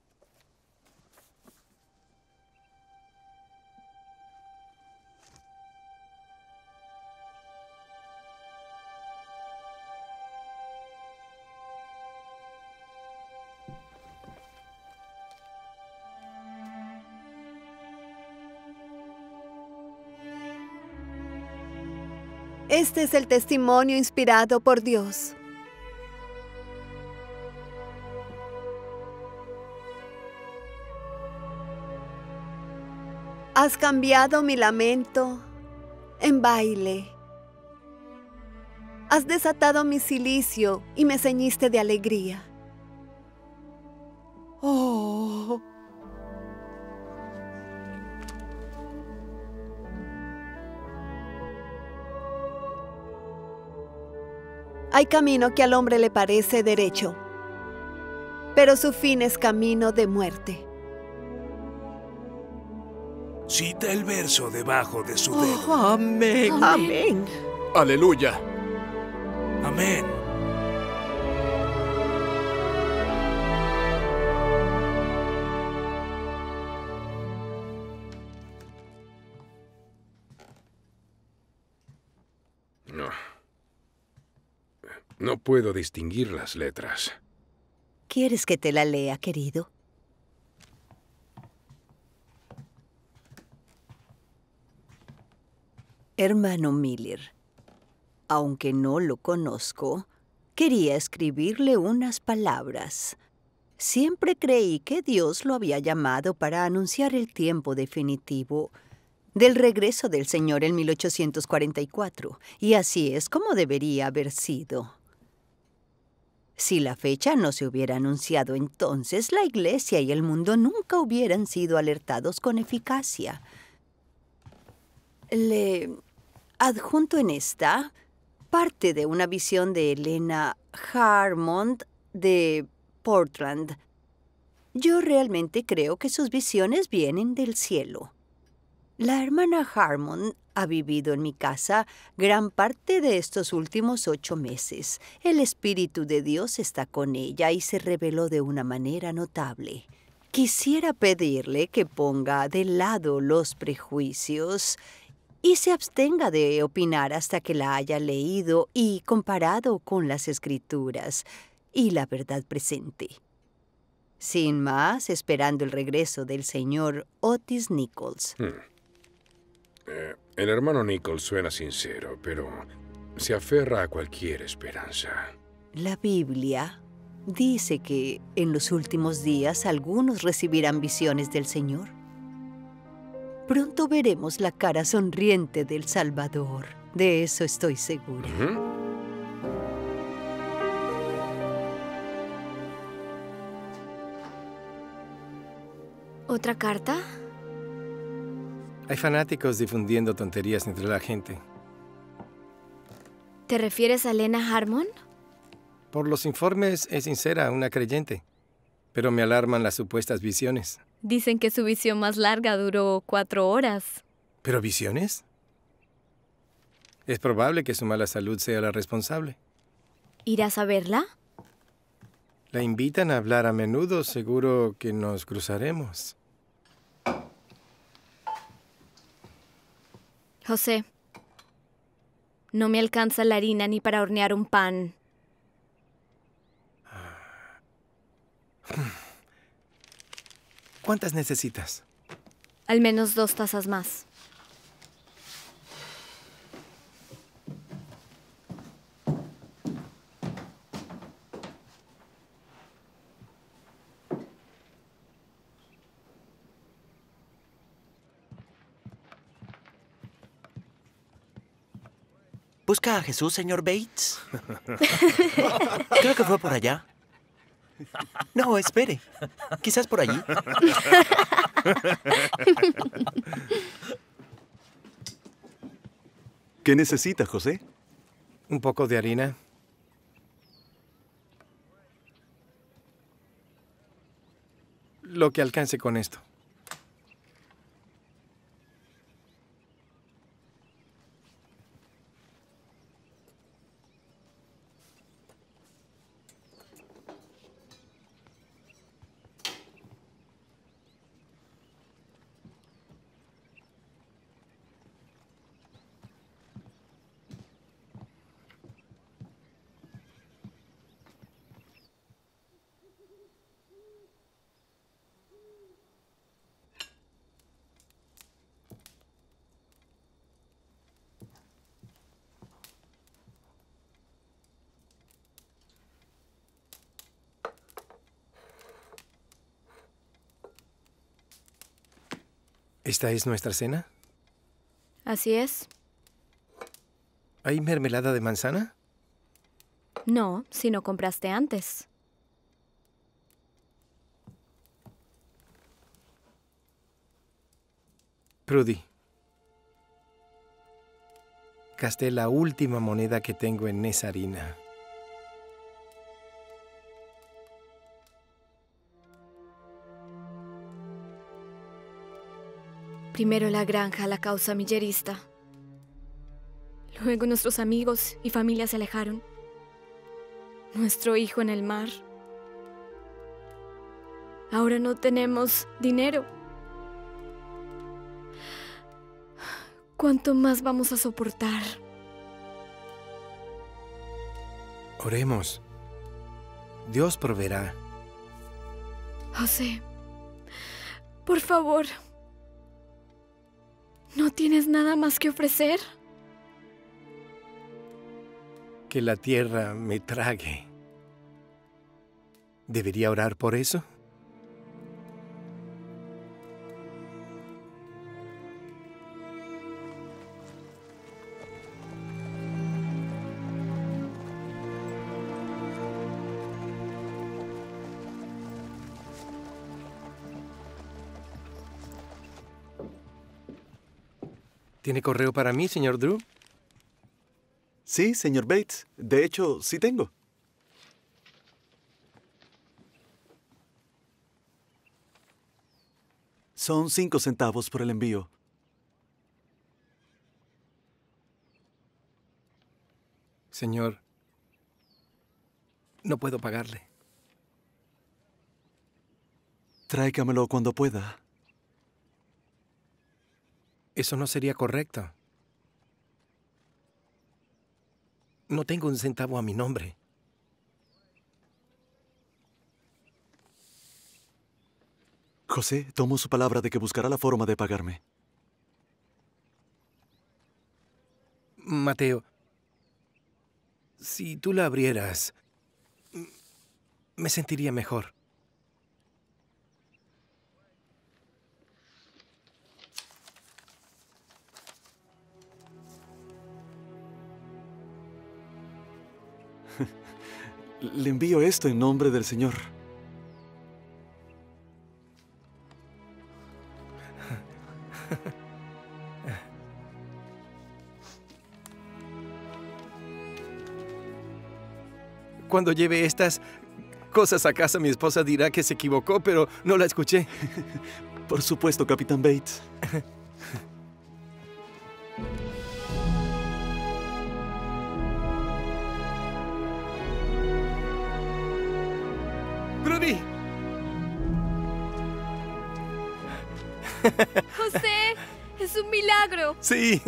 Este es el testimonio inspirado por Dios. Has cambiado mi lamento en baile. Has desatado mi cilicio y me ceñiste de alegría. Oh. Hay camino que al hombre le parece derecho, pero su fin es camino de muerte. Cita el verso debajo de su dedo. Oh, amén. Amén. Aleluya. Amén. No puedo distinguir las letras. ¿Quieres que te la lea, querido? Hermano Miller, aunque no lo conozco, quería escribirle unas palabras. Siempre creí que Dios lo había llamado para anunciar el tiempo definitivo del regreso del Señor en 1844, y así es como debería haber sido. Si la fecha no se hubiera anunciado entonces, la Iglesia y el mundo nunca hubieran sido alertados con eficacia. Le adjunto en esta parte de una visión de Elena Harmon de Portland. Yo realmente creo que sus visiones vienen del cielo. La hermana Harmon ha vivido en mi casa gran parte de estos últimos 8 meses. El Espíritu de Dios está con ella y se reveló de una manera notable. Quisiera pedirle que ponga de lado los prejuicios y se abstenga de opinar hasta que la haya leído y comparado con las Escrituras y la verdad presente. Sin más, esperando el regreso del señor Otis Nichols. El hermano Nichols suena sincero, pero se aferra a cualquier esperanza. La Biblia dice que en los últimos días algunos recibirán visiones del Señor. Pronto veremos la cara sonriente del Salvador. De eso estoy segura. ¿Otra carta? Hay fanáticos difundiendo tonterías entre la gente. ¿Te refieres a Lena Harmon? Por los informes es sincera, una creyente. Pero me alarman las supuestas visiones. Dicen que su visión más larga duró 4 horas. ¿Pero visiones? Es probable que su mala salud sea la responsable. ¿Irás a verla? La invitan a hablar a menudo, seguro que nos cruzaremos. José, no me alcanza la harina ni para hornear un pan. ¿Cuántas necesitas? Al menos 2 tazas más. ¿Busca a Jesús, señor Bates? Creo que fue por allá. No, espere. Quizás por allí. ¿Qué necesita, José? Un poco de harina. Lo que alcance con esto. ¿Esta es nuestra cena? Así es. ¿Hay mermelada de manzana? No, si no compraste antes. Prudy. Gasté la última moneda que tengo en esa harina. Primero la granja, la causa millerista. Luego nuestros amigos y familia se alejaron. Nuestro hijo en el mar. Ahora no tenemos dinero. ¿Cuánto más vamos a soportar? Oremos. Dios proveerá. José, por favor, ¿no tienes nada más que ofrecer? Que la tierra me trague. ¿Debería orar por eso? ¿Tiene correo para mí, señor Drew? Sí, señor Bates. De hecho, sí tengo. Son 5 centavos por el envío. Señor, no puedo pagarle. Tráigamelo cuando pueda. Eso no sería correcto. No tengo un centavo a mi nombre. José, tomo su palabra de que buscará la forma de pagarme. Mateo, si tú la abrieras, me sentiría mejor. Le envío esto en nombre del Señor. Cuando lleve estas cosas a casa, mi esposa dirá que se equivocó, pero no la escuché. Por supuesto, Capitán Bates. ¡Brody! ¡José! ¡Es un milagro! Sí.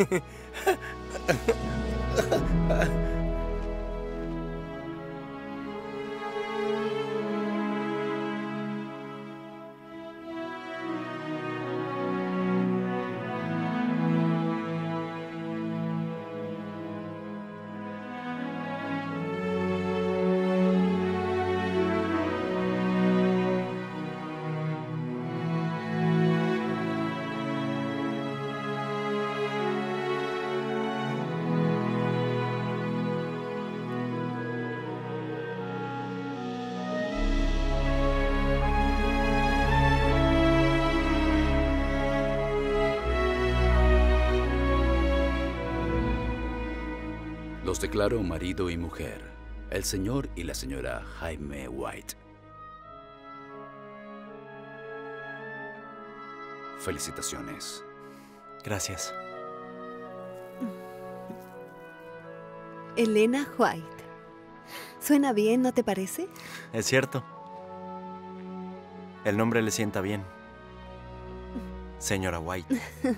Los declaro marido y mujer, el señor y la señora Jaime White. Felicitaciones. Gracias. Elena White. Suena bien, ¿no te parece? Es cierto. El nombre le sienta bien. Señora White.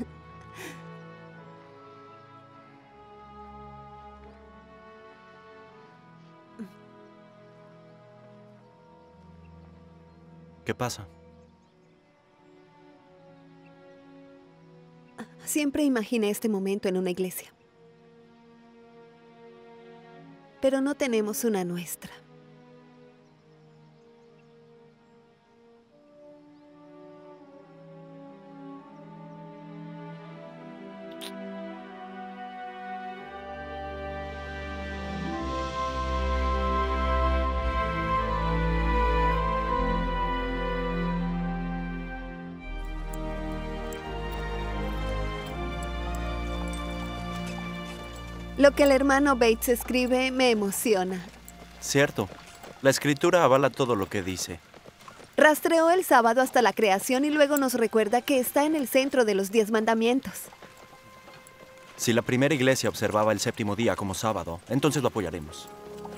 ¿Qué pasa? Siempre imaginé este momento en una iglesia. Pero no tenemos una nuestra. Lo que el hermano Bates escribe me emociona. Cierto. La escritura avala todo lo que dice. Rastreó el sábado hasta la creación y luego nos recuerda que está en el centro de los 10 mandamientos. Si la primera iglesia observaba el séptimo día como sábado, entonces lo apoyaremos.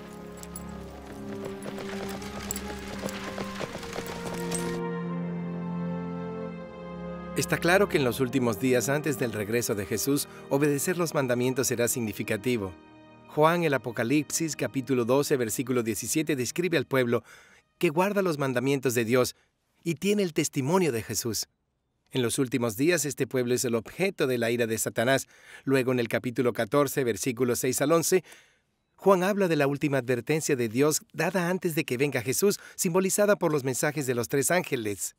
Está claro que en los últimos días antes del regreso de Jesús, obedecer los mandamientos será significativo. Juan, el Apocalipsis, capítulo 12, versículo 17, describe al pueblo que guarda los mandamientos de Dios y tiene el testimonio de Jesús. En los últimos días, este pueblo es el objeto de la ira de Satanás. Luego, en el capítulo 14, versículos 6 al 11, Juan habla de la última advertencia de Dios dada antes de que venga Jesús, simbolizada por los mensajes de los 3 ángeles.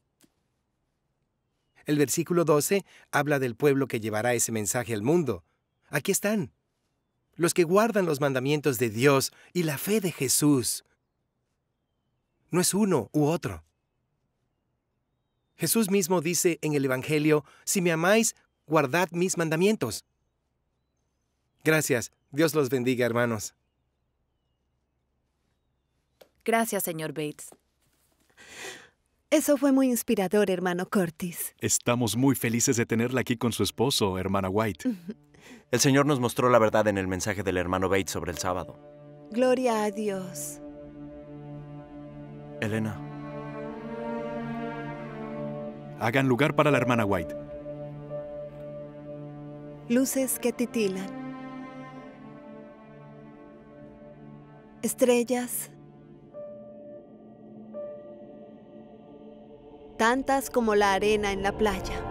El versículo 12 habla del pueblo que llevará ese mensaje al mundo. Aquí están, los que guardan los mandamientos de Dios y la fe de Jesús. No es uno u otro. Jesús mismo dice en el Evangelio, si me amáis, guardad mis mandamientos. Gracias. Dios los bendiga, hermanos. Gracias, señor Bates. Eso fue muy inspirador, hermano Curtis. Estamos muy felices de tenerla aquí con su esposo, hermana White. El Señor nos mostró la verdad en el mensaje del hermano Bates sobre el sábado. Gloria a Dios. Elena. Hagan lugar para la hermana White. Luces que titilan. Estrellas. Tantas como la arena en la playa.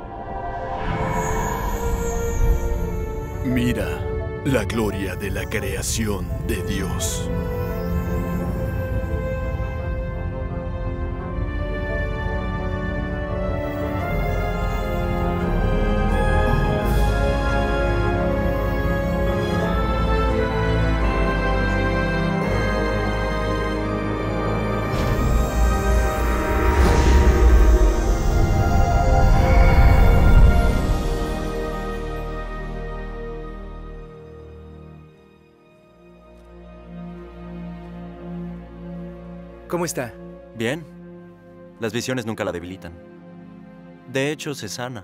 Mira la gloria de la creación de Dios. ¿Cómo está? Bien. Las visiones nunca la debilitan. De hecho, se sana.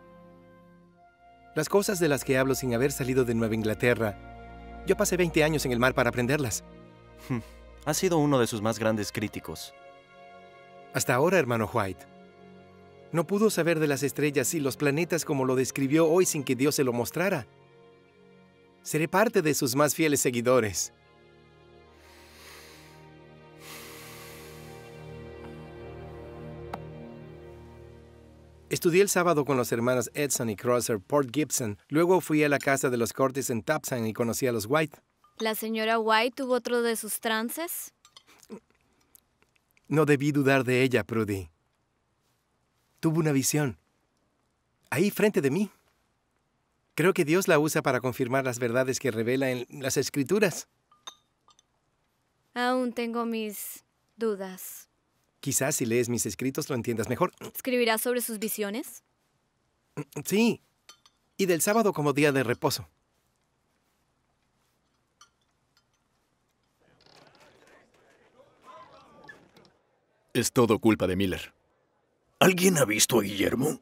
Las cosas de las que hablo sin haber salido de Nueva Inglaterra, yo pasé 20 años en el mar para aprenderlas. Ha sido uno de sus más grandes críticos. Hasta ahora, hermano White. No pudo saber de las estrellas y los planetas como lo describió hoy sin que Dios se lo mostrara. Seré parte de sus más fieles seguidores. Estudié el sábado con los hermanos Edson y Crosser, Port Gibson. Luego fui a la casa de los Curtis en Tapsan y conocí a los White. ¿La señora White tuvo otro de sus trances? No debí dudar de ella, Prudy. Tuvo una visión. Ahí, frente de mí. Creo que Dios la usa para confirmar las verdades que revela en las Escrituras. Aún tengo mis dudas. Quizás si lees mis escritos lo entiendas mejor. ¿Escribirás sobre sus visiones? Sí. Y del sábado como día de reposo. Es todo culpa de Miller. ¿Alguien ha visto a Guillermo?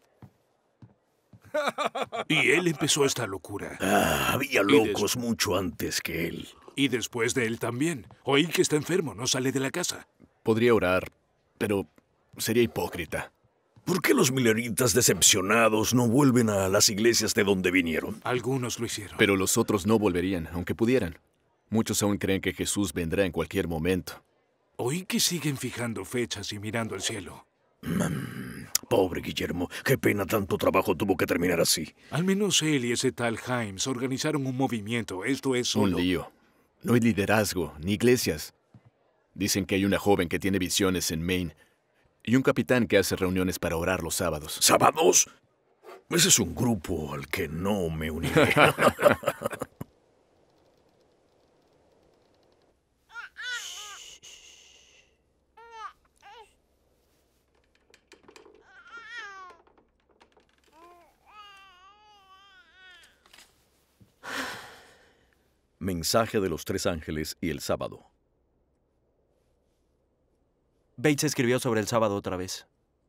Y él empezó esta locura. Había locos mucho antes que él. Y después de él también. Oí que está enfermo, no sale de la casa. Podría orar, pero sería hipócrita. ¿Por qué los milleritas decepcionados no vuelven a las iglesias de donde vinieron? Algunos lo hicieron. Pero los otros no volverían, aunque pudieran. Muchos aún creen que Jesús vendrá en cualquier momento. Oí que siguen fijando fechas y mirando al cielo. Pobre Guillermo, qué pena tanto trabajo tuvo que terminar así. Al menos él y ese tal Himes organizaron un movimiento. Esto es solo... Un lío. No hay liderazgo, ni iglesias. Dicen que hay una joven que tiene visiones en Maine y un capitán que hace reuniones para orar los sábados. ¿Sábados? Ese es un grupo al que no me uniré. Mensaje de los 3 ángeles y el sábado. Bates escribió sobre el sábado otra vez.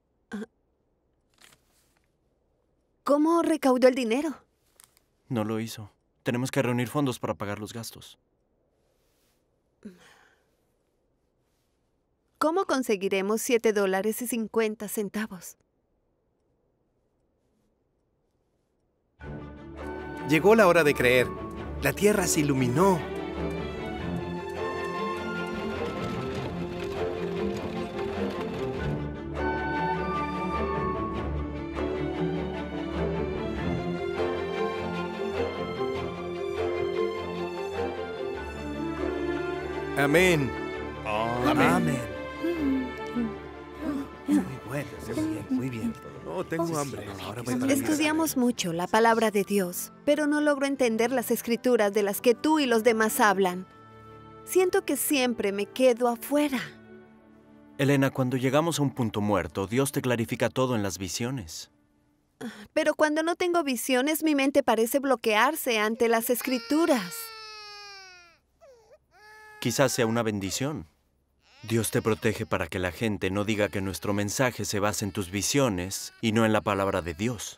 ¿Cómo recaudó el dinero? No lo hizo. Tenemos que reunir fondos para pagar los gastos. ¿Cómo conseguiremos $7.50? Llegó la hora de creer. La tierra se iluminó. Amén. Amén. Muy bien. Oh, tengo hambre. Ahora voy para Estudiamos mucho la palabra de Dios, pero no logro entender las escrituras de las que tú y los demás hablan. Siento que siempre me quedo afuera. Elena, cuando llegamos a un punto muerto, Dios te clarifica todo en las visiones. Pero cuando no tengo visiones, mi mente parece bloquearse ante las escrituras. Quizás sea una bendición. Dios te protege para que la gente no diga que nuestro mensaje se basa en tus visiones y no en la palabra de Dios.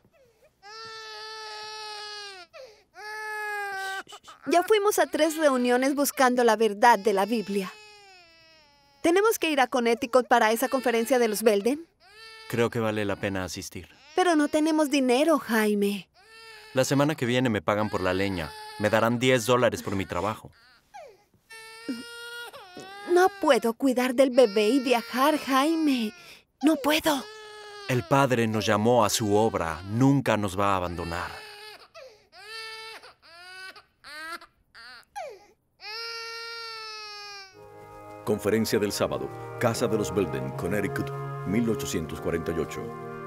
Ya fuimos a 3 reuniones buscando la verdad de la Biblia. ¿Tenemos que ir a Connecticut para esa conferencia de los Belden? Creo que vale la pena asistir. Pero no tenemos dinero, Jaime. La semana que viene me pagan por la leña. Me darán $10 por mi trabajo. No puedo cuidar del bebé y viajar, Jaime. No puedo. El Padre nos llamó a su obra. Nunca nos va a abandonar. Conferencia del sábado. Casa de los Belden, Connecticut, 1848.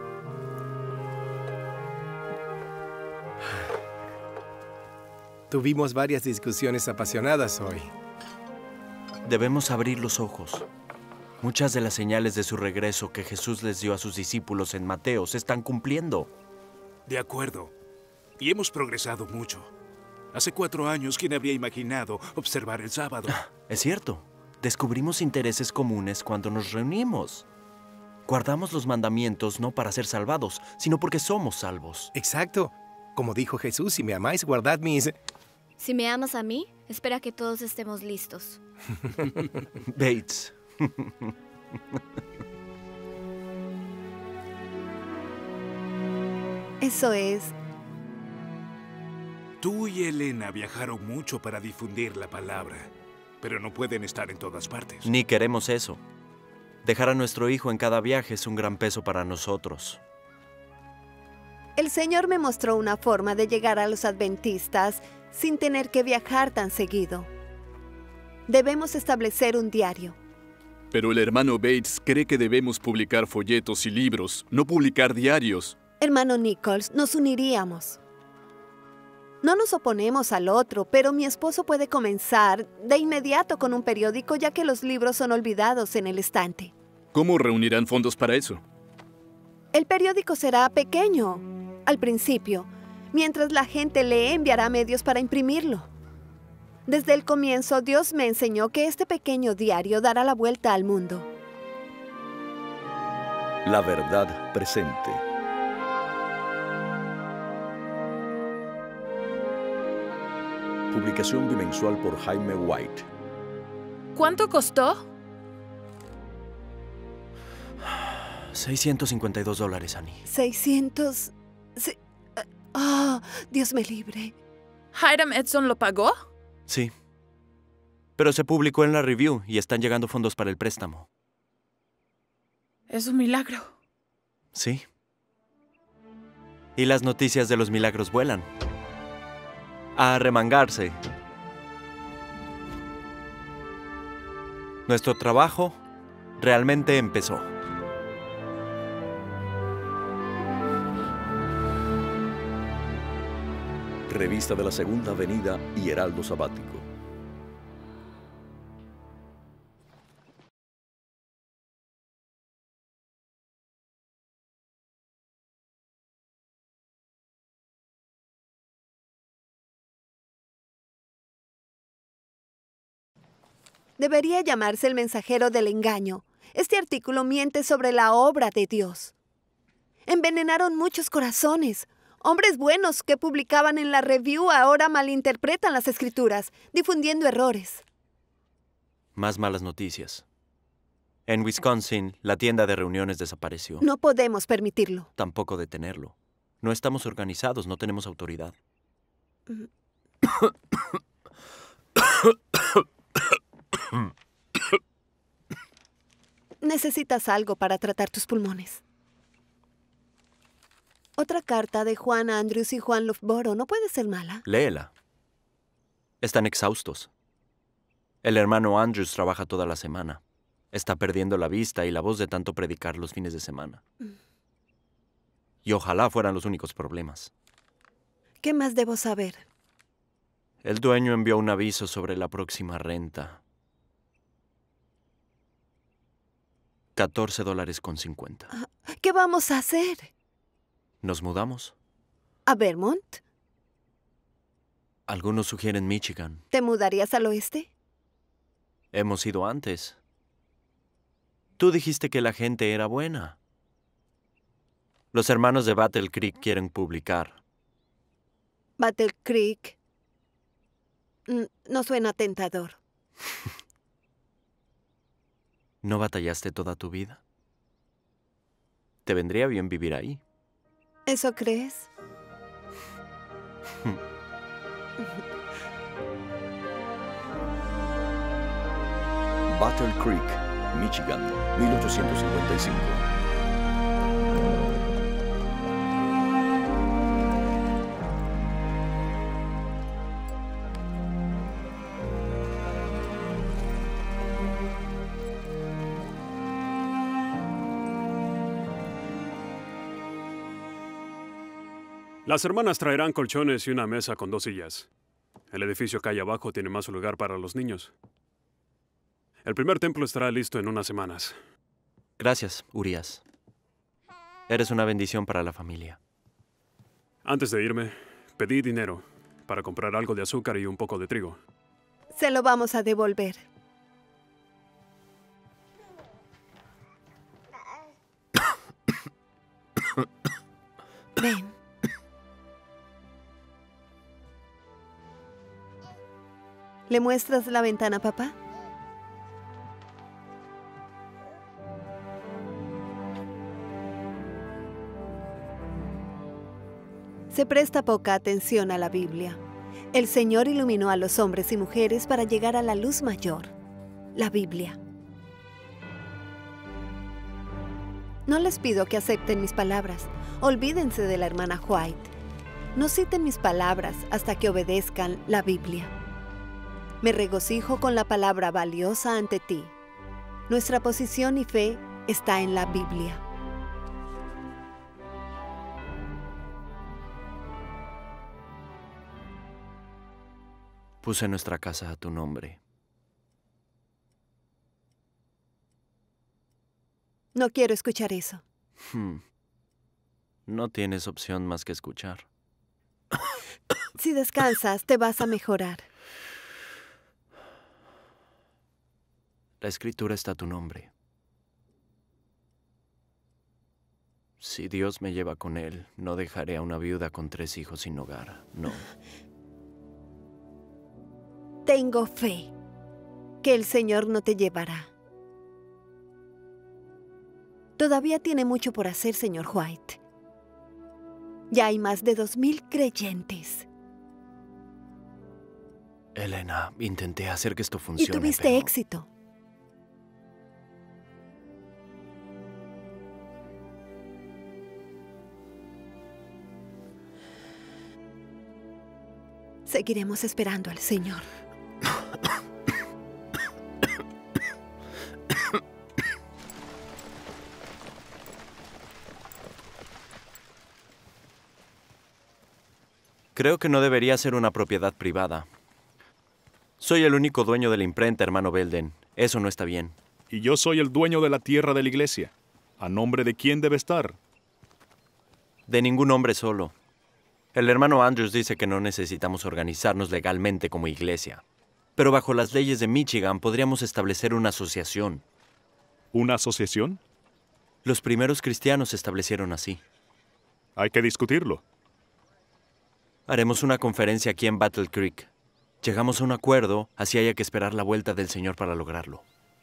Tuvimos varias discusiones apasionadas hoy. Debemos abrir los ojos. Muchas de las señales de su regreso que Jesús les dio a sus discípulos en Mateo se están cumpliendo. De acuerdo. Y hemos progresado mucho. Hace 4 años, ¿quién habría imaginado observar el sábado? Es cierto. Descubrimos intereses comunes cuando nos reunimos. Guardamos los mandamientos no para ser salvados, sino porque somos salvos. Exacto. Como dijo Jesús, si me amáis, guardad mis... Si me amas a mí, espera que todos estemos listos. Bates. Eso es. Tú y Elena viajaron mucho para difundir la palabra, pero no pueden estar en todas partes. Ni queremos eso. Dejar a nuestro hijo en cada viaje es un gran peso para nosotros. El Señor me mostró una forma de llegar a los adventistas sin tener que viajar tan seguido. Debemos establecer un diario. Pero el hermano Bates cree que debemos publicar folletos y libros, no publicar diarios. Hermano Nichols, nos uniríamos. No nos oponemos al otro, pero mi esposo puede comenzar de inmediato con un periódico, ya que los libros son olvidados en el estante. ¿Cómo reunirán fondos para eso? El periódico será pequeño al principio. Mientras la gente lee, enviará medios para imprimirlo. Desde el comienzo, Dios me enseñó que este pequeño diario dará la vuelta al mundo. La verdad presente. Publicación bimensual por Jaime White. ¿Cuánto costó? $652, Annie. 600... ¡Ah! Dios me libre. ¿Hiram Edson lo pagó? Sí. Pero se publicó en la review y están llegando fondos para el préstamo. Es un milagro. Sí. Y las noticias de los milagros vuelan. A arremangarse. Nuestro trabajo realmente empezó. Revista de la Segunda Avenida y Heraldo Sabático. Debería llamarse El mensajero del engaño. Este artículo miente sobre la obra de Dios. Envenenaron muchos corazones. Hombres buenos que publicaban en la review ahora malinterpretan las escrituras, difundiendo errores. Más malas noticias. En Wisconsin, la tienda de reuniones desapareció. No podemos permitirlo. Tampoco detenerlo. No estamos organizados, no tenemos autoridad. Necesitas algo para tratar tus pulmones. Otra carta de Juan Andrews y Juan Loughborough no puede ser mala. Léela. Están exhaustos. El hermano Andrews trabaja toda la semana. Está perdiendo la vista y la voz de tanto predicar los fines de semana. Y ojalá fueran los únicos problemas. ¿Qué más debo saber? El dueño envió un aviso sobre la próxima renta. $14.50. ¿Qué vamos a hacer? ¿Nos mudamos? ¿A Vermont? Algunos sugieren Michigan. ¿Te mudarías al oeste? Hemos ido antes. Tú dijiste que la gente era buena. Los hermanos de Battle Creek quieren publicar. Battle Creek. No suena tentador. ¿No batallaste toda tu vida? Te vendría bien vivir ahí. ¿Eso crees? Battle Creek, Michigan, 1855. Las hermanas traerán colchones y una mesa con 2 sillas. El edificio calle abajo tiene más lugar para los niños. El primer templo estará listo en unas semanas. Gracias, Urias. Eres una bendición para la familia. Antes de irme, pedí dinero para comprar algo de azúcar y un poco de trigo. Se lo vamos a devolver. Ven. ¿Le muestras la ventana, papá? Se presta poca atención a la Biblia. El Señor iluminó a los hombres y mujeres para llegar a la luz mayor, la Biblia. No les pido que acepten mis palabras. Olvídense de la hermana White. No citen mis palabras hasta que obedezcan la Biblia. Me regocijo con la palabra valiosa ante ti. Nuestra posición y fe está en la Biblia. Puse nuestra casa a tu nombre. No quiero escuchar eso. No tienes opción más que escuchar. Si descansas, te vas a mejorar. La escritura está a tu nombre. Si Dios me lleva con él, no dejaré a una viuda con 3 hijos sin hogar. No. Tengo fe que el Señor no te llevará. Todavía tiene mucho por hacer, señor White. Ya hay más de 2,000 creyentes. Elena, intenté hacer que esto funcione. Y tuviste éxito. Seguiremos esperando al Señor. Creo que no debería ser una propiedad privada. Soy el único dueño de la imprenta, hermano Belden. Eso no está bien. Y yo soy el dueño de la tierra de la iglesia. ¿A nombre de quién debe estar? De ningún hombre solo. El hermano Andrews dice que no necesitamos organizarnos legalmente como iglesia. Pero bajo las leyes de Michigan podríamos establecer una asociación. ¿Una asociación? Los primeros cristianos se establecieron así. Hay que discutirlo. Haremos una conferencia aquí en Battle Creek. Llegamos a un acuerdo, así haya que esperar la vuelta del Señor para lograrlo.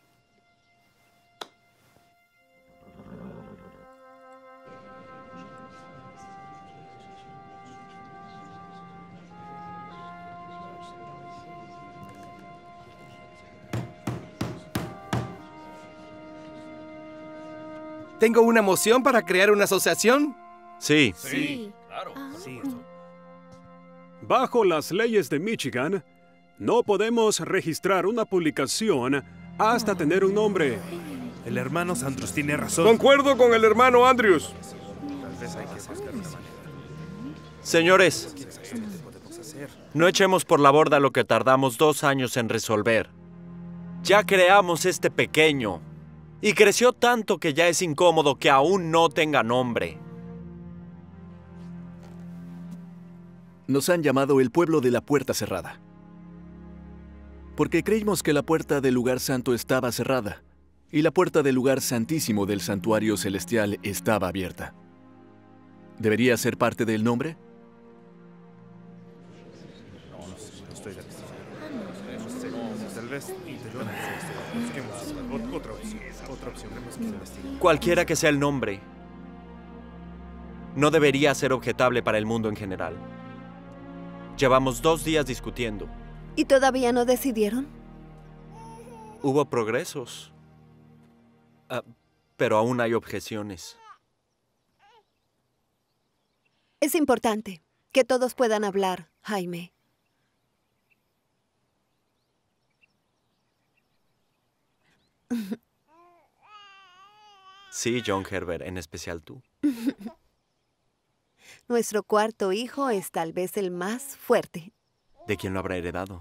¿Tengo una moción para crear una asociación? Sí. Sí, claro. Bajo las leyes de Michigan, No podemos registrar una publicación hasta tener un nombre. El hermano Andrews tiene razón. Concuerdo con el hermano Andrews. Señores, no echemos por la borda lo que tardamos 2 años en resolver. Ya creamos este pequeño y creció tanto que ya es incómodo que aún no tenga nombre. Nos han llamado el pueblo de la puerta cerrada, porque creímos que la puerta del lugar santo estaba cerrada y la puerta del lugar santísimo del santuario celestial estaba abierta. ¿Debería ser parte del nombre? Cualquiera que sea el nombre, no debería ser objetable para el mundo en general. Llevamos 2 días discutiendo. ¿Y todavía no decidieron? Hubo progresos, pero aún hay objeciones. Es importante que todos puedan hablar, Jaime. Sí, John Herbert, en especial tú. Nuestro cuarto hijo es tal vez el más fuerte. ¿De quién lo habrá heredado?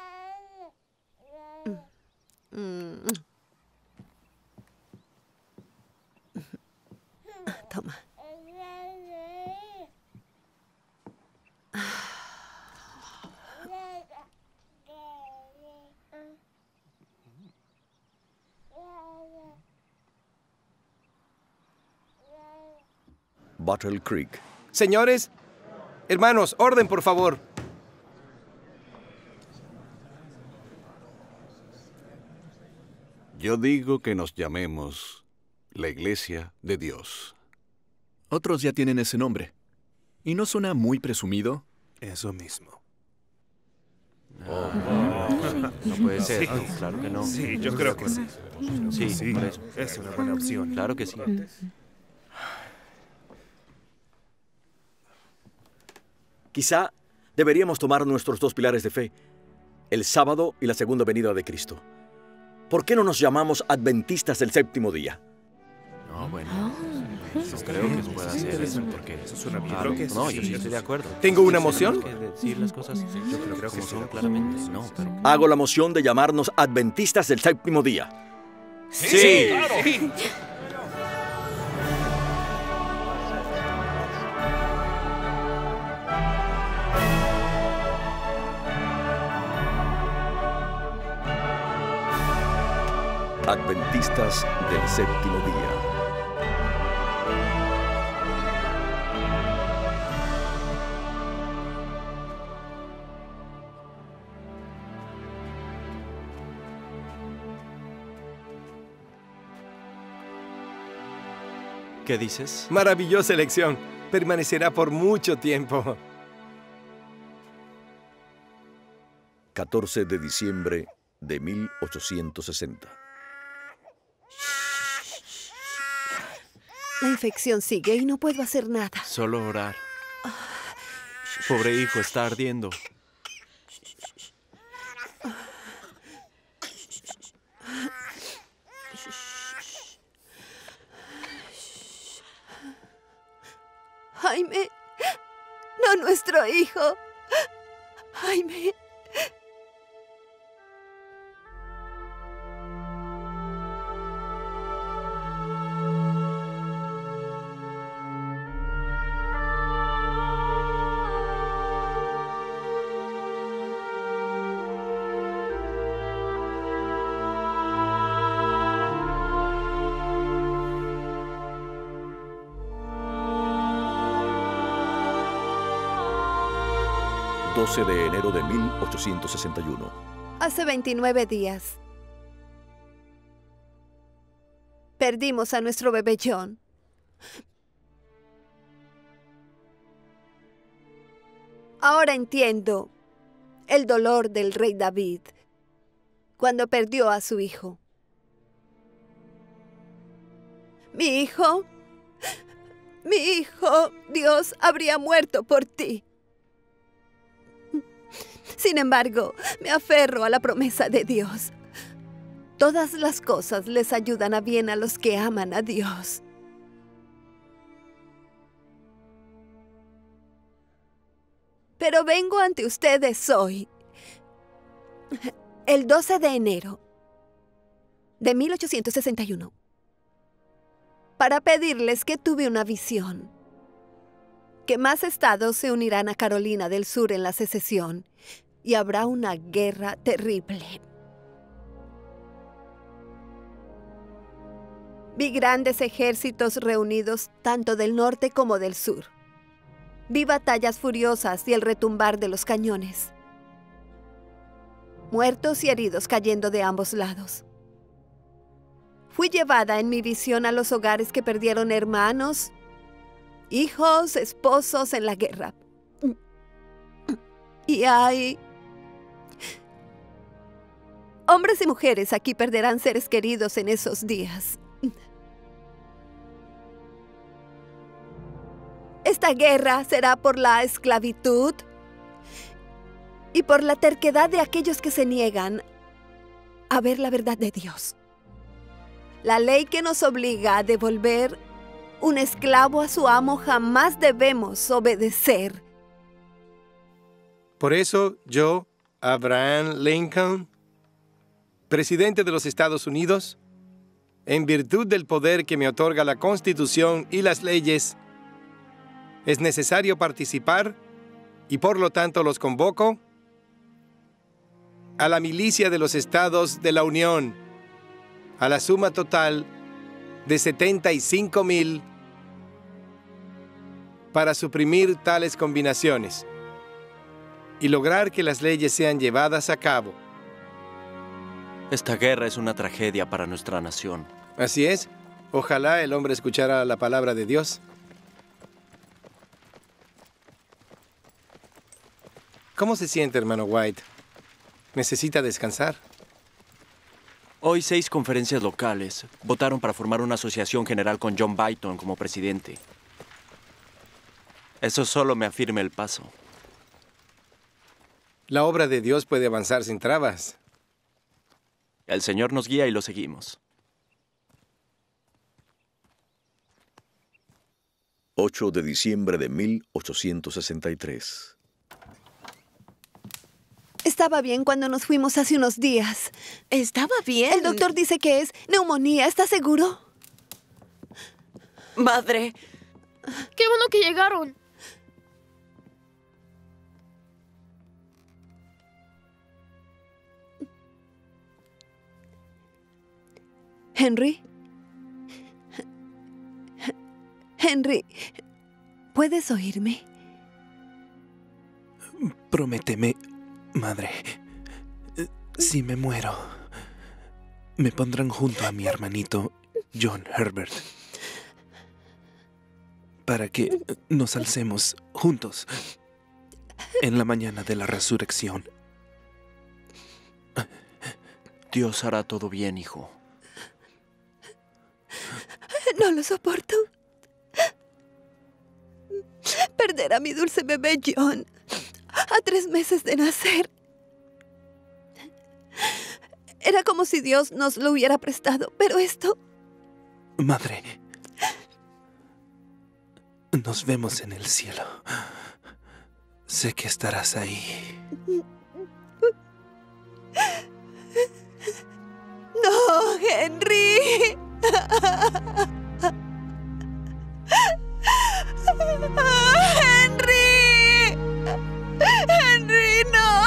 Toma. Battle Creek. Señores, hermanos, orden, por favor. Yo digo que nos llamemos la Iglesia de Dios. Otros ya tienen ese nombre. ¿Y no suena muy presumido? Eso mismo. No puede ser, Sí. claro que no. Sí, yo creo que sí. Sí, por eso. Es una buena opción. Claro que sí. Quizá deberíamos tomar nuestros 2 pilares de fe, el sábado y la segunda venida de Cristo. ¿Por qué no nos llamamos adventistas del séptimo día? No, bueno. No creo que se pueda hacer eso porque... Eso suena bien. Claro, Creo que no, sí, yo sí eso estoy de sí. acuerdo. ¿Tengo una Sí, moción? tenemos que decir las cosas Yo creo que como sí. son claramente. No, pero... Hago la moción de llamarnos adventistas del séptimo día. ¡Sí! Adventistas del séptimo día. ¿Qué dices? Maravillosa elección. Permanecerá por mucho tiempo. 14 de diciembre de 1860. La infección sigue y no puedo hacer nada. Solo orar. Pobre hijo, está ardiendo. Jaime, no nuestro hijo. Jaime. ...12 de enero de 1861. Hace 29 días. Perdimos a nuestro bebé John. Ahora entiendo el dolor del rey David cuando perdió a su hijo. Mi hijo, Dios habría muerto por ti. Sin embargo, me aferro a la promesa de Dios. Todas las cosas les ayudan a bien a los que aman a Dios. Pero vengo ante ustedes hoy, el 12 de enero de 1861, para pedirles que tuve una visión, que más estados se unirán a Carolina del Sur en la secesión y habrá una guerra terrible. Vi grandes ejércitos reunidos tanto del norte como del sur. Vi batallas furiosas y el retumbar de los cañones. Muertos y heridos cayendo de ambos lados. Fui llevada en mi visión a los hogares que perdieron hermanos, hijos, esposos en la guerra. Y hay hombres y mujeres aquí perderán seres queridos en esos días. Esta guerra será por la esclavitud y por la terquedad de aquellos que se niegan a ver la verdad de Dios. La ley que nos obliga a devolver un esclavo a su amo jamás debemos obedecer. Por eso yo, Abraham Lincoln, presidente de los Estados Unidos, en virtud del poder que me otorga la Constitución y las leyes, es necesario participar y por lo tanto los convoco a la milicia de los Estados de la Unión, a la suma total de 75,000 para suprimir tales combinaciones y lograr que las leyes sean llevadas a cabo. Esta guerra es una tragedia para nuestra nación. Así es. Ojalá el hombre escuchara la palabra de Dios. ¿Cómo se siente, hermano White? ¿Necesita descansar? Hoy 6 conferencias locales votaron para formar una asociación general con John Byton como presidente. Eso solo me afirma el paso. La obra de Dios puede avanzar sin trabas. El Señor nos guía y lo seguimos. 8 de diciembre de 1863. Estaba bien cuando nos fuimos hace unos días. ¿Estaba bien? El doctor dice que es neumonía. ¿Estás seguro? Madre. ¡Qué bueno que llegaron! Henry. Henry, ¿puedes oírme? Prométeme, madre, si me muero, me pondrán junto a mi hermanito John Herbert para que nos alcemos juntos en la mañana de la resurrección. Dios hará todo bien, hijo. No lo soporto. Perder a mi dulce bebé John a 3 meses de nacer. Era como si Dios nos lo hubiera prestado, pero esto... Madre, nos vemos en el cielo. Sé que estarás ahí. ¡No, Henry! ¡Henry! ¡Henry, no!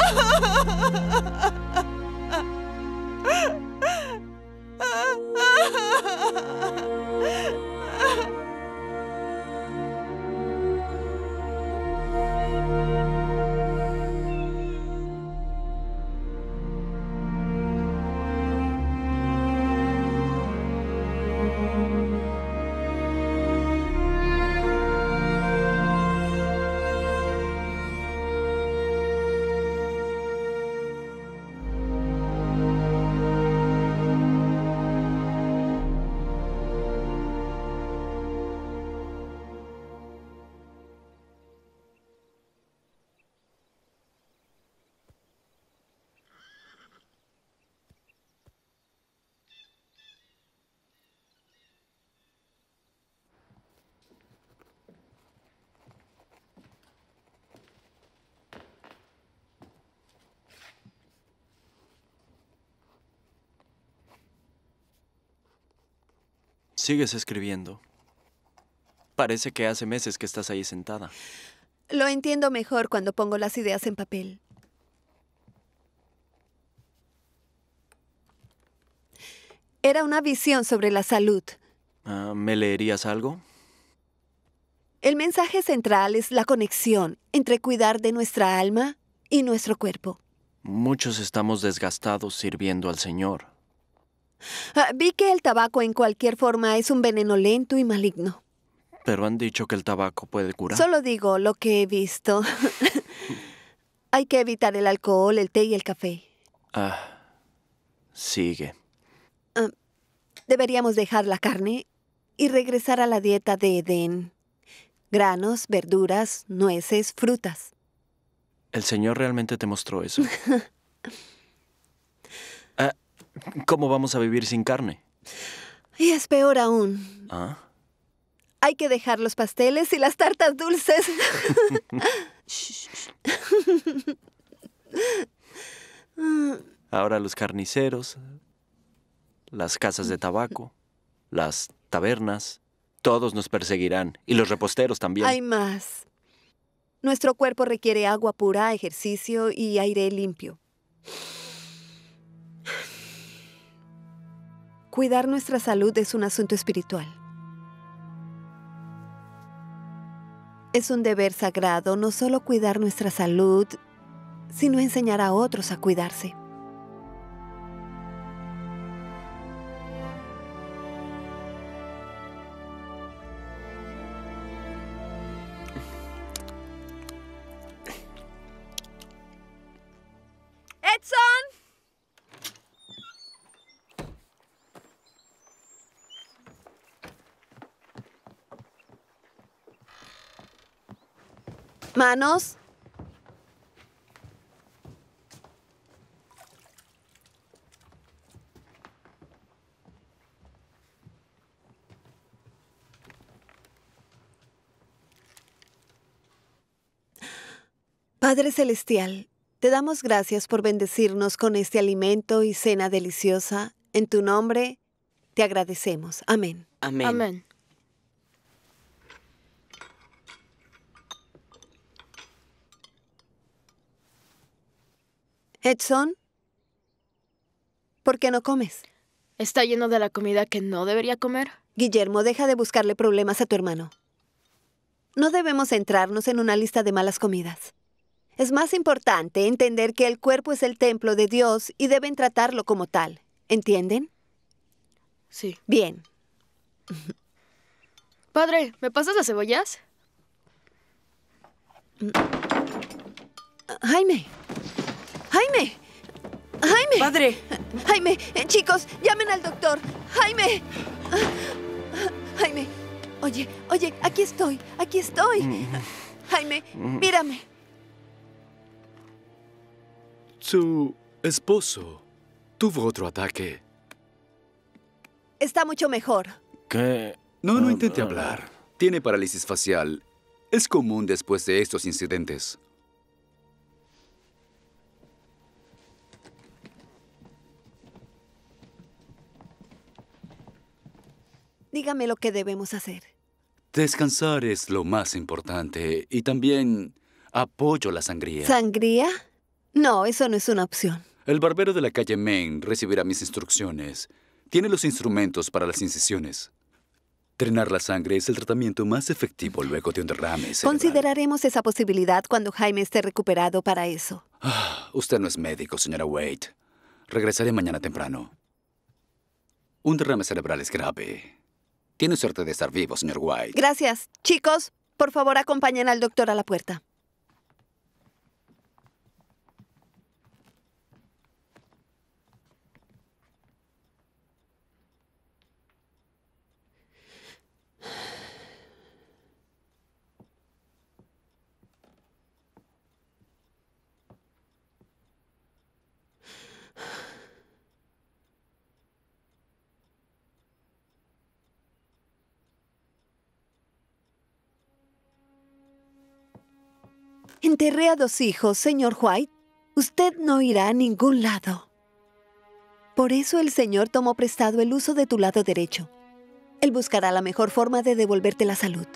¿Sigues escribiendo? Parece que hace meses que estás ahí sentada. Lo entiendo mejor cuando pongo las ideas en papel. Era una visión sobre la salud. ¿Me leerías algo? El mensaje central es la conexión entre cuidar de nuestra alma y nuestro cuerpo. Muchos estamos desgastados sirviendo al Señor. Vi que el tabaco en cualquier forma es un veneno lento y maligno. Pero han dicho que el tabaco puede curar. Solo digo lo que he visto. Hay que evitar el alcohol, el té y el café. Sigue. Deberíamos dejar la carne y regresar a la dieta de Edén. Granos, verduras, nueces, frutas. ¿El Señor realmente te mostró eso? ¿Cómo vamos a vivir sin carne? Y es peor aún. ¿Ah? Hay que dejar los pasteles y las tartas dulces. Ahora los carniceros, las casas de tabaco, las tabernas, todos nos perseguirán. Y los reposteros también. Hay más. Nuestro cuerpo requiere agua pura, ejercicio y aire limpio. Cuidar nuestra salud es un asunto espiritual. Es un deber sagrado no solo cuidar nuestra salud, sino enseñar a otros a cuidarse. ¡Edson! ¿Manos? Padre Celestial, te damos gracias por bendecirnos con este alimento y cena deliciosa. En tu nombre te agradecemos. Amén. Amén. Amén. Edson, ¿por qué no comes? ¿Está lleno de la comida que no debería comer? Guillermo, deja de buscarle problemas a tu hermano. No debemos centrarnos en una lista de malas comidas. Es más importante entender que el cuerpo es el templo de Dios y deben tratarlo como tal. ¿Entienden? Sí. Bien. Padre, ¿me pasas las cebollas? Jaime. ¡Jaime! ¡Jaime! ¡Padre! ¡Jaime! Chicos, llamen al doctor. ¡Jaime! ¡Jaime! Oye, aquí estoy. Jaime, mírame. Su esposo tuvo otro ataque. Está mucho mejor. ¿Qué? No intente hablar. Tiene parálisis facial. Es común después de estos incidentes. Dígame lo que debemos hacer. Descansar es lo más importante y también apoyo la sangría. ¿Sangría? No, eso no es una opción. El barbero de la calle Main recibirá mis instrucciones. Tiene los instrumentos para las incisiones. Drenar la sangre es el tratamiento más efectivo luego de un derrame cerebral. Consideraremos esa posibilidad cuando Jaime esté recuperado para eso. Usted no es médico, señora Wade. Regresaré mañana temprano. Un derrame cerebral es grave. Tiene suerte de estar vivo, señor White. Gracias. Chicos, por favor, acompañen al doctor a la puerta. Enterré a 2 hijos, señor White. Usted no irá a ningún lado. Por eso el Señor tomó prestado el uso de tu lado derecho. Él buscará la mejor forma de devolverte la salud.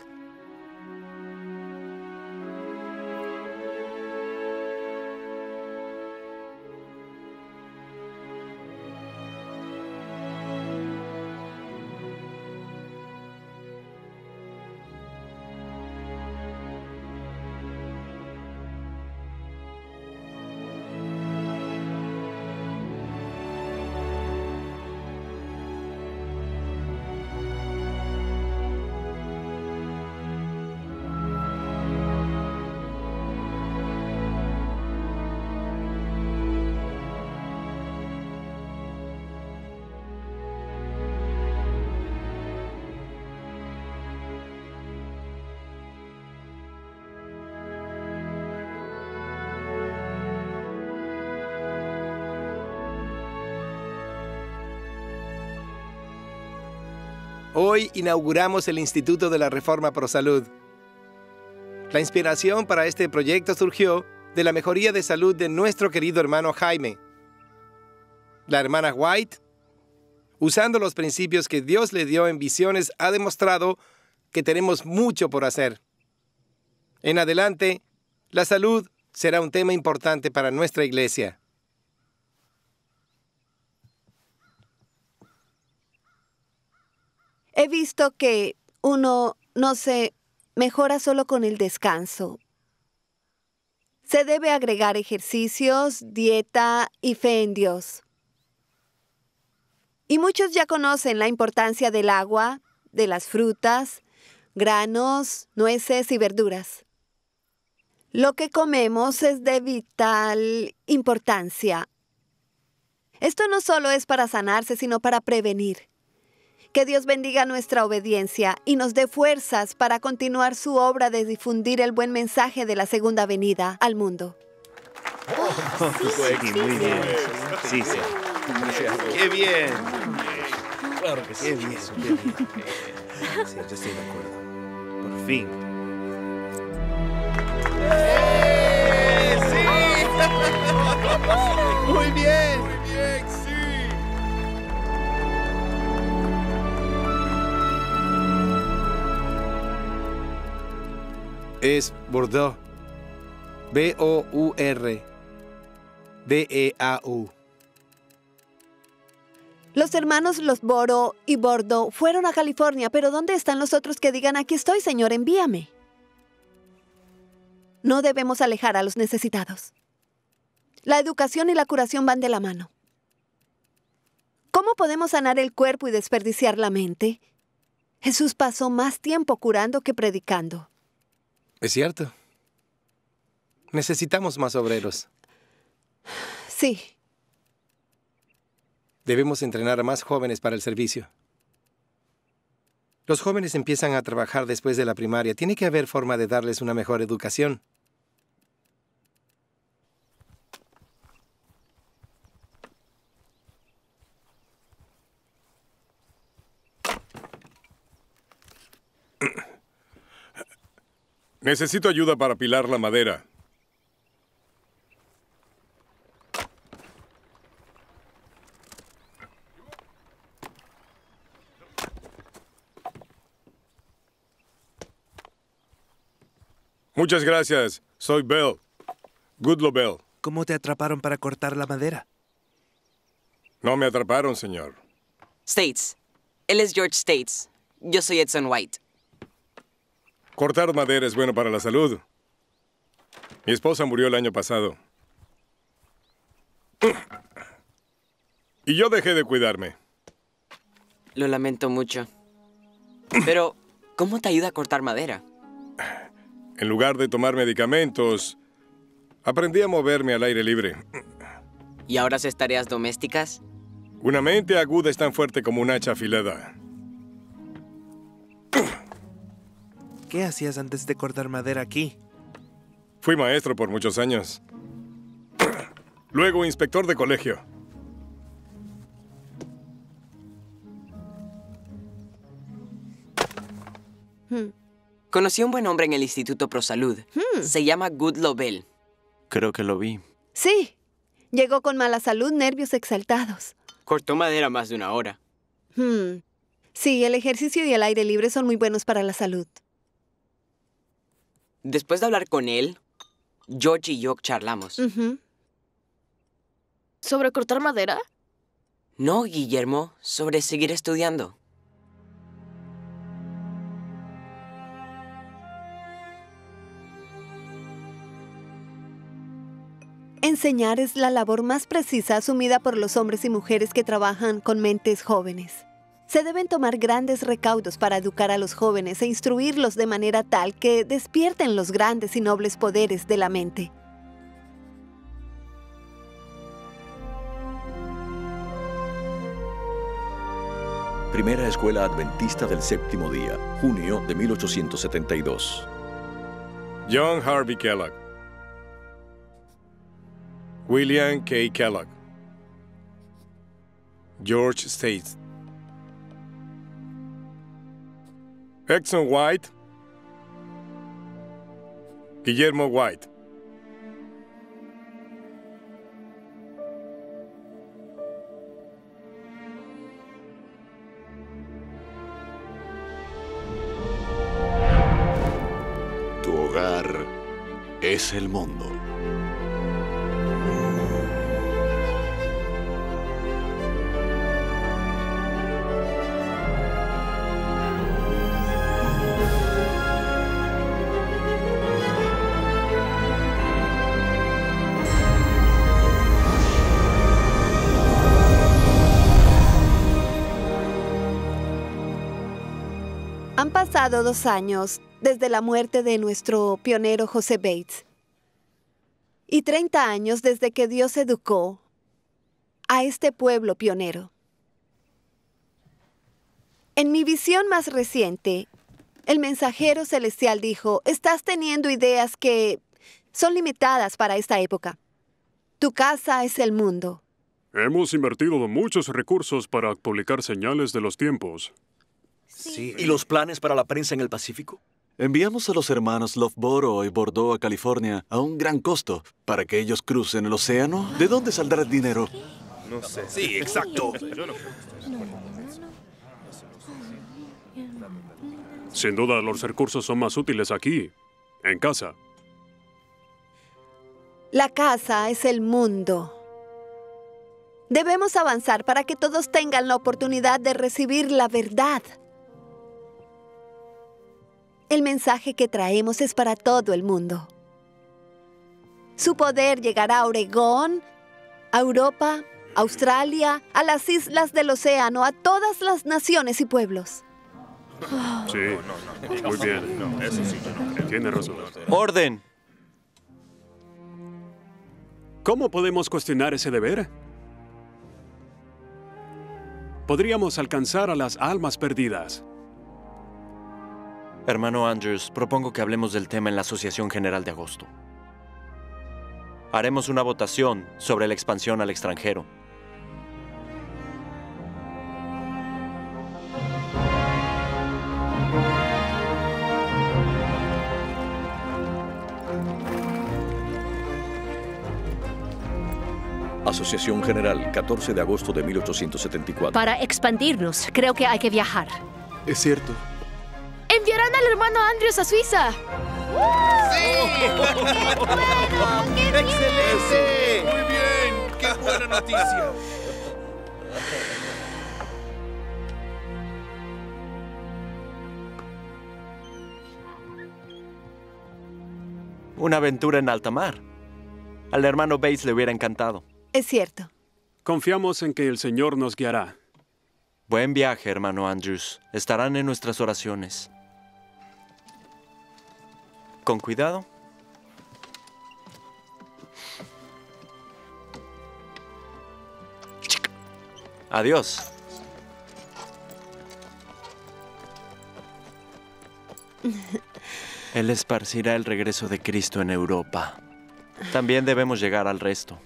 Hoy inauguramos el Instituto de la Reforma ProSalud. La inspiración para este proyecto surgió de la mejoría de salud de nuestro querido hermano Jaime. La hermana White, usando los principios que Dios le dio en visiones, ha demostrado que tenemos mucho por hacer. En adelante, la salud será un tema importante para nuestra iglesia. He visto que uno no se mejora solo con el descanso. Se debe agregar ejercicios, dieta y fe en Dios. Y muchos ya conocen la importancia del agua, de las frutas, granos, nueces y verduras. Lo que comemos es de vital importancia. Esto no solo es para sanarse, sino para prevenir. Que Dios bendiga nuestra obediencia y nos dé fuerzas para continuar su obra de difundir el buen mensaje de la segunda venida al mundo. Sí, muy bien. Sí, sí. ¡Qué bien! Claro que sí. Qué bien, qué bien. Sí, yo estoy de acuerdo. Por fin. ¡Sí! ¡Muy bien! ¡Muy bien, sí! Es Bordeaux. B-O-U-R. B-E-A-U. Los hermanos Losboro y Bordo fueron a California, pero ¿dónde están los otros que digan, aquí estoy, Señor, envíame? No debemos alejar a los necesitados. La educación y la curación van de la mano. ¿Cómo podemos sanar el cuerpo y desperdiciar la mente? Jesús pasó más tiempo curando que predicando. Es cierto. Necesitamos más obreros. Sí. Debemos entrenar a más jóvenes para el servicio. Los jóvenes empiezan a trabajar después de la primaria. Tiene que haber forma de darles una mejor educación. Necesito ayuda para apilar la madera. Muchas gracias. Soy Bell. Goodlow Bell. ¿Cómo te atraparon para cortar la madera? No me atraparon, señor. States. Él es George States. Yo soy Edson White. Cortar madera es bueno para la salud. Mi esposa murió el año pasado. Y yo dejé de cuidarme. Lo lamento mucho. Pero, ¿cómo te ayuda a cortar madera? En lugar de tomar medicamentos, aprendí a moverme al aire libre. ¿Y ahora haces tareas domésticas? Una mente aguda es tan fuerte como un hacha afilada. ¿Qué hacías antes de cortar madera aquí? Fui maestro por muchos años. Luego inspector de colegio. Conocí a un buen hombre en el Instituto ProSalud. Se llama Goodlow Bell. Creo que lo vi. Sí. Llegó con mala salud, nervios exaltados. Cortó madera más de una hora. Sí, el ejercicio y el aire libre son muy buenos para la salud. Después de hablar con él, George y yo charlamos. ¿Sobre cortar madera? No, Guillermo, sobre seguir estudiando. Enseñar es la labor más precisa asumida por los hombres y mujeres que trabajan con mentes jóvenes. Se deben tomar grandes recaudos para educar a los jóvenes e instruirlos de manera tal que despierten los grandes y nobles poderes de la mente. Primera Escuela Adventista del Séptimo Día, junio de 1872. John Harvey Kellogg. William K. Kellogg. George States. Exxon White. Guillermo White. Tu hogar es el mundo. Han pasado 2 años desde la muerte de nuestro pionero José Bates y 30 años desde que Dios educó a este pueblo pionero. En mi visión más reciente, el mensajero celestial dijo: estás teniendo ideas que son limitadas para esta época. Tu casa es el mundo. Hemos invertido muchos recursos para publicar señales de los tiempos. Sí. ¿Y los planes para la prensa en el Pacífico? Enviamos a los hermanos Loughborough y Bordeaux a California a un gran costo para que ellos crucen el océano. ¿De dónde saldrá el dinero? No sé. Sí, exacto. Sin duda, los recursos son más útiles aquí, en casa. La casa es el mundo. Debemos avanzar para que todos tengan la oportunidad de recibir la verdad. El mensaje que traemos es para todo el mundo. Su poder llegará a Oregón, a Europa, a Australia, a las islas del océano, a todas las naciones y pueblos. Sí, muy bien. Tiene razón. ¡Orden! ¿Cómo podemos cuestionar ese deber? Podríamos alcanzar a las almas perdidas. Hermano Andrews, propongo que hablemos del tema en la Asociación General de agosto. Haremos una votación sobre la expansión al extranjero. Asociación General, 14 de agosto de 1874. Para expandirnos, creo que hay que viajar. Es cierto. ¡Enviarán al hermano Andrews a Suiza! ¡Sí! ¡Qué bueno! ¡Qué ¡excelente! ¡Muy bien! ¡Qué buena noticia! Una aventura en alta mar. Al hermano Bates le hubiera encantado. Es cierto. Confiamos en que el Señor nos guiará. Buen viaje, hermano Andrews. Estarán en nuestras oraciones. Con cuidado. Adiós. Él esparcirá el regreso de Cristo en Europa. También debemos llegar al resto.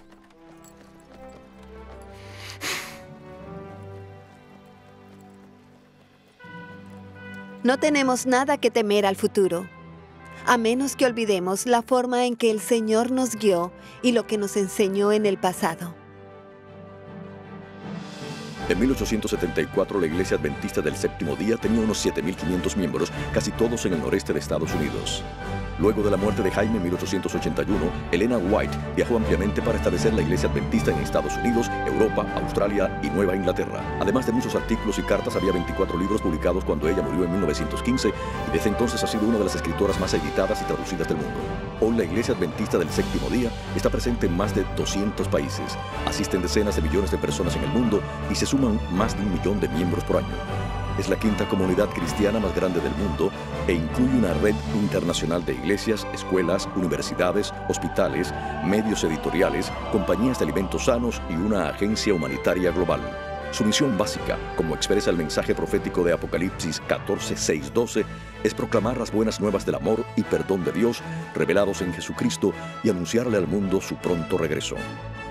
No tenemos nada que temer al futuro, a menos que olvidemos la forma en que el Señor nos guió y lo que nos enseñó en el pasado. En 1874, la Iglesia Adventista del Séptimo Día tenía unos 7.500 miembros, casi todos en el noreste de Estados Unidos. Luego de la muerte de Jaime en 1881, Elena White viajó ampliamente para establecer la Iglesia Adventista en Estados Unidos, Europa, Australia y Nueva Inglaterra. Además de muchos artículos y cartas, había 24 libros publicados cuando ella murió en 1915 y desde entonces ha sido una de las escritoras más editadas y traducidas del mundo. Hoy la Iglesia Adventista del Séptimo Día está presente en más de 200 países. Asisten decenas de millones de personas en el mundo y se suman más de 1 millón de miembros por año. Es la quinta comunidad cristiana más grande del mundo e incluye una red internacional de iglesias, escuelas, universidades, hospitales, medios editoriales, compañías de alimentos sanos y una agencia humanitaria global. Su misión básica, como expresa el mensaje profético de Apocalipsis 14:6-12, es proclamar las buenas nuevas del amor y perdón de Dios revelados en Jesucristo y anunciarle al mundo su pronto regreso.